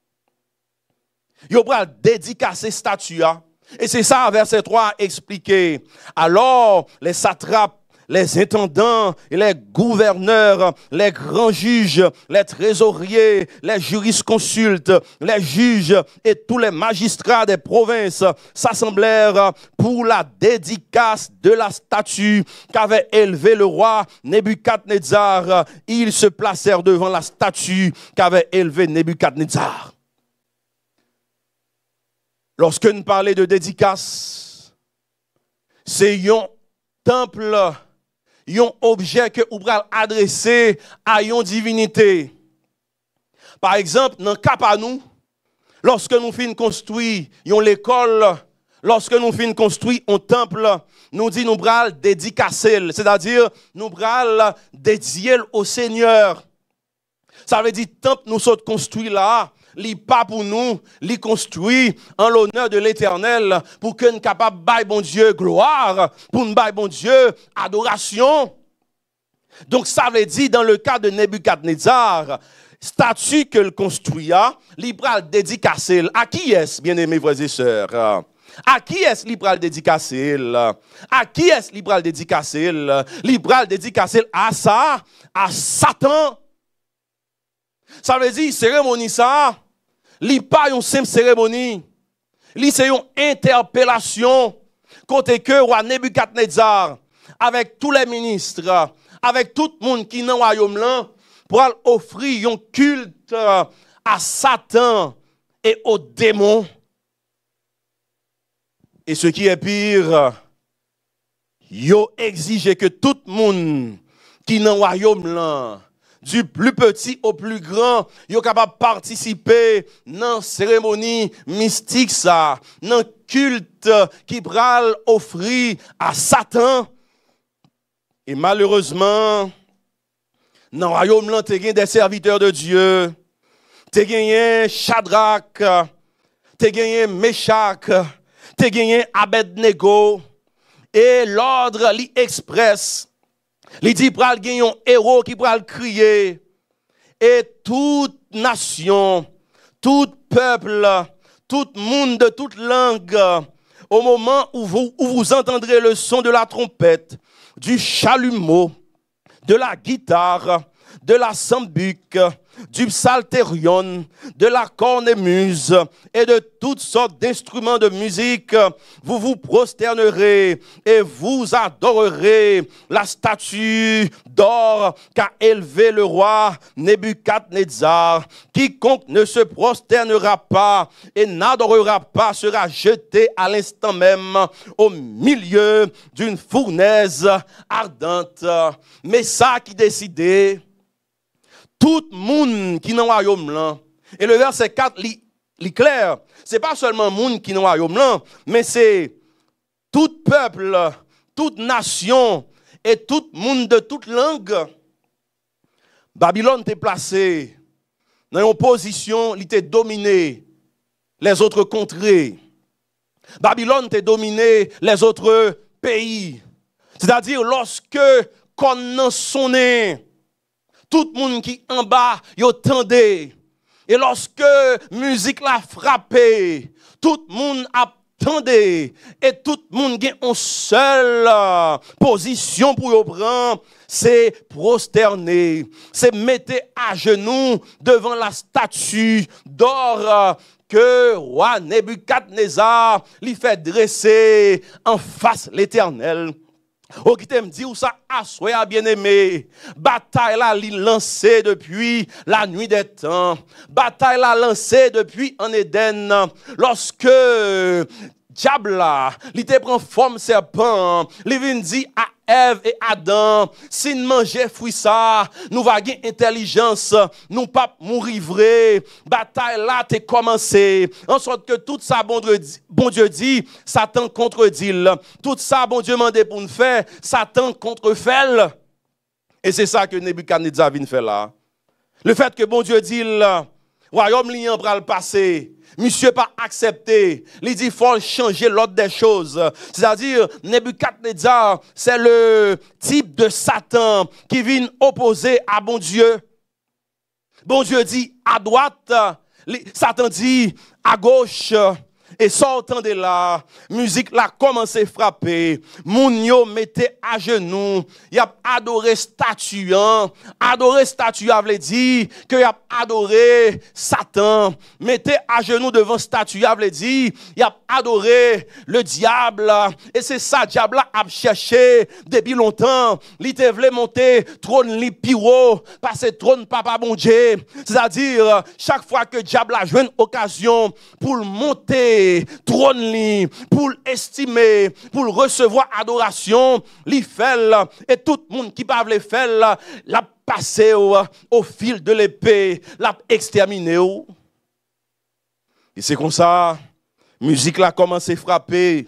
Yo pral dédicacer statue. Et c'est ça, verset trois, expliqué. Alors, les satrapes, les intendants, les gouverneurs, les grands juges, les trésoriers, les jurisconsultes, les juges et tous les magistrats des provinces s'assemblèrent pour la dédicace de la statue qu'avait élevée le roi Nebuchadnezzar. Ils se placèrent devant la statue qu'avait élevée Nebuchadnezzar. Lorsque nous parlons de dédicace, c'est un temple, un objet que vous pouvez adresser à une divinité. Par exemple, dans le cas à nous, lorsque nous finissons construire une école, lorsque nous finissons construire un temple, nous disons nous allons dédicacer, c'est-à-dire nous allons dédier au Seigneur. Ça veut dire temple nous sommes construits là. Li pas pour nous, li construit en l'honneur de l'Éternel pour que nous capable bailler bon Dieu gloire, pour nous bailler bon Dieu adoration. Donc ça veut dire dans le cas de Nebuchadnezzar, statue que le construit, li pral dédicacer à qui est-ce bien-aimés frères et sœurs? À qui est-ce li pral dédicacer? À qui est-ce li pral dédicacer? Li pral dédicacer à ça, à Satan. Ça veut dire, cérémonie ça, li pas une simple cérémonie, li c'est une interpellation, côté que roi Nebuchadnezzar, avec tous les ministres, avec tout le monde qui est dans le royaume là, pour offrir un culte à Satan et aux démons. Et ce qui est pire, yo exige que tout le monde qui est dans le royaume là, du plus petit au plus grand, yo capable participer dans cérémonie mystique ça, dans culte qui pral offrir à Satan. Et malheureusement, dans le royaume là, t'es des serviteurs de Dieu, t'es gagné Shadrach, t'es gagné Meshach, t'es gagné Abednego, et l'ordre li express. Il dit pral gen un héros qui pral crier, et toute nation, tout peuple, tout monde de toute langue, au moment où vous, où vous entendrez le son de la trompette, du chalumeau, de la guitare, de la sambuc, du psalterion, de la cornemuse et de toutes sortes d'instruments de musique, vous vous prosternerez et vous adorerez la statue d'or qu'a élevé le roi Nebuchadnezzar. Quiconque ne se prosternera pas et n'adorera pas sera jeté à l'instant même au milieu d'une fournaise ardente. Mais ça qui décidait, tout le monde qui est dans le royaume là, et le verset quatre, est clair, ce n'est pas seulement le monde qui est dans le royaume là, mais c'est tout peuple, toute nation et tout le monde de toute langue. Babylone était placé dans une position, il était dominé les autres contrées. Babylone était dominé les autres pays. C'est-à-dire lorsque qu'on en sonné, tout le monde qui en bas, yo tendait. Et lorsque musique l'a frappé, tout le monde attendait. Et tout le monde a une seule position pour yo prendre, c'est prosterner, c'est mettre à genoux devant la statue d'or que roi Nebuchadnezzar lui fait dresser en face l'Éternel. Ou qui t'aime dire ça, assoya bien-aimé, bataille là li lancée depuis la nuit des temps, bataille là lancée depuis en Éden, lorsque diable là, il te prend forme serpent, il vient dire à Ève et Adam, si nous mangeons fruit ça, nous va gagner intelligence, nous pas mourir vrai. Bataille là t'est commencé. En sorte que tout ça bon Dieu, bon Dieu dit, Satan contredit. Tout ça bon Dieu mandé pour nous faire, Satan contrefait. Et c'est ça que Nebuchadnezzar vient faire là. Le fait que bon Dieu dit, royaume liant pour le passer. Monsieur pas accepté. Il dit faut changer l'ordre des choses. C'est-à-dire Nebuchadnezzar, c'est le type de Satan qui vient opposer à bon Dieu. Bon Dieu dit à droite, Satan dit à gauche. Et sortant de là, musique là commencé à frapper. Moun yo mette à genoux. Y a adoré statue. Adoré statue veut dire que y a adoré Satan. Mettez à genoux devant statue veut dire y a adoré le diable. Et c'est ça diable a cherché depuis longtemps. Li te vle monter trône li piro passer trône papa bon Dieu. C'est-à-dire chaque fois que diable a joué une occasion pour monter trône li, pour estimer, pour recevoir adoration, li fait et tout le monde qui parle le fait l'a passé au, au fil de l'épée, l'a exterminé. Et c'est comme ça, musique là commencé à frapper.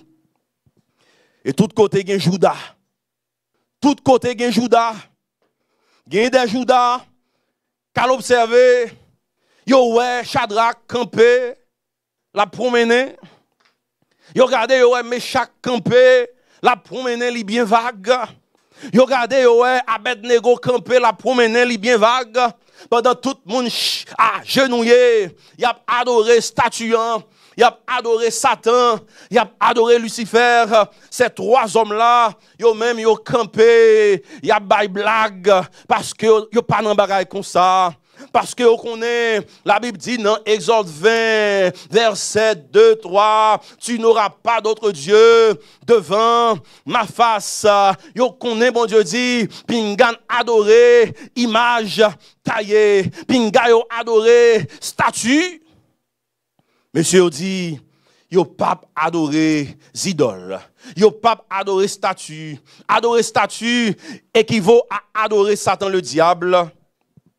Et tout côté gen Juda. Tout côté gen Juda. Gen des Juda qu'à l'observer, yo ouais Shadrach campé. La promener. Yo regardez yo ouais Meshach campé, la promener li bien vague. Yo regardez yo ouais Abednego campé, la promener li bien vague. Pendant tout le monde à genouillé, y a adoré statue, y a adoré Satan, y a adoré Lucifer. Ces trois hommes là, yo même yo campé, y a bay blague parce que yo pas nan bagay comme ça. Parce que on connaît, la Bible dit dans Exode vingt, verset deux, trois, tu n'auras pas d'autre Dieu devant ma face. Yo connaît, bon Dieu dit, pingan adoré, image taillée, pinga yo adoré, statue. Monsieur dit, yo pape adoré idoles. Yo pape adoré statue. Adorer statue équivaut à adorer Satan le diable.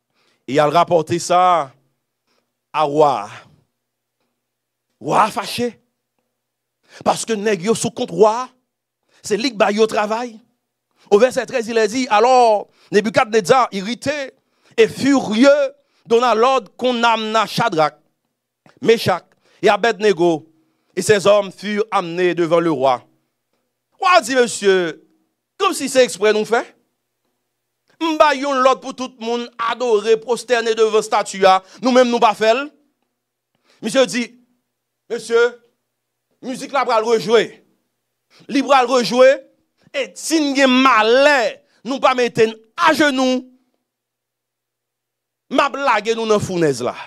Et il a rapporté ça à roi. Roi fâché. Parce que nèg yo sous compte roi, c'est lui qui ba yo travail. Au verset treize, il a dit, alors Nebuchadnezzar, irrité et furieux, donna l'ordre qu'on amena Shadrach, Meshach et Abednego, et ces hommes furent amenés devant le roi. Le roi dit, monsieur, comme si c'est exprès nous fait. M'ba yon l'ordre pour tout le monde adorer, prosterner devant statue, nous-mêmes nous pas fait. Monsieur dit, monsieur, musique là pral rejouer. Li pral rejouer et si nous malin, nous pas mettre à genoux. Ma blague nous dans fournaise là.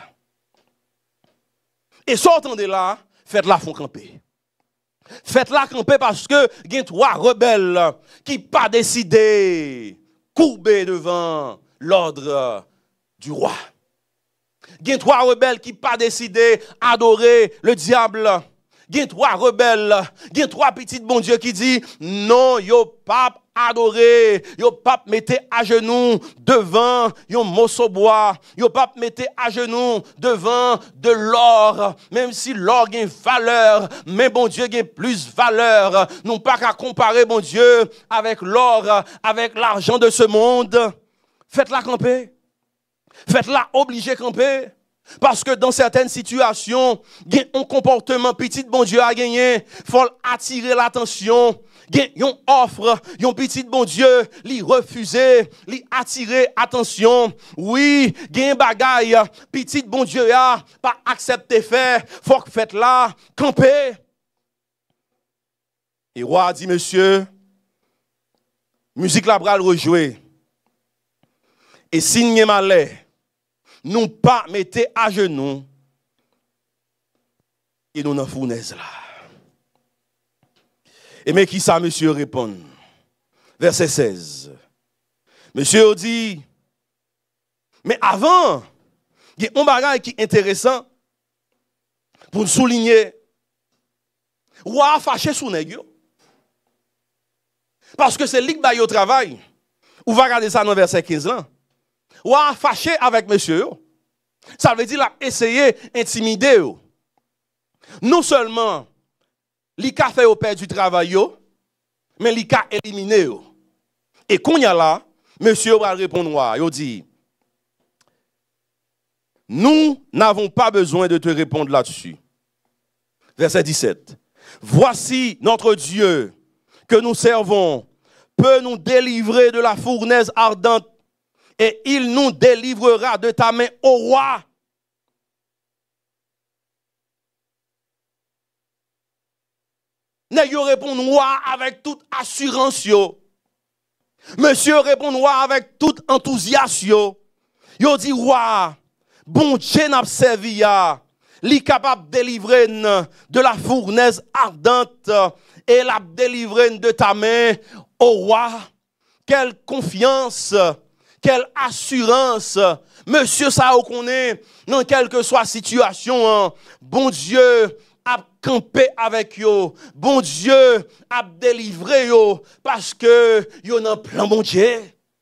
Et sortant de là, faites-la fond camper. Faites-la camper parce que il y a trois rebelles qui pas décidé courbés devant l'ordre du roi. Il y a trois rebelles qui pas décidé adorer le diable. Il y a trois rebelles, il y a trois petits bon Dieu qui dit non, yo pas adorer, yo pas mettre à genoux devant yon morceau bois, yo pas mettre à genoux devant de l'or, même si l'or a une valeur, mais bon Dieu a plus valeur. Non pas qu'à comparer bon Dieu avec l'or, avec l'argent de ce monde. Faites-la camper. Faites-la obliger camper. Parce que dans certaines situations, il y a un comportement petit bon Dieu à gagner. Il faut attirer l'attention. Il y a une offre, il y a un petit bon Dieu, lui refuser, lui attirer attention. Oui, il y a un bagaille, petit bon Dieu a pas accepté faire. Il faut que faites là, camper. Et roi a dit, monsieur, musique la bral rejouer. Et signe malais. Nous pas mettez à genoux et nous dans fournaise là. Et mais qui ça monsieur répond? Verset seize. Monsieur dit mais avant, il y a un bagage qui est intéressant pour nous souligner. Roi fâché sous nèg yo. Parce que c'est lui qui ba yo travail. Ou va regarder ça dans verset quinze là. Ou a fâché avec monsieur. Ça veut dire qu'il a essayé d'intimider. Non seulement, il a fait au père du travail, mais il a éliminé. Et quand il y a là, monsieur va répondre, il dit, nous n'avons pas besoin de te répondre là-dessus. Verset dix-sept. Voici notre Dieu que nous servons peut nous délivrer de la fournaise ardente. Et il nous délivrera de ta main au roi. Nèg yo répond roi avec toute assurance yo. Monsieur répond roi avec tout enthousiasme yo. Yo dit roi, bon Dieu n'a servi ya, li capable de délivrer de la fournaise ardente et la délivrer de ta main au roi. Quelle confiance! Quelle assurance, monsieur ça connaît, dans quelle que soit la situation, hein, bon Dieu a campé avec yo, bon Dieu a délivré yo, parce que yo nan plan bon Dieu.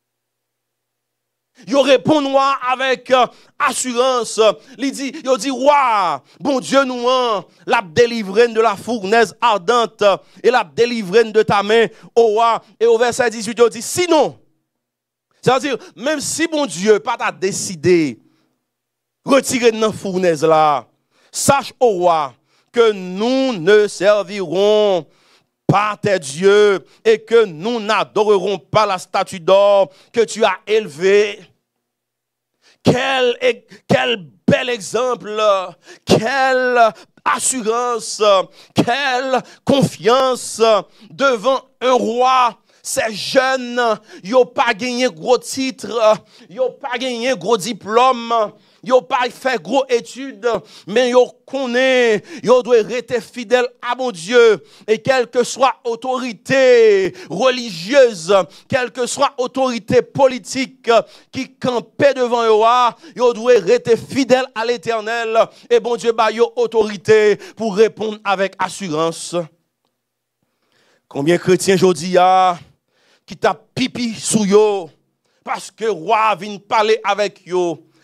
Yo répond moi avec euh, assurance, il dit, yo dit, roi, bon Dieu nous hein, l'a délivré de la fournaise ardente et l'a délivré de ta main au roi. Et au verset dix-huit, il dit, sinon, c'est-à-dire, même si bon Dieu pas t'a décidé retirer de la fournaise là, sache au roi que nous ne servirons pas tes dieux et que nous n'adorerons pas la statue d'or que tu as élevée. Quel, quel bel exemple, quelle assurance, quelle confiance devant un roi. Ces jeunes, ils n'ont pas gagné gros titre, ils n'ont pas gagné gros diplôme, ils n'ont pas fait gros études, mais ils connaissent, ils doivent rester fidèles à mon Dieu. Et quelle que soit autorité religieuse, quelle que soit autorité politique qui campait devant eux, ils doivent rester fidèles à l'Éternel. Et bon Dieu, bah, ils ont autorité pour répondre avec assurance. Combien de chrétiens aujourd'hui a qui t'a pipi sous yo parce que roi vient parler avec yo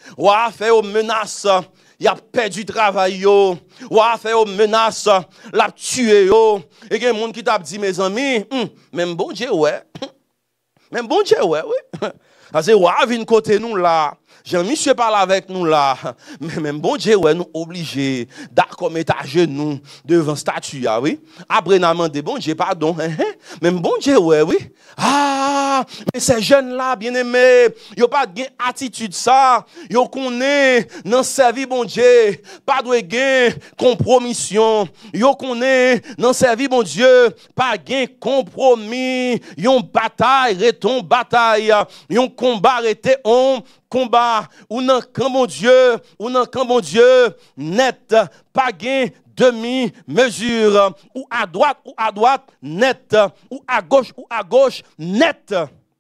Ouah, fait aux menaces. Il a perdu travail yo, ou a fait aux menaces, l'a tué yo. Et il y a des gens qui t'a dit mes amis, hum, même bon Dieu ouais. Même bon Dieu ouais, oui. Parce que ouah vient côté nous là. Jean-Michel parle avec nous là. Mais même bon Dieu ouais nous obligés d'accord mettre à genoux devant statue ah oui. Après n'a demandé bon Dieu pardon. Même bon Dieu ouais oui. Ah, mais ces jeunes là bien-aimés, yo pas de attitude ça. Yo connaît dans servir bon Dieu, pas de gain compromission. Yo connaît dans servir bon Dieu, pas gain compromis. Yon bataille, reton bataille. Yon combat, rete on combat, ou nan camp mon Dieu, ou nan camp mon Dieu, net, pas gain demi-mesure, ou à droite, ou à droite, net, ou à gauche, ou à gauche, net.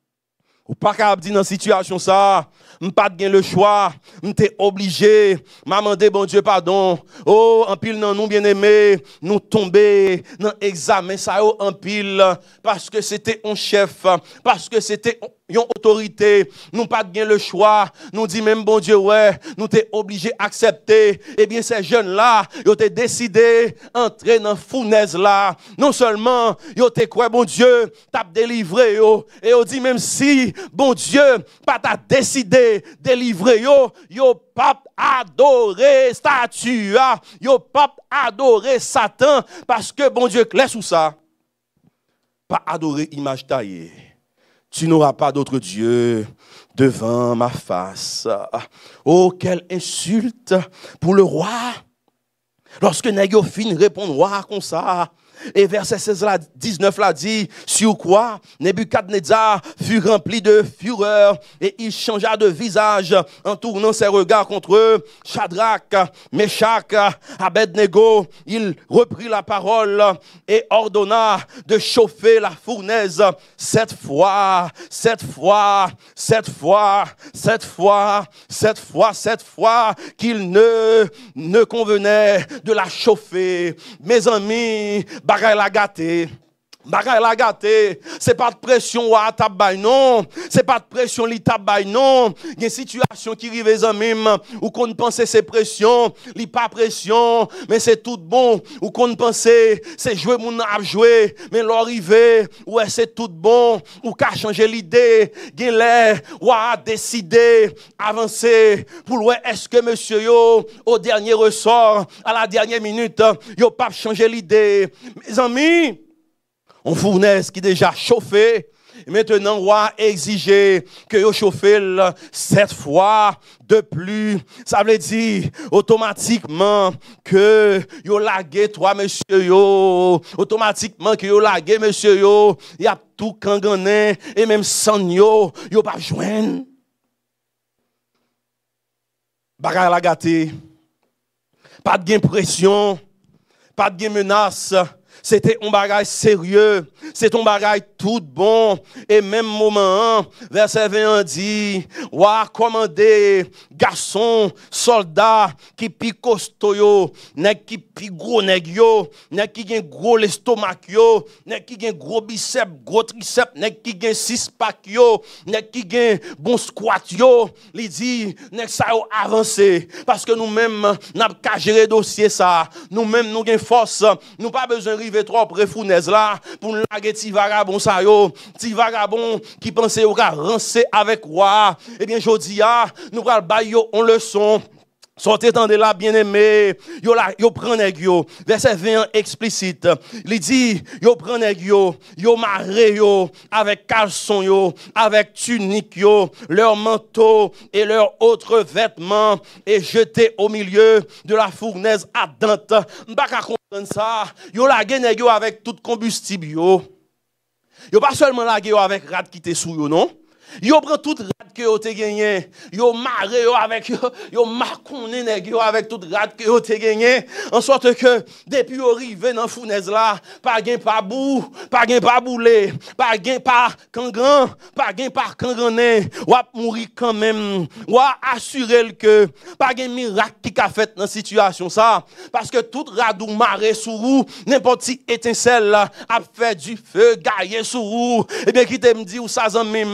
Ou pas capable dire dans situation ça, m'pas gain le choix, m'étais obligé, m'a demandé bon Dieu pardon. Oh, en pile nan nous bien-aimés, nous tomber dans examen ça en pile parce que c'était un chef, parce que c'était une autorité, nous pas gain le choix, nous dit même bon Dieu ouais, nous t'es obligé accepter. Eh bien ces jeunes là, ils ont décidé entrer dans fournaise là. Non seulement ils ont quoi bon Dieu, t'a délivré yo et on dit même si bon Dieu pas t'a décidé délivrer yo, yo pas adorer statue, yo pas adorer Satan parce que bon Dieu clair sous ça. Pas adorer image taillée. Tu n'auras pas d'autre Dieu devant ma face. Oh, quelle insulte pour le roi. Lorsque Négo fin répond roi comme ça. Et verset seize là, dix-neuf là dit, sur quoi Nebuchadnezzar fut rempli de fureur et il changea de visage en tournant ses regards contre eux. Shadrach, Meshach, Abednego, il reprit la parole et ordonna de chauffer la fournaise sept fois, sept fois, sept fois, sept fois, sept fois, sept fois qu'il ne, ne convenait de la chauffer. Mes amis, bagay la gâté. Bagay la gâté, c'est pas de pression ou à tabay non, c'est pas de pression li tabay non. Il y a une situation qui arrive les amis ou qu'on pense c'est pression, li pas pression, mais c'est tout bon ou qu'on pense c'est jouer mon a jouer, mais l'arrivé ouais c'est tout bon ou qu'a changer l'idée, gen l'air ou a décider avancer pour ouais est-ce que monsieur yo au dernier ressort à la dernière minute yo pas changer l'idée. Mes amis, on fournaise qui déjà chauffé. Maintenant, on va exiger que vous chauffez sept fois de plus. Ça veut dire automatiquement que vous laguez trois monsieur yo. Automatiquement que vous laguez monsieur yo. Il y a tout kangané et même sans yo. Yo pas joindre. Bagay la gâté. Pas de gain pression. Pas de gain menace. C'était un bagage sérieux, c'est un bagage tout bon. Et même moment, verset vingt dit, wa commandé, garçon, soldat, qui pi costaud yo, nek qui pi gros nèg yo, nek qui gen gros l'estomac yo, nek qui gen gros biceps, gros triceps, nek qui gen six pack yo, nek qui gen bon squat yo, li dit, nek sa yo avancé. Parce que nous-mêmes, n'a pas gérer dossier ça, nous-mêmes, nous gen force, nous pas besoin de trop près fournaise là pour nous laguer ti vagabond ça yo ti vagabond qui pensait au ka rancer avec roi. Eh bien jodi a nous pral ba yo on leçon. Sortez tendez là bien-aimé, yo la yo prend nèg yo, verset vingt explicite. Il dit yo prend nèg yo, yo maré yo avec caleçon yo, avec tunique yo, leur manteau et leurs autres vêtements et jeté au milieu de la fournaise ardente. M'pa ka comprendre ça. Yo la nèg yo avec tout combustible yo. Yo pas seulement la yo avec rat qui te sou yo non. Yo prend tout rat que yo te gagné, yo maré yo avec yo, yo marconné nèg yo avec tout rat que yo te gagné en sorte que depuis yo rivé dans fournaise là, pas gain pas bou, pas gain pas boulé, pas gain pas kangan, pas gain pas kangané, ou a mourir quand même, ou a assurer que pas gain miracle qui a fait dans situation ça parce que tout radou maré sous roue, n'importe qui étincelle a fait du feu gaillé sous roue. Et bien qui te me dit ou ça zanmim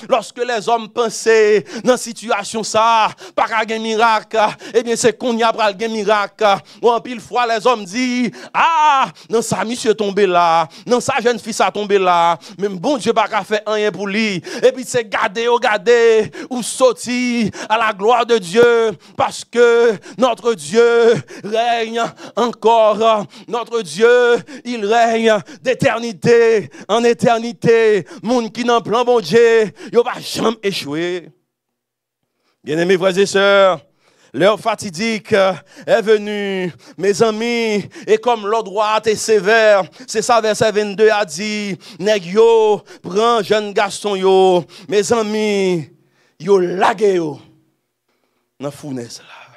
lorsque les hommes pensaient dans situation ça, pas qu'à un miracle, eh bien c'est qu'on y a pral gen miracle. Ou en pile fois les hommes disent, ah, non ça monsieur tombé là, non ça jeune fille ça tombé là, même bon Dieu pas qu'à faire rien pour lui. Et puis c'est garder, regarder, ou sortir à la gloire de Dieu, parce que notre Dieu règne encore, notre Dieu, il règne d'éternité en éternité. Moun qui n'en plan bon Dieu, il va jamais échouer. Bien-aimés frères et sœurs, l'heure fatidique est venue, mes amis, et comme l'ordre droit est sévère, c'est ça verset vingt-deux a dit, nèg yo, prends jeune garçon yo, mes amis, yo lage yo, dans fournaise là.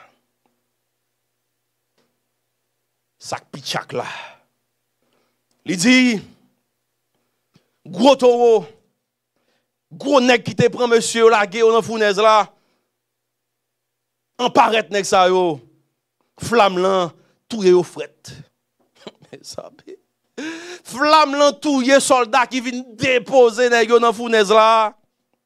Sak pichak là. Il dit, gros taureau, gros nèg qui te prend monsieur lage yo dans fournaise là. En paraît nèg sa yo, flamme lan touye yo fret. Flamme lan touye soldat qui vient déposer nèg yo dans fournaise là.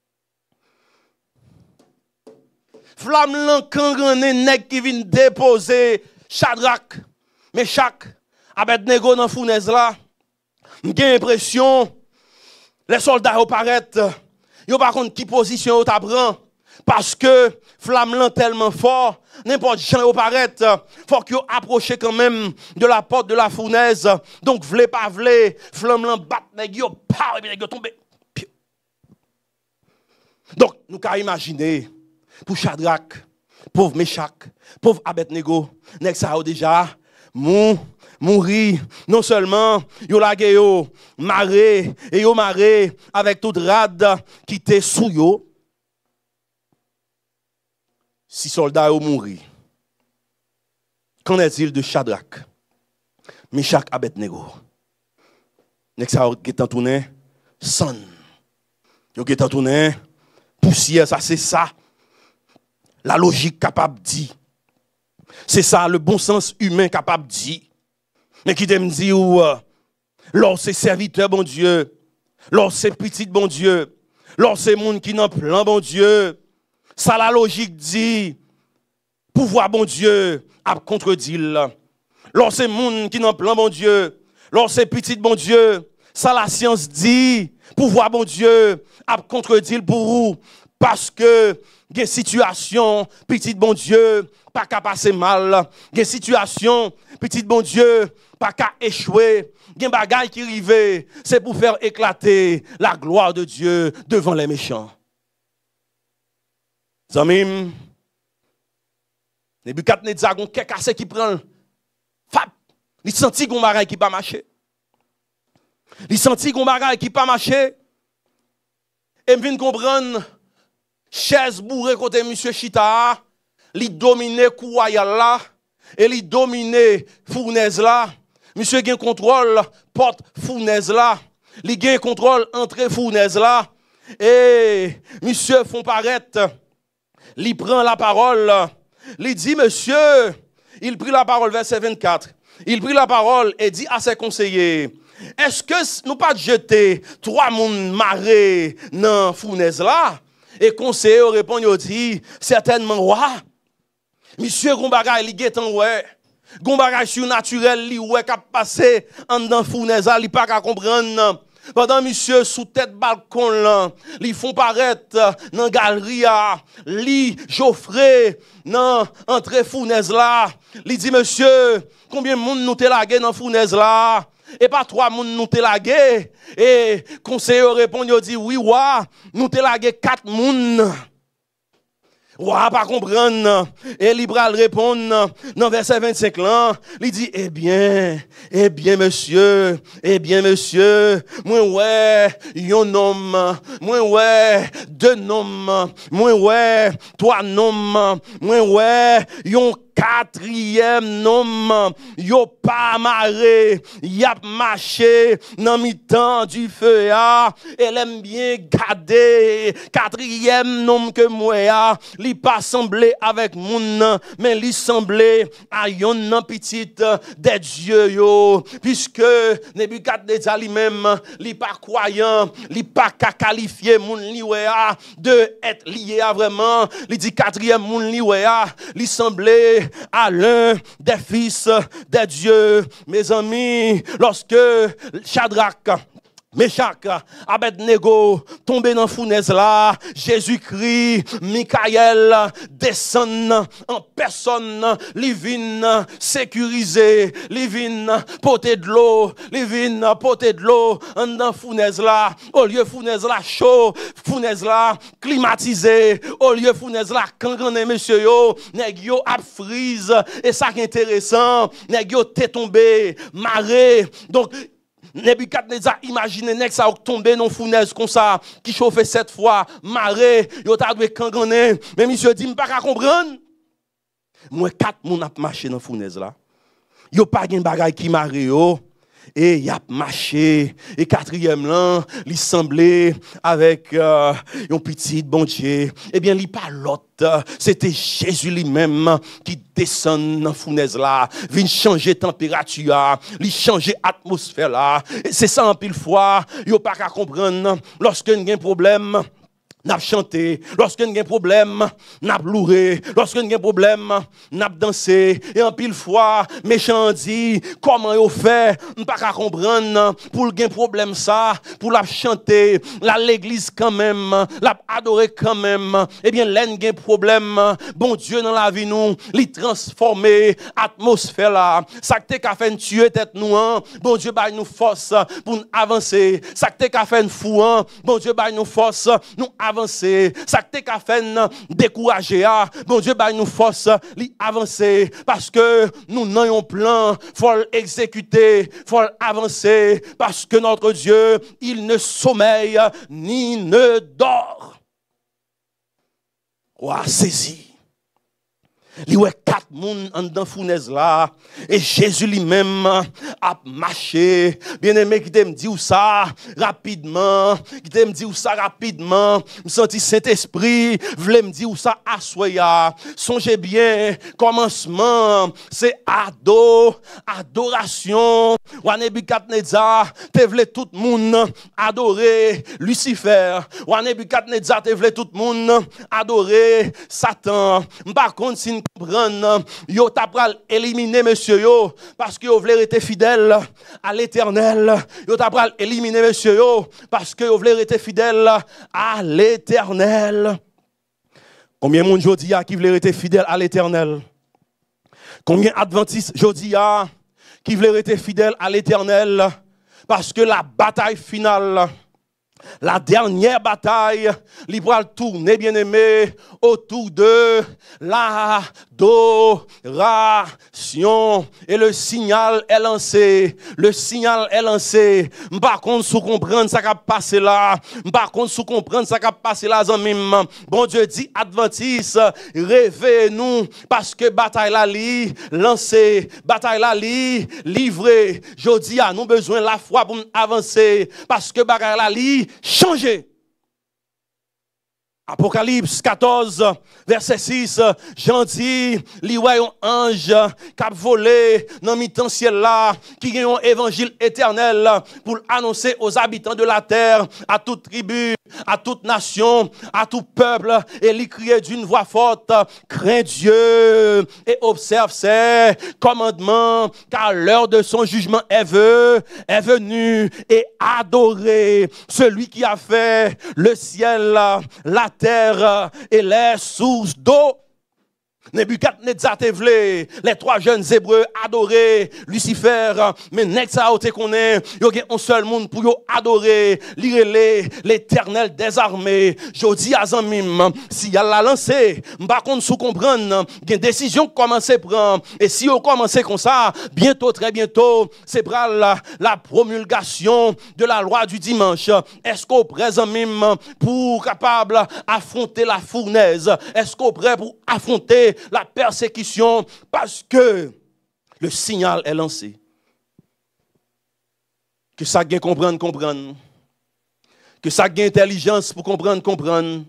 Flamme lan kangane nèg qui vient déposer Shadrach, Meshach, Abednego dans fournaise là. J'ai l'impression les soldats yo paraît, yo par contre qui position yo ta prend. Parce que flamme lan tellement fort, n'importe qui au paraît, faut que approche quand même de la porte de la fournaise. Donc vle pas vle, flamme lan bat nèg yo, pa et nèg yo tombe. Donc nous ka imaginer pour Shadrach, pauvre Meshach, pauvre Abednego, nèg sa yo déjà mou mourir, non seulement yo lage yo maré et yo maré avec toute rade qui était sous yo. Si soldats ont mouru, qu'en est-il de Shadrach, Meshach, Abednego? Nek sa getan tourné son. Yo getan tourné poussière, ça c'est ça. La logique capable dit. C'est ça le bon sens humain capable dit. Mais qui t'aime dit ou lors c'est serviteur bon Dieu, lors c'est petit bon Dieu, lors c'est monde qui n'en plan bon Dieu. Ça la logique dit, pouvoir bon Dieu a contredit. Lorsque c'est monde qui n'en plan bon Dieu, lorsque c'est petit bon Dieu, ça la science dit, pouvoir bon Dieu a contredit pour vous. Parce que des situations, petit bon Dieu, pas qu'à passer mal. Des situations, petit bon Dieu, pas qu'à échouer. Des bagailles qui arrivent, c'est pour faire éclater la gloire de Dieu devant les méchants. Zamim, Nebuchadnezzar gon quelqu'un qui prend fap, il senti gon bagay qui pas marcher. Il senti gon bagay qui pas marcher. Et vinn comprendre chaise bourrée côté monsieur Chita, li dominer kouayal là et li dominer fournaise là. Monsieur gen contrôle porte fournaise là, li gen contrôle entrée fournaise là et monsieur font paraître. Il prend la parole, il dit, monsieur, il prit la parole, verset vingt-quatre, il prit la parole et dit à ses conseillers, est-ce que nous pas jeter trois moun marés dans fournaise là? Et conseiller répond, il dit, certainement, ouais. Monsieur Gombaga, il est en ouais. Gombaga surnaturel, il ouais, qui passé en dans fournaise là, il pas qu'à comprendre. Pendant monsieur sous tête balcon là, li font paraître dans galerie là, li Geoffrey dans entrée fournaise là, li dit monsieur, combien de monde nous te lagué dans fournaise là? Et pas trois monde nous te lagué. Et conseiller répond, il dit oui wa, nous te lagué quatre monde. Ouah, pas comprendre. Et Libral répond dans verset vingt-cinq là, il dit, eh bien, eh bien, monsieur, eh bien, monsieur, moi, ouais, yon homme, moi, ouais, deux noms, moi, ouais, trois noms, moi, ouais, yon quatrième nom, yo pas maré, y a marché dans mi-temps du feu, elle aime bien garder, quatrième nom que moi, li pas semblé avec moun, mais li semblé à yon petite des dieux yo, puisque Nebuchadnezzar lui-même, li pas croyant, li pas qu'à qualifier moun li wea de être lié à vraiment, li dit quatrième moun li wea, li semblé à l'un des fils des dieux. Mes amis, lorsque Shadrach, Meshach, Abednego tombé dans fournaise là, Jésus-Christ, Michael descend en personne, li vin sécurisé, li vin porter de l'eau, li vin porter de l'eau en dans fournaise là, au lieu fournaise là chaud, fournaise là climatisé, au lieu fournaise là kangané monsieur yo, nèg yo ap frise, et ça qui est intéressant, nèg yo t'est tombé, maré, donc Nebuchadnezzar imagine nek ça tomber dans fournaise comme ça qui chauffait sept fois marée yo t'a dû kangané mais monsieur dit m'pas ka comprendre moi quatre moun a marché dans fournaise là yo pas gen bagay qui maré yo et y a marché et quatrième là il semblait avec euh, un petit bon Dieu et bien il pas l'autre c'était Jésus lui-même qui descend dans fournaise là vient changer température il changer atmosphère là c'est ça en pile fois yo pas qu'à comprendre lorsque y a un problème n'a chanté, lorsque y a un problème, n'a louré, lorsque y a un problème, n'a dansé, et en pile fois, méchant dit, comment yo fait, m'pas qu'à comprendre, pour le problème ça, pour la chanter, la l'église quand même, la adorer quand même, eh bien, l'en gen problème, bon Dieu dans la vie nous, li transformer, atmosphère là, ça que t'es fait tuer tête nous, bon Dieu baille nous force pour nous avancer, ça que t'es fait fou, bon Dieu baille nous force, nous avancer. Ça que t'es fait décourager, bon Dieu baille nous force li avancer parce que nous n'avons un plan, faut l'exécuter, faut avancer parce que notre Dieu, il ne sommeille ni ne dort. Ouah, saisi. Il y a quatre moun en dans fournaise là et Jésus lui-même a marché. Bien-aimé qui t'aime dire ça rapidement, qui t'aime dire ça rapidement, me senti Saint-Esprit voulait me dire ça assoya. Songez bien, commencement c'est ado, adoration. Wa Nebuchadnezzar te voulait tout monde adorer Lucifer. Wa Nebuchadnezzar te voulait tout monde adorer Satan. Par contre si comprendre yo t'a pral éliminer monsieur yo parce que yo voulait rester fidèle à l'Éternel, yo t'a pral éliminer monsieur yo parce que yo voulait rester fidèle à l'Éternel. Combien de monde jodi a qui voulait rester fidèle à l'Éternel? Combien adventistes jodi a qui voulait rester fidèle à l'Éternel parce que la bataille finale, la dernière bataille, il va tourner, bien aimé, autour de l'adoration. Et le signal est lancé. Le signal est lancé. Par contre, sous comprendre ça qui a passé là. Par contre, sous comprendre ça qui a passé là, zamim. Bon Dieu dit, Adventiste, réveillez-nous, parce que bataille là, li, lancé. Bataille là, li, livré. Jodi a, nous besoin la foi pour avancer. Parce que bataille là, li, changer. Apocalypse quatorze, verset six, Jean dit, li wè yon ange k'ap volé dans mi-temps ciel là, qui gen yon évangile éternel pour annoncer aux habitants de la terre, à toute tribu, à toute nation, à tout peuple, et li criait d'une voix forte, crains Dieu et observe ses commandements, car l'heure de son jugement est venue, est venue, et adorer celui qui a fait le ciel, la terre et les sources d'eau. Nebuchadnezzar te vle, les trois jeunes hébreux adorer Lucifer, mais nek sa ou te konnen, yo gen un seul monde pour yo adorer, lirele l'Éternel des armées. Jodi a zanmim, si y'a la lancé, m'pa konn sou comprendre, gen décision commence prendre, et si yo commence comme ça, bientôt, très bientôt, c'est pral la, la promulgation de la loi du dimanche. Est-ce qu'on présent mime pour capable affronter la fournaise? Est-ce qu'on prêt pour affronter la persécution parce que le signal est lancé. Que ça gagne comprendre, comprendre. Que ça gagne intelligence pour comprendre, comprendre.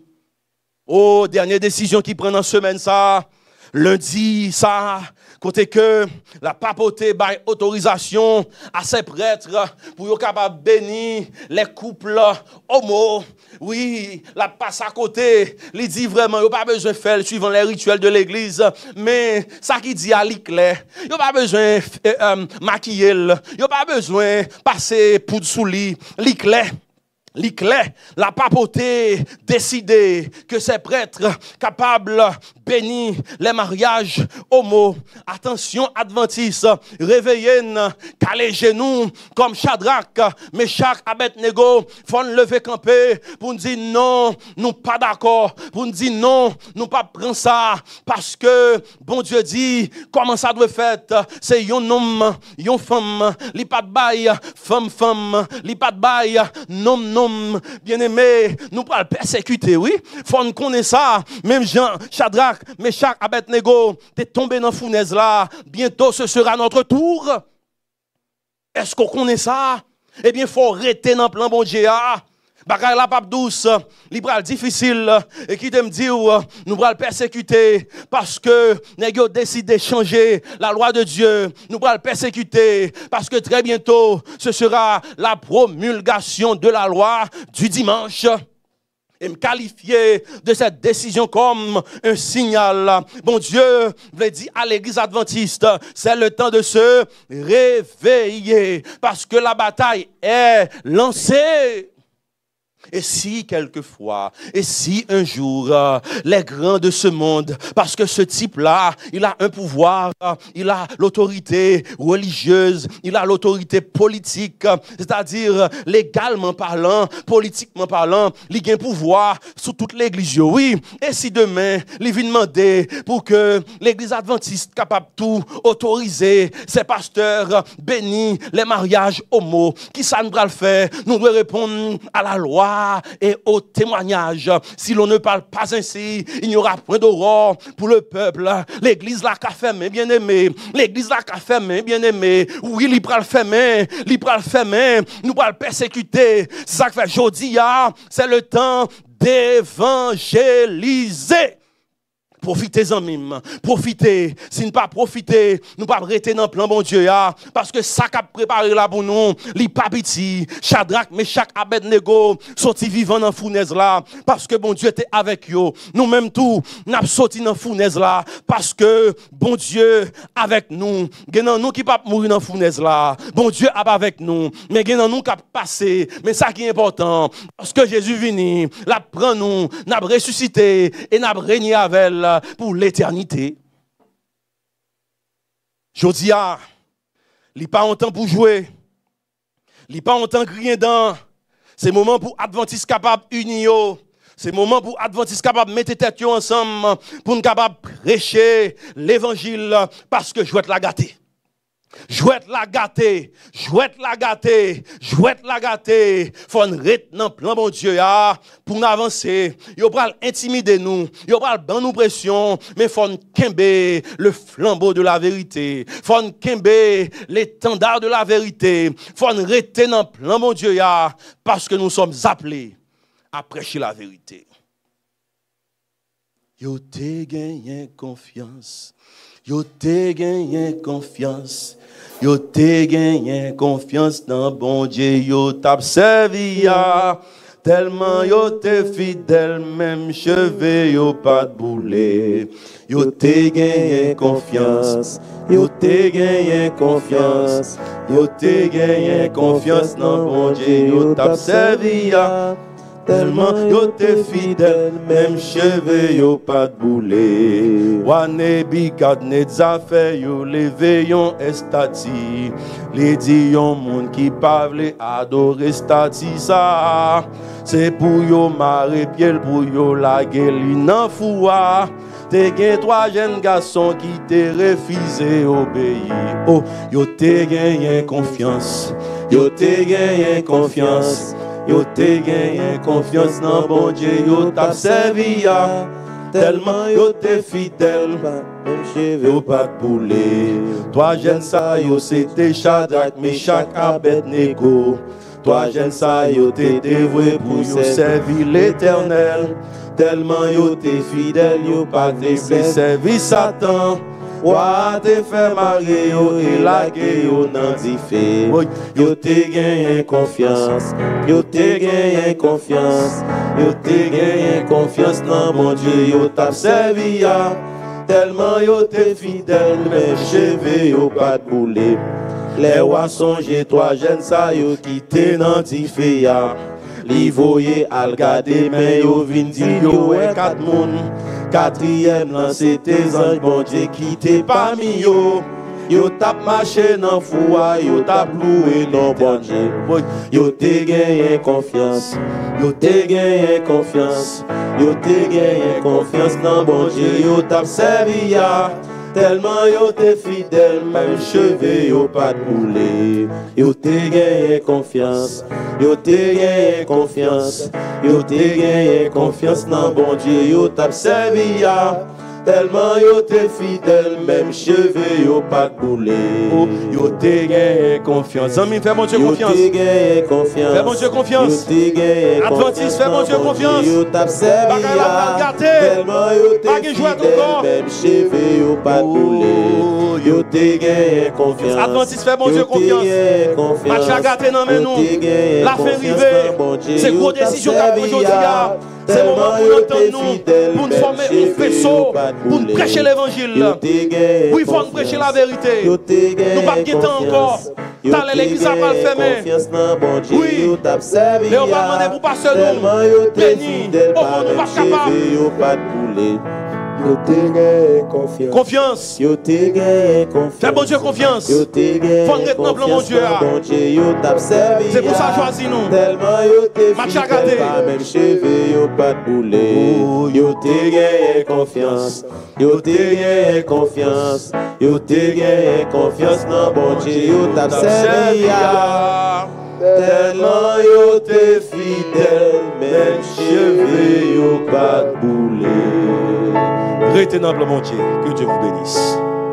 Oh, dernière décision qui prend en semaine ça. Lundi, ça, côté que la papauté baille autorisation à ses prêtres pour être capable de bénir les couples homo. Oui, la passe à côté, il dit vraiment, il n'y a pas besoin de faire suivant les rituels de l'église, mais ça qui dit à l'éclair, il n'y a pas besoin de euh, maquiller, il n'y a pas besoin de passer poudre sous lit, l'éclair. L'éclair, la papauté décidé que ces prêtres capables de bénir les mariages homo. Attention, adventistes, réveillez, calez genoux comme Shadrach, Meshach, Abednego, faut nous lever camper pour nous dire non, nous pas d'accord, pour nous dire non, nous pas prendre ça, parce que bon Dieu dit comment ça doit faire, c'est un homme, une femme, li pas de bail, femme, femme, li pas de bail, nom, nom. Bien-aimé, nous pas le persécuter, oui. Faut nous connaître ça. Même Jean, Shadrach, Meshach, Abednego, t'es tombé dans la fournaise là. Bientôt, ce sera notre tour. Est-ce qu'on connaît ça? Eh bien, il faut arrêter dans le plan bon Dieu. Bagay la pape douce, libral difficile, et qui te me dit nous allons le persécuter parce que nous avons décidé de changer la loi de Dieu. Nous allons le persécuter parce que très bientôt ce sera la promulgation de la loi du dimanche. Et me qualifier de cette décision comme un signal. Bon Dieu, veut dire à l'église adventiste, c'est le temps de se réveiller parce que la bataille est lancée. Et si quelquefois, et si un jour, euh, les grands de ce monde, parce que ce type-là, il a un pouvoir, euh, il a l'autorité religieuse, il a l'autorité politique, euh, c'est-à-dire légalement parlant, politiquement parlant, il a un pouvoir sur toute l'église. Oui, et si demain, il vient demander pour que l'église adventiste capable de tout autoriser, ses pasteurs euh, bénis les mariages homo, qui ça nous va le faire? Nous devons répondre à la loi et au témoignage. Si l'on ne parle pas ainsi, il n'y aura point d'aurore pour le peuple. L'église la qu'a fermé, bien aimé. L'église la qu'a fermé, bien aimé. Oui, il pral fermé, il pral fermé. Nous pral persécuter. C'est ça que fait jodi, c'est le temps d'évangéliser. Profitez-en même, profitez. Si nous pas profiter, nous pas arrêter dans le plan bon Dieu parce que ça qu'a préparé là pour nous, li pas petit, Shadrach, Meshach, Abednego, sorti vivant dans fournaise là parce que bon Dieu était avec eux. Nous même tout, n'a sorti dans fournaise là parce que bon Dieu avec nous. Genan nous qui pas mourir dans fournaise là. Bon Dieu est avec nous, mais genan nous qui passer, mais ça qui est important parce que Jésus vini, la prend nous, n'a ressuscité et n'a régné avec elle pour l'éternité. Jodia, il n'y a pas longtemps pour jouer. Il n'y a pas longtemps crier dans. C'est moment pour Adventistes capables unir. C'est moment pour Adventistes capables mettre tête ensemble pour nous capables prêcher l'évangile parce que je vais te la gâter. Jouette la gâter, jouette la gâter, jouette la gâter. Faut nous rester dans le plan bon Dieu pour nous avancer. Yo pral intimider nous, yo pral ban nous pression, mais faut nous kembe le flambeau de la vérité. Faut nous kembe l'étendard de la vérité. Faut nous rester dans le plan bon Dieu parce que nous sommes appelés à prêcher la vérité. Yo te gagné confiance. Yo te gagné confiance. Yo te gagné confiance dans bon Dieu. Yo t'ap servi ya. Tellement yo te fidèle, même cheveux yo pas de boulet. Yo te gagné confiance. Yo te gagné confiance. Yo te gagné confiance dans bon Dieu. Yo t'ap servi ya. Tellement yo te fidèle, même cheveux yo pas de boulet. Wane bikad net zafè yo leve yon estati. Les di yon moun ki pa vle adore stati sa. C'est pour yo mare piel pour yo la li nan foua. Te gen trois jeunes garçons qui te refusé obéir. Oh, yo te gen confiance. Yo te gen confiance. Yo te gagné confiance dans bon Dieu, yo t'a servi ya. tellement yo t'es fidèle, même cheveux yo pas de bouler. Toi jeune ça yo c'était Shadrach, Meshach, Abednego. Toi jeune ça yo t'es dévoué pour yo servir l'Éternel. Tellement yo t'es fidèle, yo pas de servir Satan. Wa te fait marrer yo et laguer yo nan di fe. Yo te gagné confiance, yo te gagné confiance, yo te gagné confiance dans mon Dieu, yo t'a servi ya. Tellement yo te fidèle, mais cheveux yo pas de bouler. Les rois songe toi jeune ça yo quitté nan di fe ya. Li voye al gade men yo vin di yo e kat moun. Quatrième lan c'était ange bon Dieu qui t'est parmi yo. Yo tap marché nan foua, yo tap loué non bon Dieu. Yo te gagné confiance, yo te gagné confiance, yo te gagné confiance dans bon Dieu, yo tap servi ya. Tellement yo te fidèle, même cheveux yo pas de bouler. Yo te gagné confiance, yo te gagné confiance, yo te gagné confiance dans bon Dieu, yo t'a servi ya. Tellement yo te fidèle, même cheveux yo pas de bouler. Yo te gagné confiance. Amis, fais mon Dieu confiance. Yo te gagné confiance. Fais mon Dieu confiance. Yo te gagné confiance. Adventiste, fais mon Dieu confiance. Yo t'a servi ya. Tellement yo te fidèle, même cheveux yo pas de bouler. Yo te gagné confiance. Adventiste, fais mon Dieu confiance. Marche à gâter dans mes nous. La fin arrivée. C'est gros décision qu'a pris aujourd'hui. C'est le moment pour nous entendre, pour nous former un faisceau, pour nous prêcher l'évangile. Oui, il faut nous prêcher la vérité. Nous ne pas quitter encore. Dans l'église, ça va le fermer. Oui, mais on va demander pour pas seulement béni. Au moins, nous ne sommes pas capables. Yo te gagné confiance. Confiance. Yo te gagné confiance. Fais bon Dieu confiance. Yo te gagné confiance. Faut retenir bon Dieu. Bon Dieu yo t'a servi. C'est pour ça choisi nous. Tellement yo te fidèle, pas même cheveux yo pas de bouler. Yo te gagné confiance. Yo te gagné confiance. Yo te gagné confiance dans bon Dieu yo t'a servi. Tellement yo te fidèle, même cheveux yo pas de bouler. Retenable mon Dieu, que Dieu vous bénisse.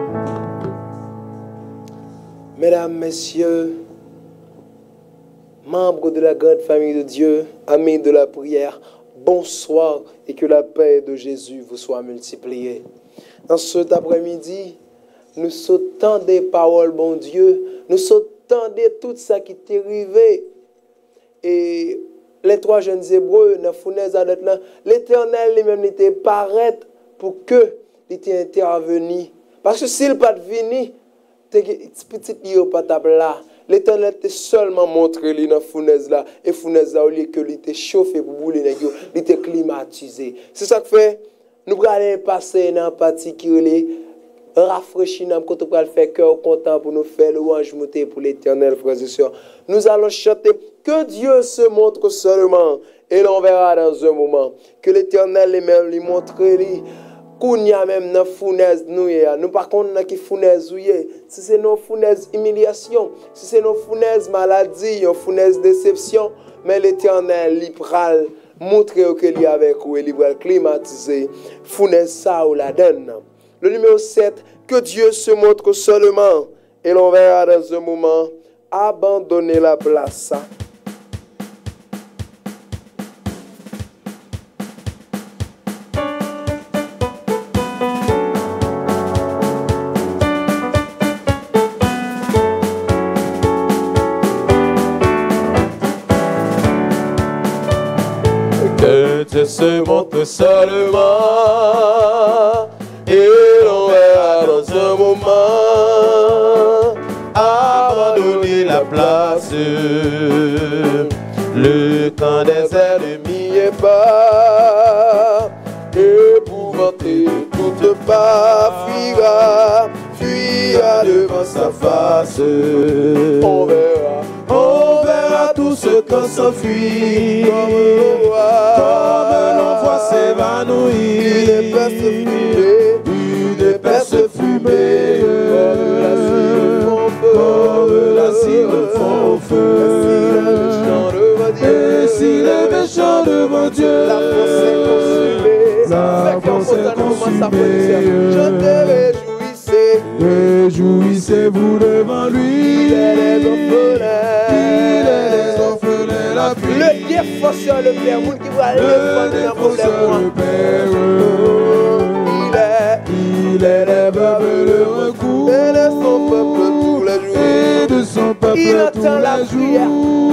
Mesdames, Messieurs, membres de la grande famille de Dieu, amis de la prière, bonsoir et que la paix de Jésus vous soit multipliée. Dans cet après-midi, nous sautons des paroles, bon Dieu, nous sautons de tout ça qui t'est arrivé. Et les trois jeunes Hébreux, dans fournaise à l'Éternel lui-même était paraît pour que il était intervenu. Parce que s'il pas venu, petit yo pas là. L'Éternel était seulement montré lui dans fournaise là et fournaise là au lieu que il était chauffé pour bouler nèg yo, il était climatisé. C'est ça que fait nous allons passer dans partie qui est rafraîchir nous quand on va faire cœur content pour nous faire louange monter pour l'Éternel, frères et sœurs. Nous allons chanter que Dieu se montre seulement et l'on verra dans un moment que l'Éternel lui-même lui montre lui kounya même dans fournaise nous nous par contre qui fournaise ouye si c'est nos fournaise humiliation si c'est nos fournaise maladie nos fournaise déception mais l'Éternel lui pral montrer que lui avec ou il va climatiser fournaise ça ou la donne. Le numéro sept, que Dieu se montre seulement et l'on verra dans un moment abandonner la place. Que Dieu se montre seulement et l'on verra dans un moment abandonner la place. Le camp des ennemis est bas, épouvanté toute part fuira, fuira devant sa face. On verra, on verra tout ce qu'on s'enfuit, comme l'on voit s'évanouir, une épaisse fumée, une épaisse fumée, comme la cire fond au feu. Et si les méchants devant Dieu, la force est consumée, la force ça, frère. Chantez, réjouissez. Réjouissez-vous devant lui. Il est les orphelins. Il est les orphelins, la pluie. Le défenseur, le Père, vous qui va aller défendre un problème. Il est, il est les veuves le recours. Et de son peuple tous les jours. Et de son peuple il entend la prière.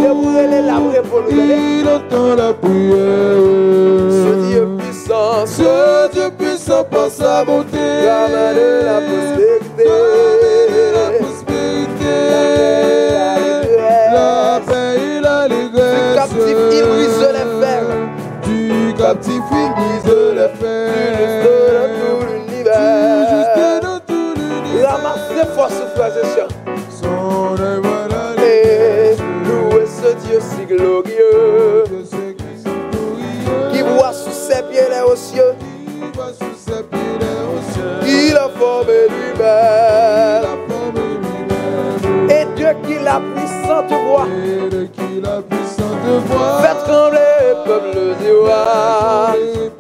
Il entend la prière. Ce Dieu puissant, ce Dieu puissant par sa bonté, ramène la prospérité. La prospérité, la paix et l'allégresse. Du captif, il brise les fers. Du captif, il brise les fers. Du juste de tout l'univers. Ramasse les forces, frères et sœurs. Et louez ce Dieu si glorieux, qui voit sous ses pieds les hauts cieux. Il a formé lui-même. Et Dieu qui la puissante voix, fait trembler les peuples des rois.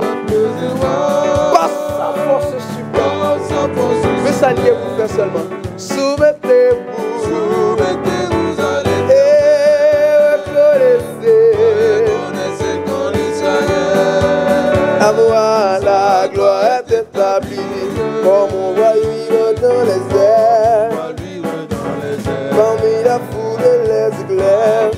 Par sa force suprême. Mais ça n'y est vous faire seulement. Soumettez-vous. Soumettez-vous à l'Éternel. Et reconnaissez. Reconnaissez qu'en Israël. À moi la gloire est établie. Comme on va vivre dans les airs. Parmi la foule et les éclairs.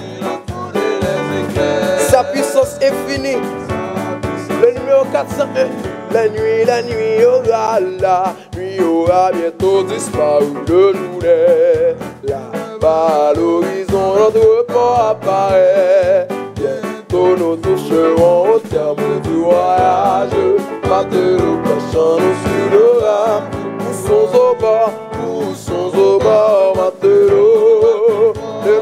Sa puissance infinie. Le numéro quatre cent un. La nuit, la nuit aura la nuit aura bientôt disparu. Le jour est là-bas à l'horizon, notre port apparaît. Bientôt nous toucherons au terme du voyage. Matelot pêchons-nous sur le rame. Poussons au bord, poussons au bord, matelot. Le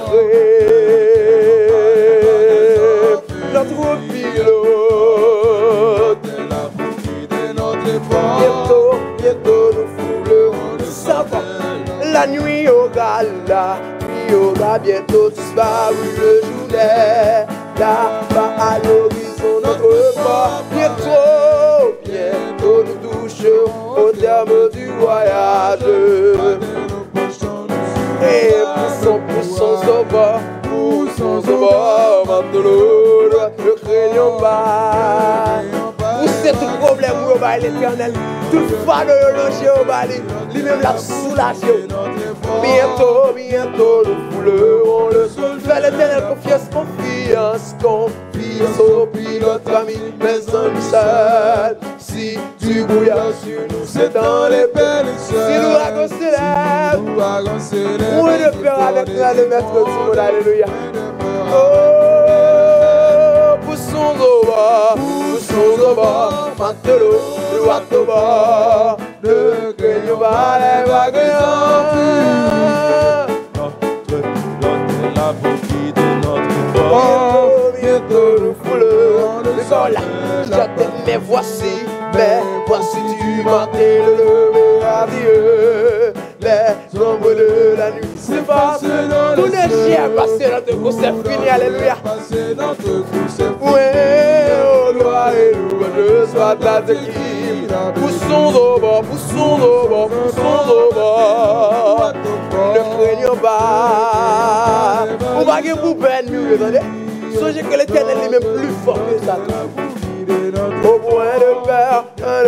frère, notre pilote. Bientôt, bientôt nous foulerons le savant. La nuit aura la nuit aura bientôt disparu. Le jour est là-bas à l'horizon notre port. Bientôt, bientôt nous toucherons au terme du voyage. Et poussons, poussons au bord, poussons au bord, matelot, ne craignons pas. Poussez tout problème au bas l'éternel, tout fardeau logé au bas lui-même l'a soulagé. Bientôt, bientôt nous foulerons le sol. Fais l'éternel confiance, confiance, confiance au pilote ami, mais un seul. Si tu bouillas sur nous, c'est dans les belles soeurs. Si nous l'avons célèbre, où est le Père avec nous, le maître du monde, alléluia. Oh, poussons au bas, poussons au bas, matelot, droit au bas, ne craignons pas les vagues. La beauté de notre corps. Bientôt, bientôt nous foulerons le sol. J'attends, mais voici, mais voici du matin le lever radieux. Les ombres de la nuit s'effacent. Tous les chiens passés dans tes coups, c'est fini, alléluia. Oui, oh gloire et louange soit ta équipe. Poussons au bord, poussons au bord, poussons au bord. Ne craignons pas. On va gagner pour peine, mieux, attendez. Songez que l'éternel est même plus fort que ça. Au point de faire un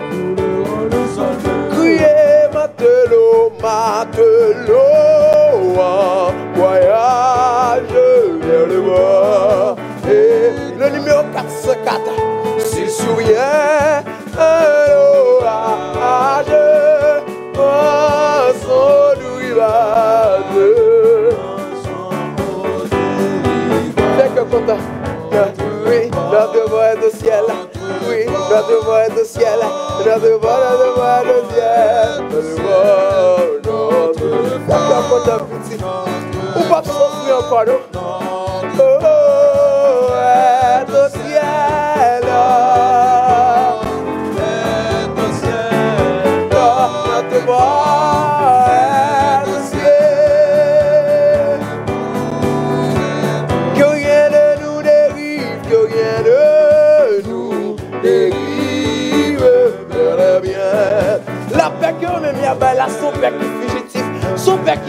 criez matelot, matelot, en voyage vers le bord. Et le numéro quatre cent quatre, s'il souriait un orage, en son rivage. Fait que content, oui, notre voix est au ciel, oui, notre voix est au ciel, notre voix, notre voix est au ciel, notre voix, notre voix. Fait que content, petit, ou pas souffrir encore, non? Oh, est au ciel, est au ciel, notre voix.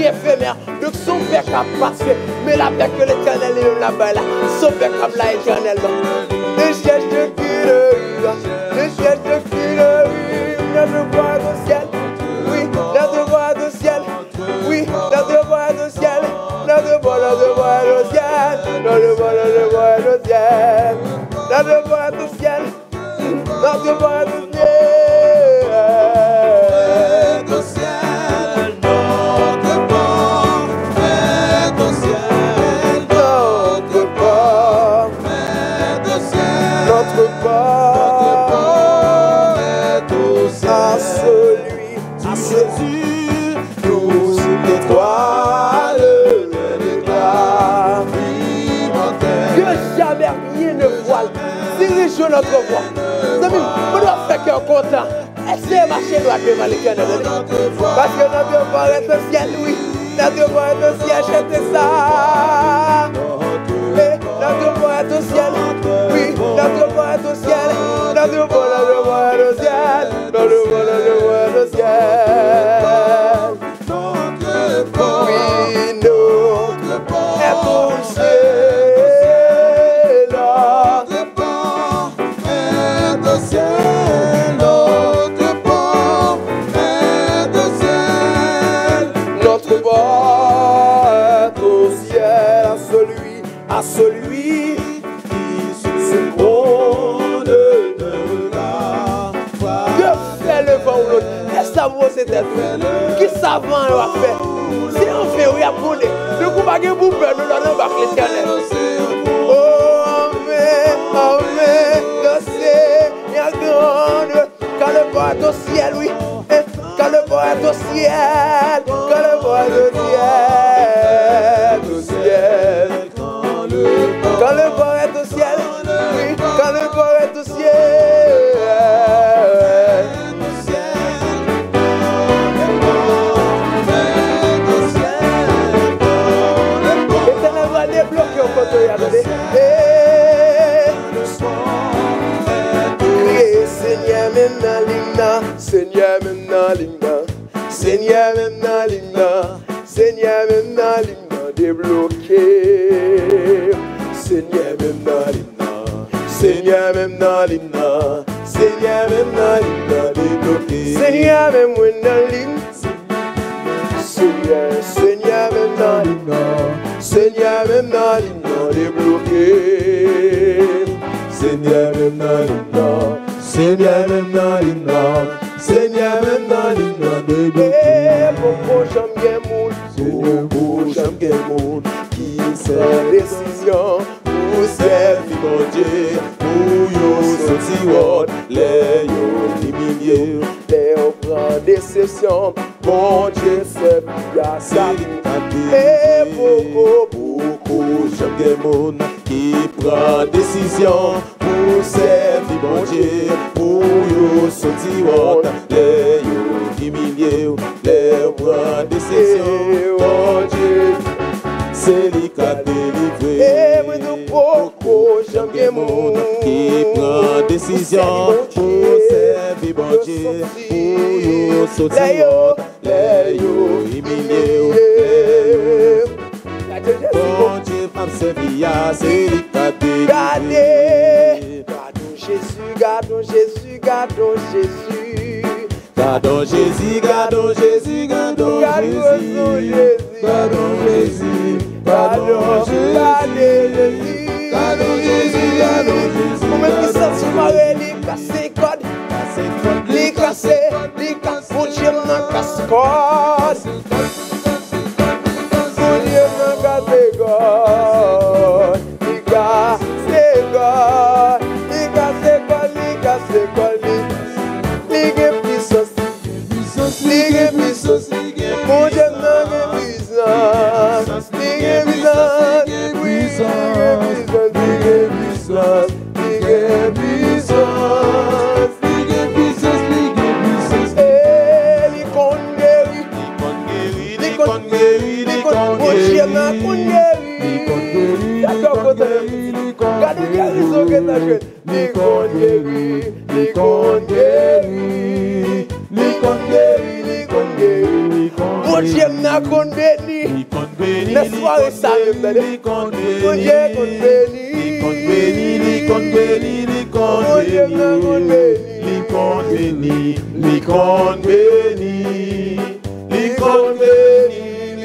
éphémère. Donc son père qui a passé, mais la paix que l'éternel est là-bas là, son père qui a là éternellement. Ne cherche de qui le rive, ne cherche de qui le rive, notre voix au ciel, oui, notre voix au ciel, oui, notre voix au ciel, notre voix, notre voix au ciel, notre voix, notre voix au ciel, notre voix au ciel, notre voix au ciel. Dirige notre voix. On doit faire cœur content. Essayez de marcher droit devant l'éternel. Parce que notre voix est au ciel, oui. Notre voix est au ciel, chantez ça. Et notre voix est au ciel, oui. Notre voix est au ciel. Notre voix, notre voix est au ciel. Notre voix, notre voix est au ciel. Oui, notre est au ciel. À celui qui se trône de regard. Que fait le vent ou l'autre? Est-ce que vous êtes fait? Qui savant va faire? Si on fait, oui, à bouler. Ne coupe pas que vous perdez, nous donnons pas l'éternel. Oh, mais, oh, mais, le Seigneur grande. Quand le vent est au ciel, oui. Quand le vent est au ciel. Quand le vent est au ciel. Au ciel. Quand le vent est au ciel, oui, quand le vent est au ciel. L'éternel va débloquer au côté, attendez. Criez, Seigneur, maintenant, l'hymne, Seigneur, maintenant, l'hymne, Seigneur, maintenant, l'hymne, Seigneur, maintenant, l'hymne, débloqué. Seigneur même dans l'hymne, Seigneur même dans l'hymne, Seigneur même dans l'hymne, débloqué. Seigneur même dans l'hymne, Seigneur, Seigneur même dans l'hymne, Seigneur même dans l'hymne, débloqué. Seigneur même dans l'hymne, Seigneur même dans l'hymne, Seigneur même dans l'hymne, débloqué. Pour j'aime bien moun, Seigneur pour j'aime bien moun, qui fait décision. Pour servir mon Dieu, pour yo sortir word, les yo humilier, les yo prend déception, mon Dieu c'est bien ça. Et beaucoup, beaucoup, j'aime des monde qui prend décision, pour servir mon Dieu, pour yo sortir word, les yo humilier, les yo prend déception, mon Dieu. C'est lui qui a délivré. Et moi nous beaucoup, j'aime bien mon qui prend décision pour servir bon Dieu, pour yo sortir, les yo humilier. Bon Dieu m'a servi à c'est lui qui a délivré. Gardons Jésus, gardons Jésus, gardons Jésus. Gardons Jésus, gardons Jésus, gardons Jésus, gardons Jésus. Gardons Jésus, gardons Jésus, gardons Jésus. Pour mettre qui ça sur ma relique, casser code, les casser, les casser, pour Dieu m'en casse code. Pour Dieu m'en casse code, les casser code, les casser code, les casser code, les puissance, les puissance, pour Dieu m'en puissance. Mon Dieu m'a condamné, Dans soirée ça même, li compte béni, li compte béni, li compte béni, li compte béni, li compte béni, li compte béni, li compte béni,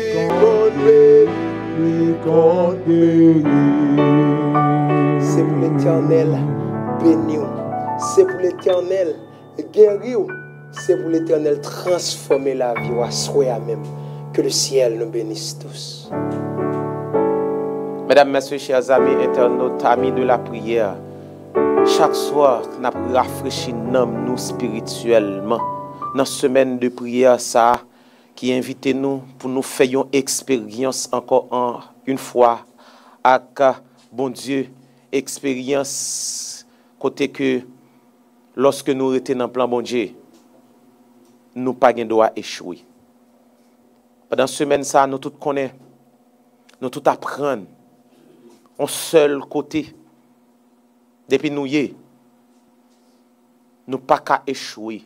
li compte béni. C'est pour l'Éternel béni, c'est pour l'Éternel guéri, c'est pour l'Éternel transformer la vie ou asseoir même. Que le ciel nous bénisse tous. Mesdames, Messieurs, chers amis internautes, amis de la prière, chaque soir, nous avons rafraîchi nous spirituellement. Dans la semaine de prière, ça, qui invite nous pour nous faire une expérience encore en, une fois avec bon Dieu, expérience côté que lorsque nous étions dans le plan bon Dieu, nous pas de droit échouer. Pendant cette semaine, ça, nous tout connaissons, nous tout apprenons, un seul côté. Depuis nous y, nous pas qu'à échouer.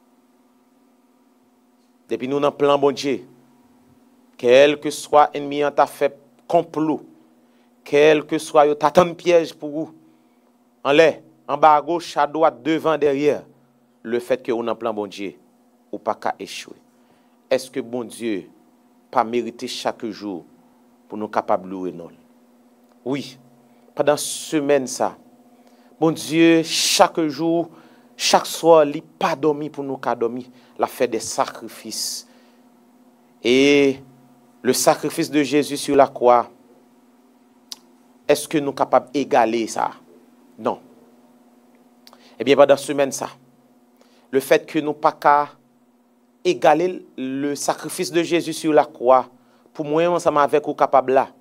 Depuis nous dans le plan bon Dieu, quel que soit ennemi en ta fait complot, quel que soit yo t'attend piège pour vous, en l'air, en bas à gauche, à droite, devant, derrière, le fait que vous dans le plan bon Dieu, ou pas qu'à échouer. Est-ce que bon Dieu pas mérité chaque jour pour nous capables de louer non? Oui, pendant cette semaine ça, bon Dieu, chaque jour, chaque soir, il n'a pas dormi pour nous qu'à dormir, il a fait des sacrifices. Et le sacrifice de Jésus sur la croix, est-ce que nous sommes capables d'égaler ça? Non. Eh bien, pendant cette semaine ça, le fait que nous pas qu'à égaler le sacrifice de Jésus sur la croix, pour moi, ensemble avec vous capable là.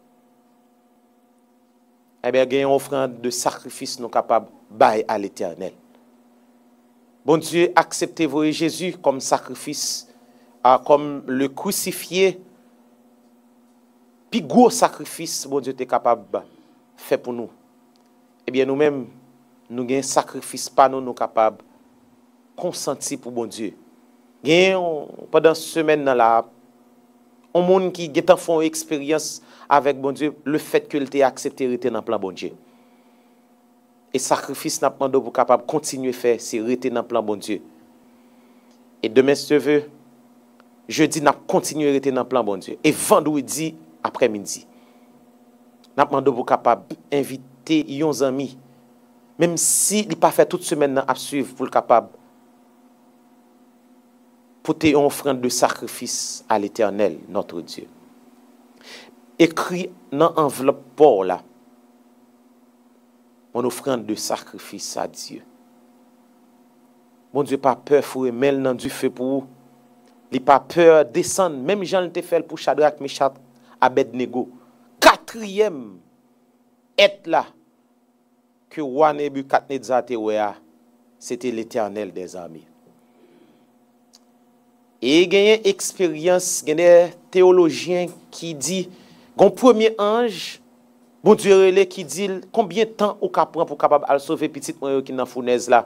Eh bien, il y a une offrande de sacrifice nous capable bailler à l'Éternel. Bon Dieu, acceptez-vous Jésus comme sacrifice, ah, comme le crucifié, puis gros sacrifice, bon Dieu, est capable de faire pour nous. Eh bien, nous-mêmes, nous avons un sacrifice, pas nous, nous capables de consentir pour bon Dieu. Pendant cette semaine là, un monde qui a fait une expérience avec bon Dieu, le fait qu'il ait accepté rester dans le plan bon Dieu. Et sacrifice n'a pas pour capable continuer à faire, c'est rester dans le plan bon Dieu. Et demain, si tu veux, jeudi, n'a continué à rester dans le plan bon Dieu. Et vendredi après-midi, n'a pas pour capable inviter yon amis, même si il pas fait toute semaine à suivre pour le capable porter une offrande de sacrifice à l'Éternel, notre Dieu. Écrit dans l'enveloppe pour là, mon offrande de sacrifice à Dieu. Mon Dieu, pas peur, faut mettre dans du feu pour vous. Il pas peur descendre, même Jean le fait pour Shadrach, Meshach, Abednego. Quatrième être là que roi Nebuchadnezzar te wea, c'était l'Éternel des armées. Et il y a une expérience, il y a des théologiens qui disent, un premier ange, bon Dieu qui dit combien de temps on prend pour capable de sauver petit moi qui dans fournaise là.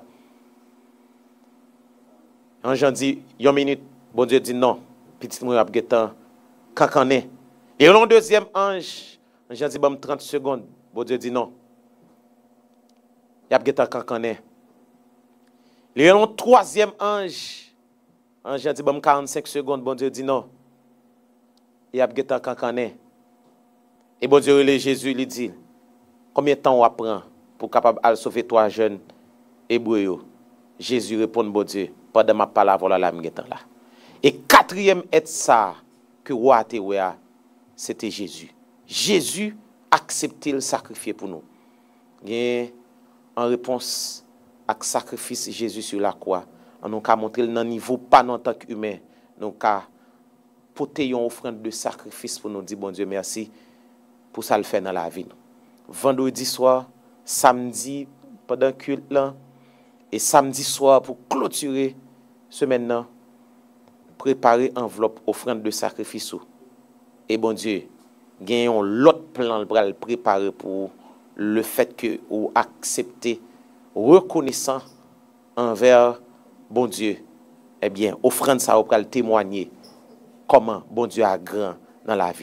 Ange dit une minute, bon Dieu dit non, petit moi a temps cancané. Et le deuxième ange, ange dit bon trente secondes, bon Dieu dit non. Il a temps cancané. Le troisième ange, ange dit bon quarante-cinq secondes, bon Dieu dit non. Il a temps cancané. Et bon Dieu, Jésus lui dit, combien de temps on apprend pour capable de sauver trois jeunes hébreux? Jésus répond, bon Dieu, pendant ma parole, voilà la temps là. Et quatrième est ça que roi Théoua, c'était Jésus. Jésus acceptait le sacrifice pour nous. Et en réponse à ce sacrifice Jésus sur la croix, on nous a montré le niveau pas en tant qu'humain, nous avons porté une offrande de sacrifice pour nous dire, bon Dieu, merci. Pour ça le faire dans la vie. Vendredi soir, samedi, pendant le culte là, et samedi soir pour clôturer semaine là, préparer enveloppe offrande de sacrifice. Et bon Dieu, gagnons l'autre plan pour le préparer pour le fait que vous acceptez, reconnaissant envers bon Dieu. Eh bien, offrande ça pour le témoigner comment bon Dieu a grand dans la vie.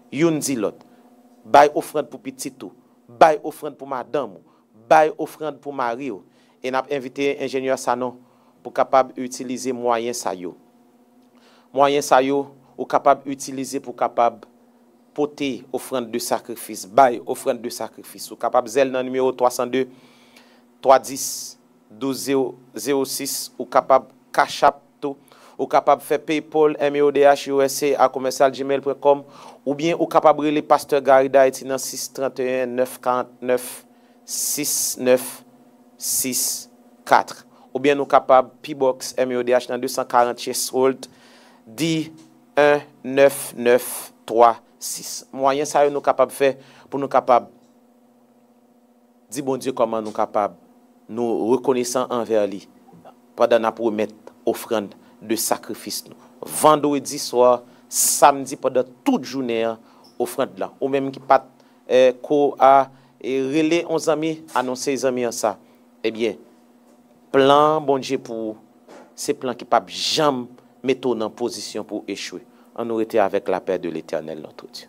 yon dit l'autre. Bay offrande pour petit tout, bay offrande pour madame, bay offrande pour mari. Et n'a invité ingénieur Sanon pour capable utiliser moyens ça yo. Moyens ça yo ou capable utiliser pour capable porter offrande de sacrifice, bay offrande de sacrifice. Ou capable zel dans numéro trois cent deux trois cent dix douze zéro six ou capable cash app tout ou capable faire PayPal M O D H U S A à commercial gmail point com ou bien ou capable les pasteur Gary d'Haïti dans six trente et un neuf quarante-neuf six neuf six quatre ou bien nous capable P-Box M O D H dans deux cent quarante Cheswold D un neuf neuf trois six. Moyen ça nous capable faire pour nous capable dis bon Dieu comment nous capable nous reconnaissant envers lui pendant nous pour mettre offrande de sacrifice nous. Vendredi soir, samedi pendant toute journée offrande là ou même qui pas euh, ko a et relais onze amis annoncer les amis en ça. Eh bien plan bon Dieu pour ces plans qui pas jamais mettre en position pour échouer. On aurait été avec la paix de l'Éternel notre Dieu.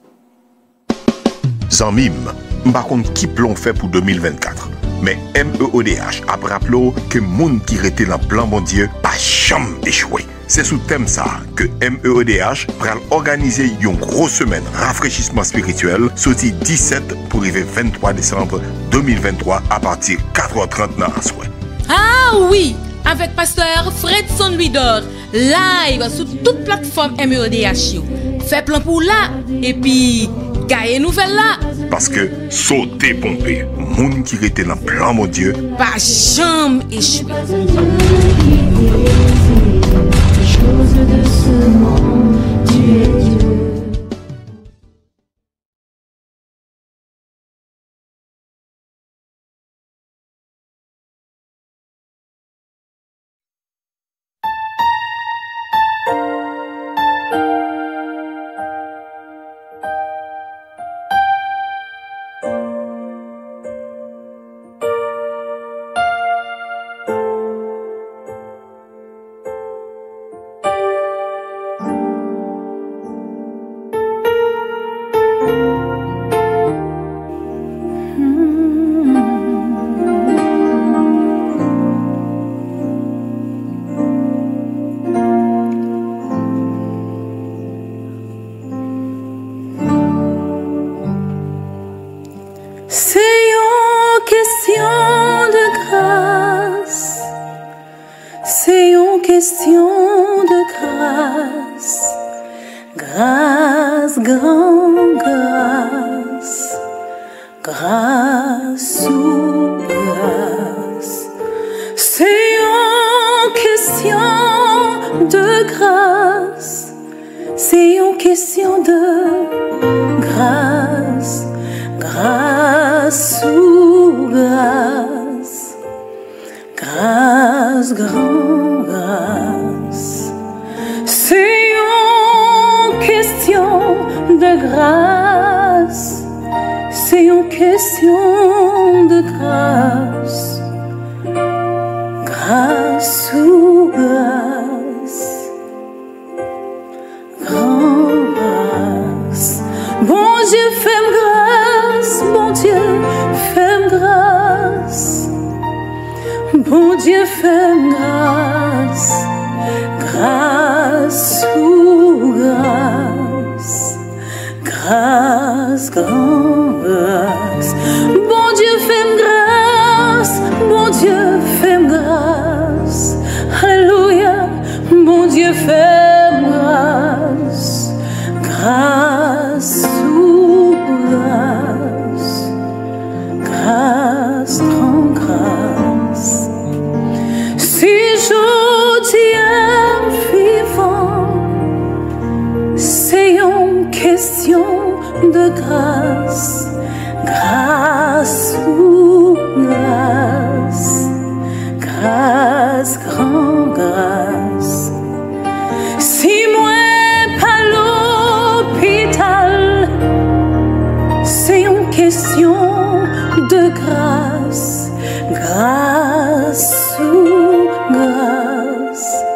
Zanmim, par contre qui plan fait pour deux mille vingt-quatre. Mais M E O D H a rappelé que moun qui était dans plan bon Dieu pas jamais échoué. C'est sous thème ça que M E O D H pral organiser une grosse semaine rafraîchissement spirituel sorti dix-sept pour arriver vingt-trois décembre deux mille vingt-trois à partir de quatre heures trente dans la soirée. Ah oui, avec pasteur Fredson Louis-Dor, live sur toute plateforme M E O D H. Fait plan pour là et puis gagne nouvelle là. Parce que sauter pompé, moun qui était dans plan mon Dieu, pas jamais échoué.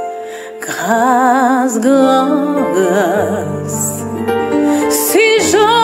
grâce, grâce. Si je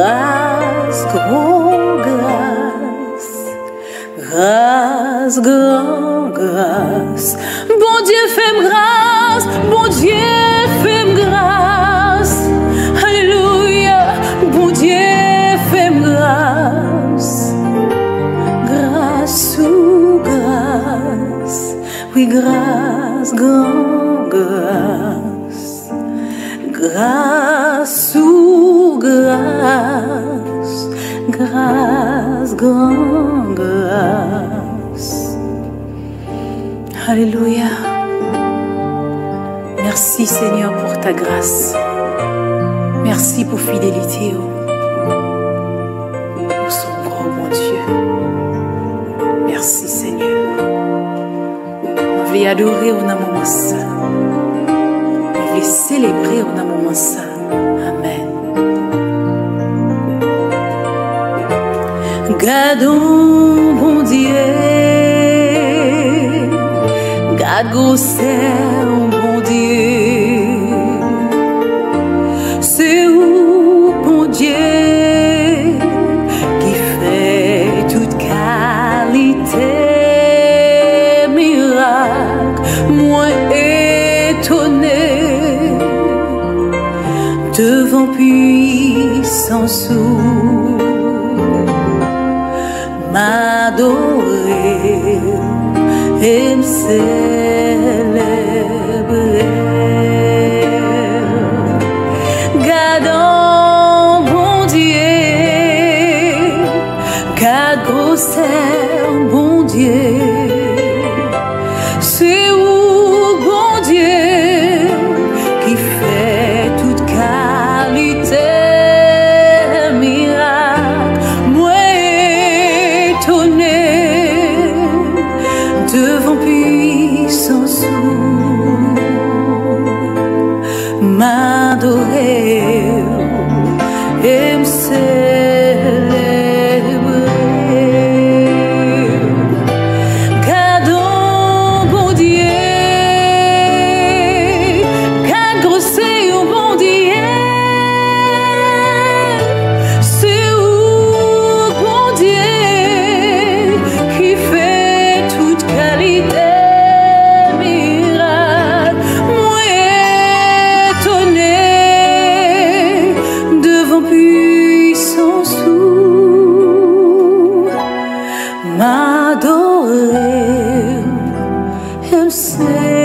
grâce, grand grâce, grâce, grand grâce. Bon Dieu, fais-moi grâce, bon Dieu, fais-moi grâce. Alléluia, bon Dieu, fais-moi grâce. Grâce ou grâce, oui, grâce, grand grâce. Grâce ou grâce, grâce, grand grâce. Alléluia. Merci Seigneur pour ta grâce. Merci pour fidélité. Nous sommes grand bon Dieu. Merci Seigneur. On veut adorer au moment ça. On veut célébrer au moment ça. Amen. Gardons bon Dieu. Garde grosseur bon Dieu. C'est où bon Dieu qui fait toute qualité, miracle, moi étonné devant puissance ou m'adorer et me célébrer. Gardons bon Dieu, garde grosseur bon Dieu. C'est où bon Dieu qui fait toute qualité, miracle, moi étonné devant puissance m'adorer et me célébrer. Gardons bon Dieu, garde grosseur bon Dieu. C'est où bon Dieu qui fait toute qualité, miracle, moi étonné devant puissance ou m'adorer et me célébrer.